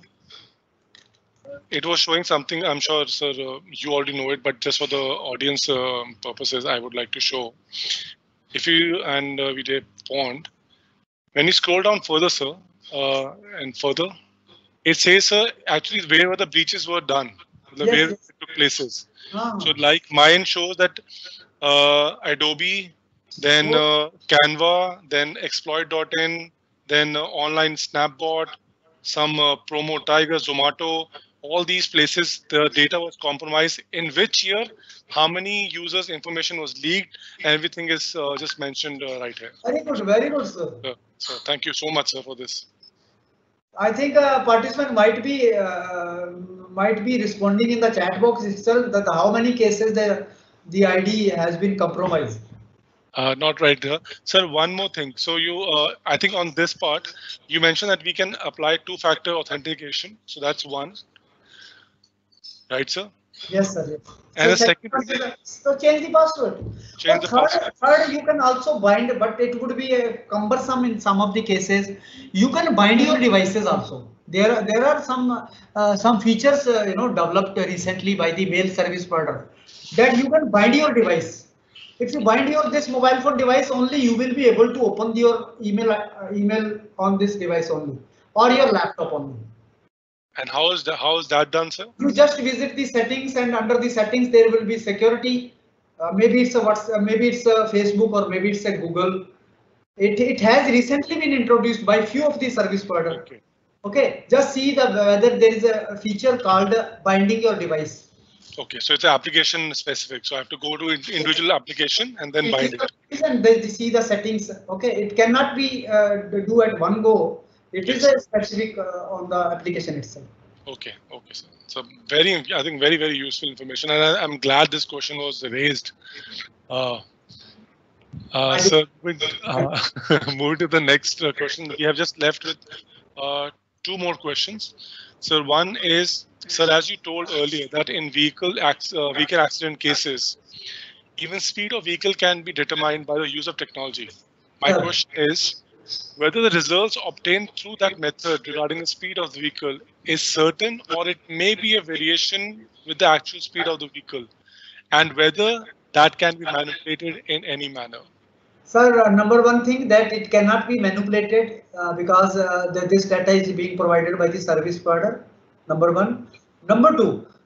It was showing something. I'm sure, sir, uh, you already know it, but just for the audience uh, purposes, I would like to show. If you and uh, we did pond. When you scroll down further, sir, uh, and further, it says, sir, actually where the breaches were done, the Yes, where yes. it took places. Ah. So like mine shows that uh, Adobe, then uh, Canva, then exploit dot in, then uh, online Snapbot, some uh, promo Tiger, Zomato, all these places, the data was compromised. In which year, how many users' information was leaked, everything is uh, just mentioned uh, right here. Very good, very good, sir. So, so thank you so much, sir, for this. I think a participant might be uh, might be responding in the chat box itself that how many cases the the I D has been compromised. Uh, not right there. Sir, one more thing. So you, uh, I think on this part, you mentioned that we can apply two-factor authentication. So that's one. Right, sir? Yes, sir. Yes. And so the second thing, so change the password. Change the the third, password. Third, you can also bind, but it would be uh, cumbersome in some of the cases. You can bind your devices also. There, are, there are some uh, some features uh, you know developed recently by the mail service provider that you can bind your device. If you bind your this mobile phone device only, you will be able to open your email uh, email on this device only or your laptop only. And how is that? How is that done, sir? You just visit the settings, and under the settings there will be security. Uh, maybe it's a WhatsApp, maybe it's a Facebook, or maybe it's a Google. It it has recently been introduced by few of the service providers. Okay. Okay, just see the whether there is a feature called binding your device. Okay, so it's application specific. So I have to go to individual application and then bind it. And then see the settings. Okay, it cannot be uh, do at one go. It yes. is a specific uh, on the application itself. Okay, okay, sir. So very, I think very, very useful information, and I, I'm glad this question was raised. Uh, uh, so we uh, move to the next uh, question. We have just left with uh, two more questions. So one is, sir, as you told earlier, that in vehicle uh, vehicle accident cases, even speed of vehicle can be determined by the use of technology. My yeah. question is, whether the results obtained through that method regarding the speed of the vehicle is certain, or it may be a variation with the actual speed of the vehicle, and whether that can be manipulated in any manner. Sir, uh, number one thing that it cannot be manipulated uh, because uh, the, this data is being provided by the service provider. Number one. Number two,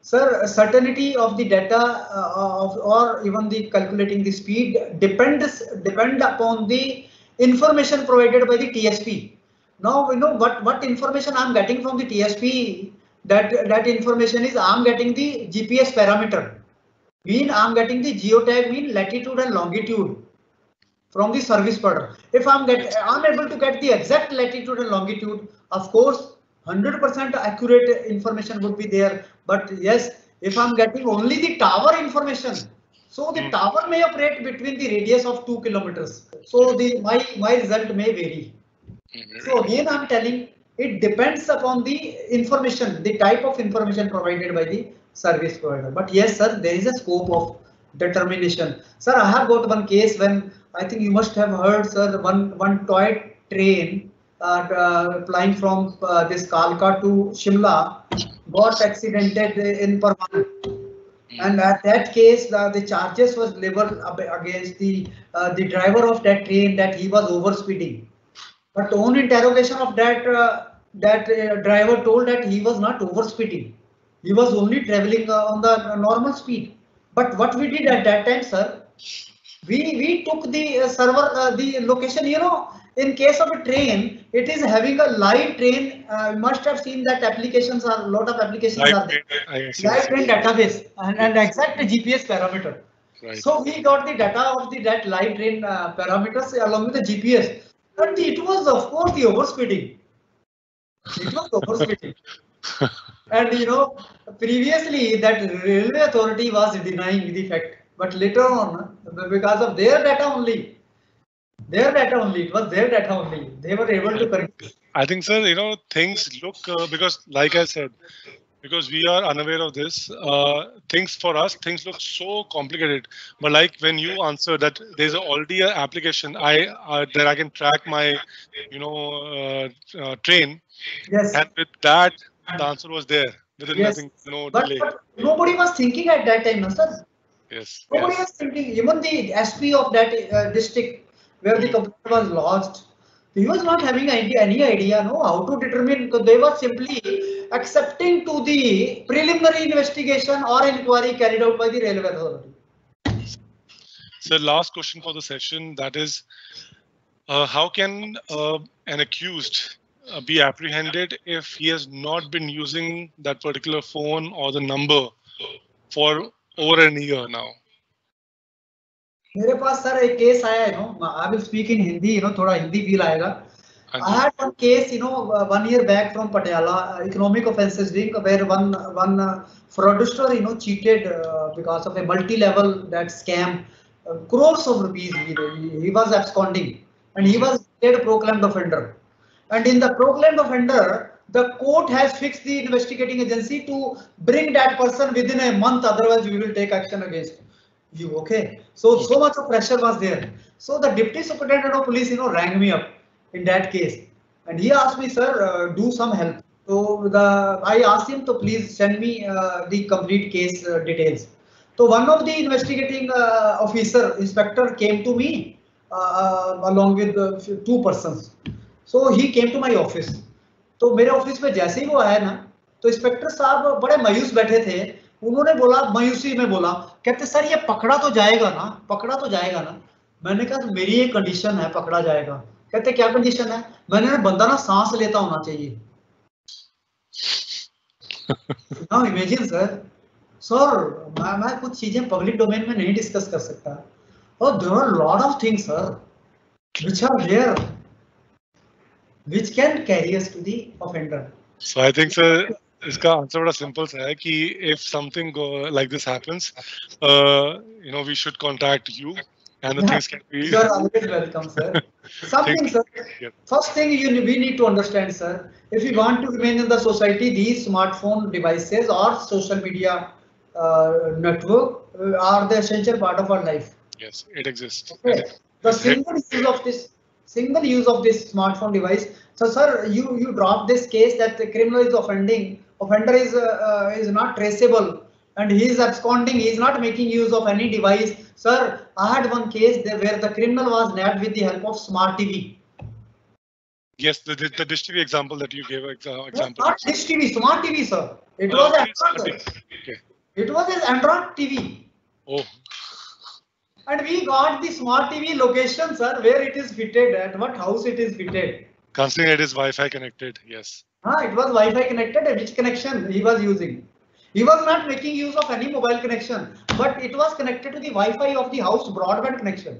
Sir, certainty of the data uh, of, or even the calculating the speed depends depend upon the information provided by the T S P. Now we know what what information I'm getting from the T S P. That that information is I'm getting the G P S parameter. Mean I'm getting the geotag mean latitude and longitude from the service provider. If I'm get I'm able to get the exact latitude and longitude, of course one hundred percent accurate information would be there. But yes, if I'm getting only the tower information, so the tower may operate between the radius of two kilometers. So the my my result may vary. So again, I'm telling it depends upon the information, the type of information provided by the service provider. But yes, sir, there is a scope of determination. Sir, I have got one case when I think you must have heard, sir, one one toy train uh, uh, flying from uh, this Kalka to Shimla got accidented in Parwan. And at that case, the, the charges was leveled against the uh, the driver of that train that he was overspeeding. But on interrogation of that uh, that uh, driver told that he was not overspeeding. He was only traveling uh, on the normal speed. But what we did at that time, sir, we we took the uh, server uh, the location. You know, in case of a train, it is having a live train. Uh, you must have seen that applications are a lot of applications live are there. Live train database and, and exact G P S parameter. Right. So we got the data of the that live train uh, parameters along with the G P S. And it was, of course, the overspeeding. It was overspeeding. And you know, previously that railway authority was denying the fact, but later on, because of their data only, their data only, it was their data only, they were able to correct. I think, sir, you know, things look uh, because, like I said, because we are unaware of this, uh, things for us, things look so complicated. But like when you answer that there's already an application, I uh, that I can track my, you know, uh, uh, train. Yes. And with that, the answer was there. Within yes. nothing, no but, delay. But nobody was thinking at that time, no, sir. Yes. Nobody yes. was thinking. Even the S P of that uh, district where mm. the computer was lost, he was not having idea, any idea, no, how to determine. So they were simply accepting to the preliminary investigation or inquiry carried out by the railway authority. So last question for the session, that is, uh, how can uh, an accused uh, be apprehended if he has not been using that particular phone or the number for over a year now? मेरे पास sir एक case आया है, no I will speak in Hindi, you know थोड़ा Hindi feel आएगा. I had one case, you know, uh, one year back from Patiala, uh, economic offences ring, where one one uh, fraudster, you know, cheated uh, because of a multi-level that scam, uh, crores of rupees. He, he was absconding, and he was made a proclaimed offender. And in the proclaimed offender, the court has fixed the investigating agency to bring that person within a month. Otherwise, we will take action against you. Okay. So so much of pressure was there. So the deputy superintendent of police, you know, rang me up in that case, and he asked me, sir, uh, do some help. So the I asked him to please send me uh, the complete case uh, details. So one of the investigating uh, officer, inspector, came to me uh, along with uh, two persons. So he came to my office. तो मेरे office में जैसे ही वो आया ना, तो inspector साहब बड़े मायूस बैठे थे. उन्होंने बोला, मायूसी में बोला, कहते सर ये पकड़ा तो जाएगा ना, पकड़ा तो जाएगा ना. मैंने कहा मेरी एक कंडीशन है, पकड़ा जाएगा. कहते क्या कंडीशन है? मैंने ना बंदा ना सांस लेता होना चाहिए. Now imagine sir, sir, मैं मैं कुछ चीजें पब्लिक डोमेन में नहीं डिस्कस कर सकता. और there are a lot of things sir, which are there, which can carry us to the offender. So I think sir, इसका आंसर बड़ा सिंपल सा है कि if something go, like this happens, uh, you know, we should contact you. And the yeah, things can be. You are always welcome, sir. Something, sir. Yeah. First thing you we need to understand, sir. If we want to remain in the society, these smartphone devices or social media uh, network uh, are the essential part of our life. Yes, it exists. Okay. The single use of this, single use of this smartphone device. So, sir, you you drop this case that the criminal is offending. Offender is uh, uh, is not traceable. And he is absconding, he is not making use of any device. Sir, I had one case there where the criminal was nabbed with the help of smart T V. Yes, the, the, the Dish T V example that you gave exa example. Not Dish T V, Smart T V, sir. It Oh, was okay, Android. okay. It was an Android T V. Oh. And we got the Smart T V location, sir, where it is fitted, at what house it is fitted. Considering it is Wi-Fi connected, yes. Ah, it was Wi-Fi connected. Which connection he was using? He was not making use of any mobile connection, but it was connected to the Wi-Fi of the house broadband connection.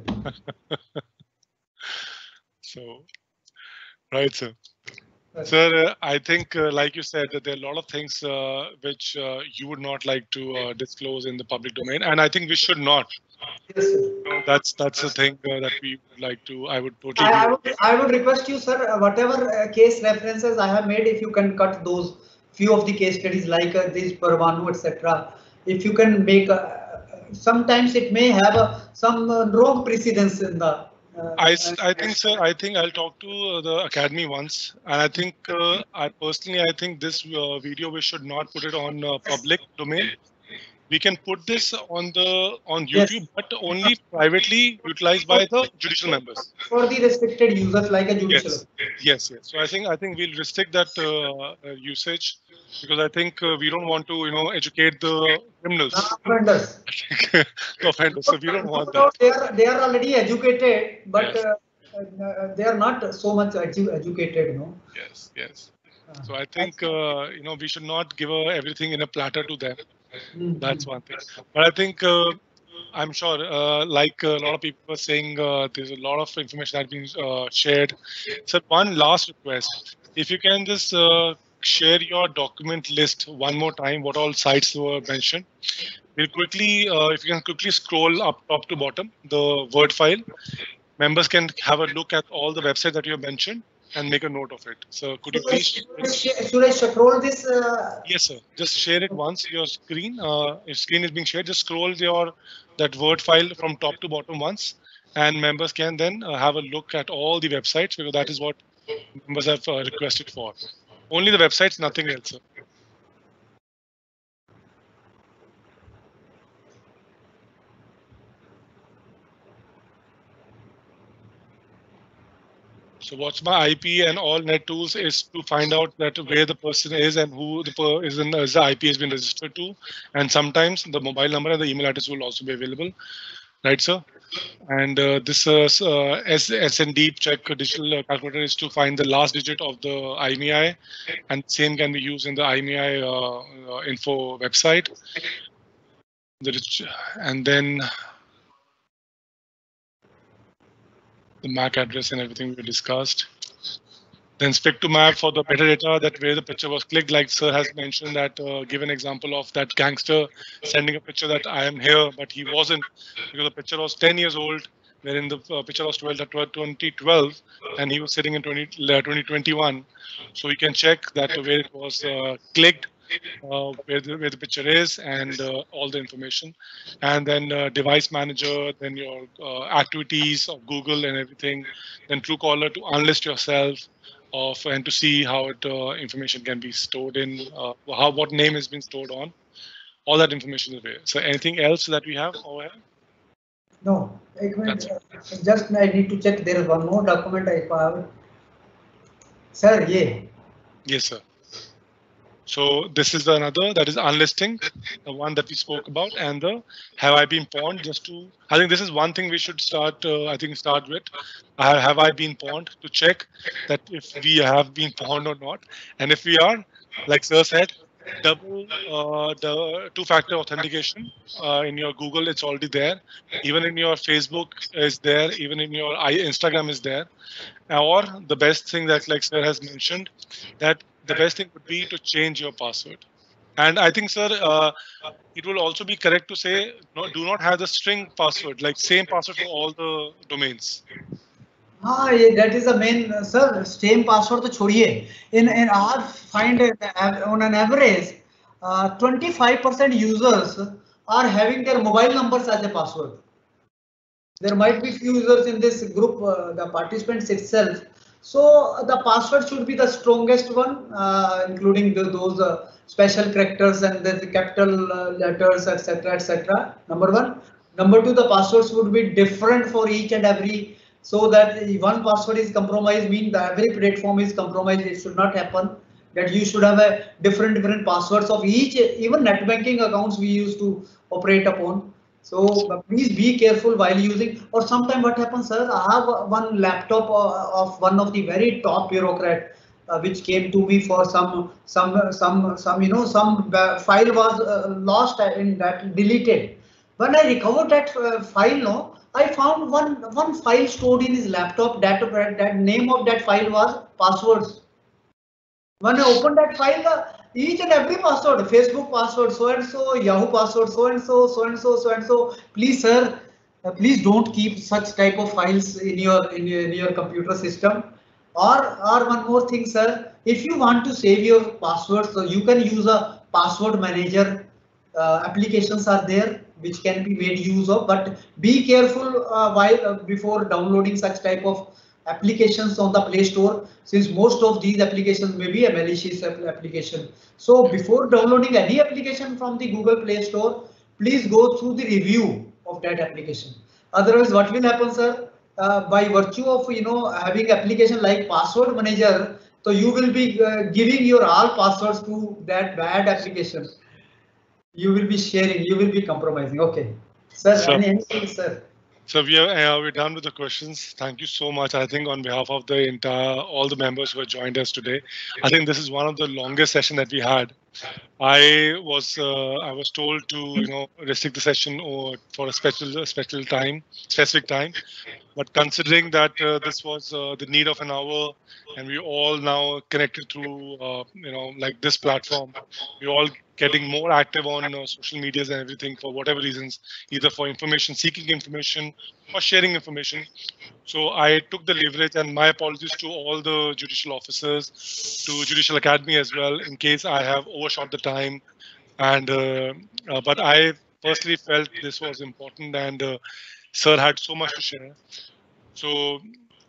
So, right, sir. Sir, uh, I think, uh, like you said, that there are a lot of things uh, which uh, you would not like to uh, disclose in the public domain, and I think we should not. Yes, sir. You know, that's that's the thing uh, that we would like to. I would totally. I, I, would, I would request you, sir, uh, whatever uh, case references I have made, if you can cut those few of the case studies like uh, this Parvanu, et cetera. If you can make, uh, sometimes it may have uh, some uh, wrong precedence in the. Uh, I, I think, sir, I think I'll talk to uh, the academy once, and I think uh, I personally, I think this uh, video we should not put it on uh, public domain. We can put this on the on YouTube, yes, but only privately utilized by the judicial members. For the restricted users, like a judicial. Yes, yes, yes. So I think I think we'll restrict that uh, usage, because I think uh, we don't want to, you know, educate the criminals. Offenders. The offenders. So we don't want that. They are they are already educated, but yes, uh, uh, they are not so much edu educated, you know. Yes, yes. So I think uh, you know, we should not give uh, everything in a platter to them. Mm-hmm. That's one thing. But I think uh, I'm sure, uh, like a lot of people were saying, uh, there's a lot of information that has been uh, shared. So one last request: if you can just uh, share your document list one more time, what all sites were mentioned. We'll quickly, uh, if you can quickly scroll up top to bottom, the Word file. Members can have a look at all the websites that you have mentioned and make a note of it. So could you please? Should I scroll this? Uh... Yes, sir. Just share it once. Your screen, uh, if screen is being shared, just scroll your that Word file from top to bottom once, and members can then uh, have a look at all the websites, because that is what members have uh, requested for. Only the websites, nothing else, sir. So what's my I P and all net tools is to find out that where the person is and who the per is, in, is the I P has been registered to, and sometimes the mobile number and the email address will also be available, right, sir? And uh, this uh, uh, S N D check digital calculator is to find the last digit of the I M E I, and same can be used in the I M E I uh, uh, info website. And then the M A C address and everything we discussed. Then Spec to Map for the metadata, that where the picture was clicked, like sir has mentioned that, uh, give an example of that gangster sending a picture that I am here, but he wasn't, because the picture was ten years old, wherein the uh, picture was twelve, twenty twelve, and he was sitting in twenty twenty-one. So you can check that where it was uh, clicked, Uh, where, the, where the picture is, and uh, all the information, and then uh, device manager, then your uh, activities of Google and everything, then Truecaller to unlist yourself of and to see how it uh, information can be stored in, uh, how what name has been stored on, all that information is there. So anything else that we have over here? No, just I need to check. There is one more document I have. Sir, yeah. Yes, sir. So this is another, that is unlisting, the one that we spoke about, and the have I been pawned, just to, I think this is one thing we should start, uh, I think start with, uh, have I been pawned, to check that if we have been pawned or not. And if we are, like sir said, double uh, the two-factor authentication uh, in your Google, it's already there. Even in your Facebook is there, even in your Instagram is there. Or the best thing that like sir has mentioned, that the best thing would be to change your password. And I think, sir, uh, it will also be correct to say, no, do not have the string password, like same password for all the domains. Ah, yeah, that is the main, uh, sir, same password to chhodiye. In, in our find uh, on an average, twenty-five percent uh, users are having their mobile numbers as a password. There might be few users in this group, uh, the participants itself. So the password should be the strongest one, uh, including the, those uh, special characters and the, the capital uh, letters, et cetera, et cetera. Number one. Number two, the passwords would be different for each and every so that one password is compromised means that every platform is compromised. It should not happen. That you should have a different different passwords of each, even net banking accounts we used to operate upon. So please be careful while using. Or sometimes what happens, sir? I have one laptop of one of the very top bureaucrat, uh, which came to me for some some some some you know some file was uh, lost in that, deleted. When I recovered that uh, file, no, I found one one file stored in his laptop. That that name of that file was passwords. When I opened that file, uh, each and every password, Facebook password, so and so, Yahoo password, so and so, so and so, so and so. Please, sir, uh, please don't keep such type of files in your in your, in your computer system. Or, or one more thing, sir, if you want to save your passwords, so you can use a password manager. Uh, applications are there which can be made use of, but be careful uh, while uh, before downloading such type of applications on the Play Store, since most of these applications may be a malicious application. So before downloading any application from the Google Play Store, please go through the review of that application. Otherwise, what will happen, sir? Uh, by virtue of you know having application like Password Manager, so you will be uh, giving your all passwords to that bad application. You will be sharing, you will be compromising. Okay, sir. So, any, anything, sir? So we are uh, we're done with the questions. Thank you so much. I think on behalf of the entire all the members who have joined us today, I think this is one of the longest session that we had. I was uh, I was told to you know restrict the session or for a special a special time specific time, but considering that uh, this was uh, the need of an hour and we all now connected through uh, you know like this platform, we're all getting more active on uh, social medias and everything for whatever reasons, either for information, seeking information or sharing information. So I took the leverage, and my apologies to all the judicial officers, to Judicial Academy as well, in case I have overshot the time. And uh, uh, but I personally felt this was important, and uh, sir had so much to share. So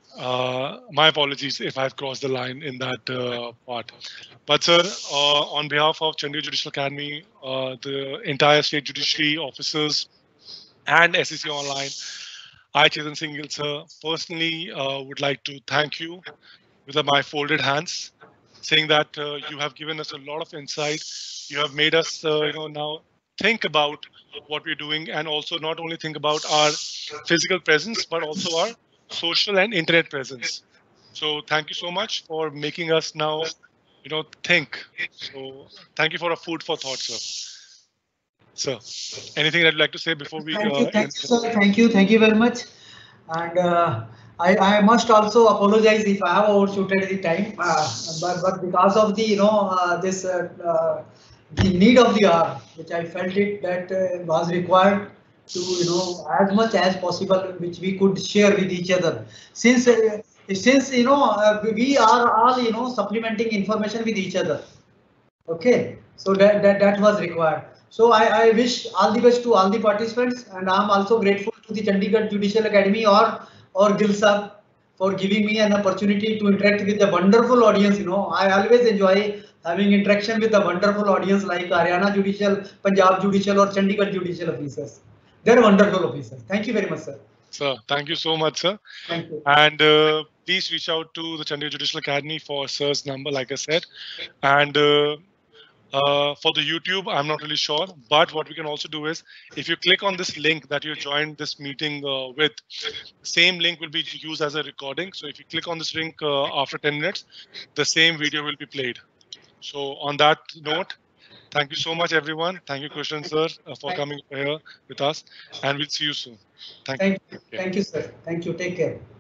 uh, my apologies if I've crossed the line in that uh, part. But sir, uh, on behalf of Chandigarh Judicial Academy, uh, the entire state judiciary officers and S E C Online, I, Chetan Singh Gill, sir, personally uh, would like to thank you with my folded hands, saying that uh, you have given us a lot of insight. You have made us, uh, you know, now think about what we're doing, and also not only think about our physical presence, but also our social and internet presence. So thank you so much for making us now, you know, think. So thank you for a food for thought, sir. Sir, anything that you'd like to say before we? Thank uh, you, thank you, sir. Thank you, thank you very much. And uh, I, I must also apologize if I have overshooted the time, uh, but but because of the you know uh, this uh, uh, the need of the hour, which I felt it that uh, was required to you know as much as possible, which we could share with each other. Since uh, since you know uh, we are all you know supplementing information with each other. Okay, so that that, that was required. So I, I wish all the best to all the participants, and I'm also grateful to the Chandigarh Judicial Academy or or Gill sir for giving me an opportunity to interact with the wonderful audience. You know, I always enjoy having interaction with the wonderful audience like Haryana Judicial, Punjab Judicial, or Chandigarh Judicial officers. They're wonderful officers. Thank you very much, sir. Sir, thank you so much, sir. Thank you. And uh, please reach out to the Chandigarh Judicial Academy for sir's number, like I said. And uh, uh, for the YouTube, I'm not really sure. But what we can also do is, if you click on this link that you joined this meeting uh, with, the same link will be used as a recording. So if you click on this link uh, after ten minutes, the same video will be played. So on that note, thank you so much, everyone. Thank you, Krishnan sir, uh, for coming here with us. And we'll see you soon. Thank, Thank you. you. Thank you, sir. Thank you. Take care.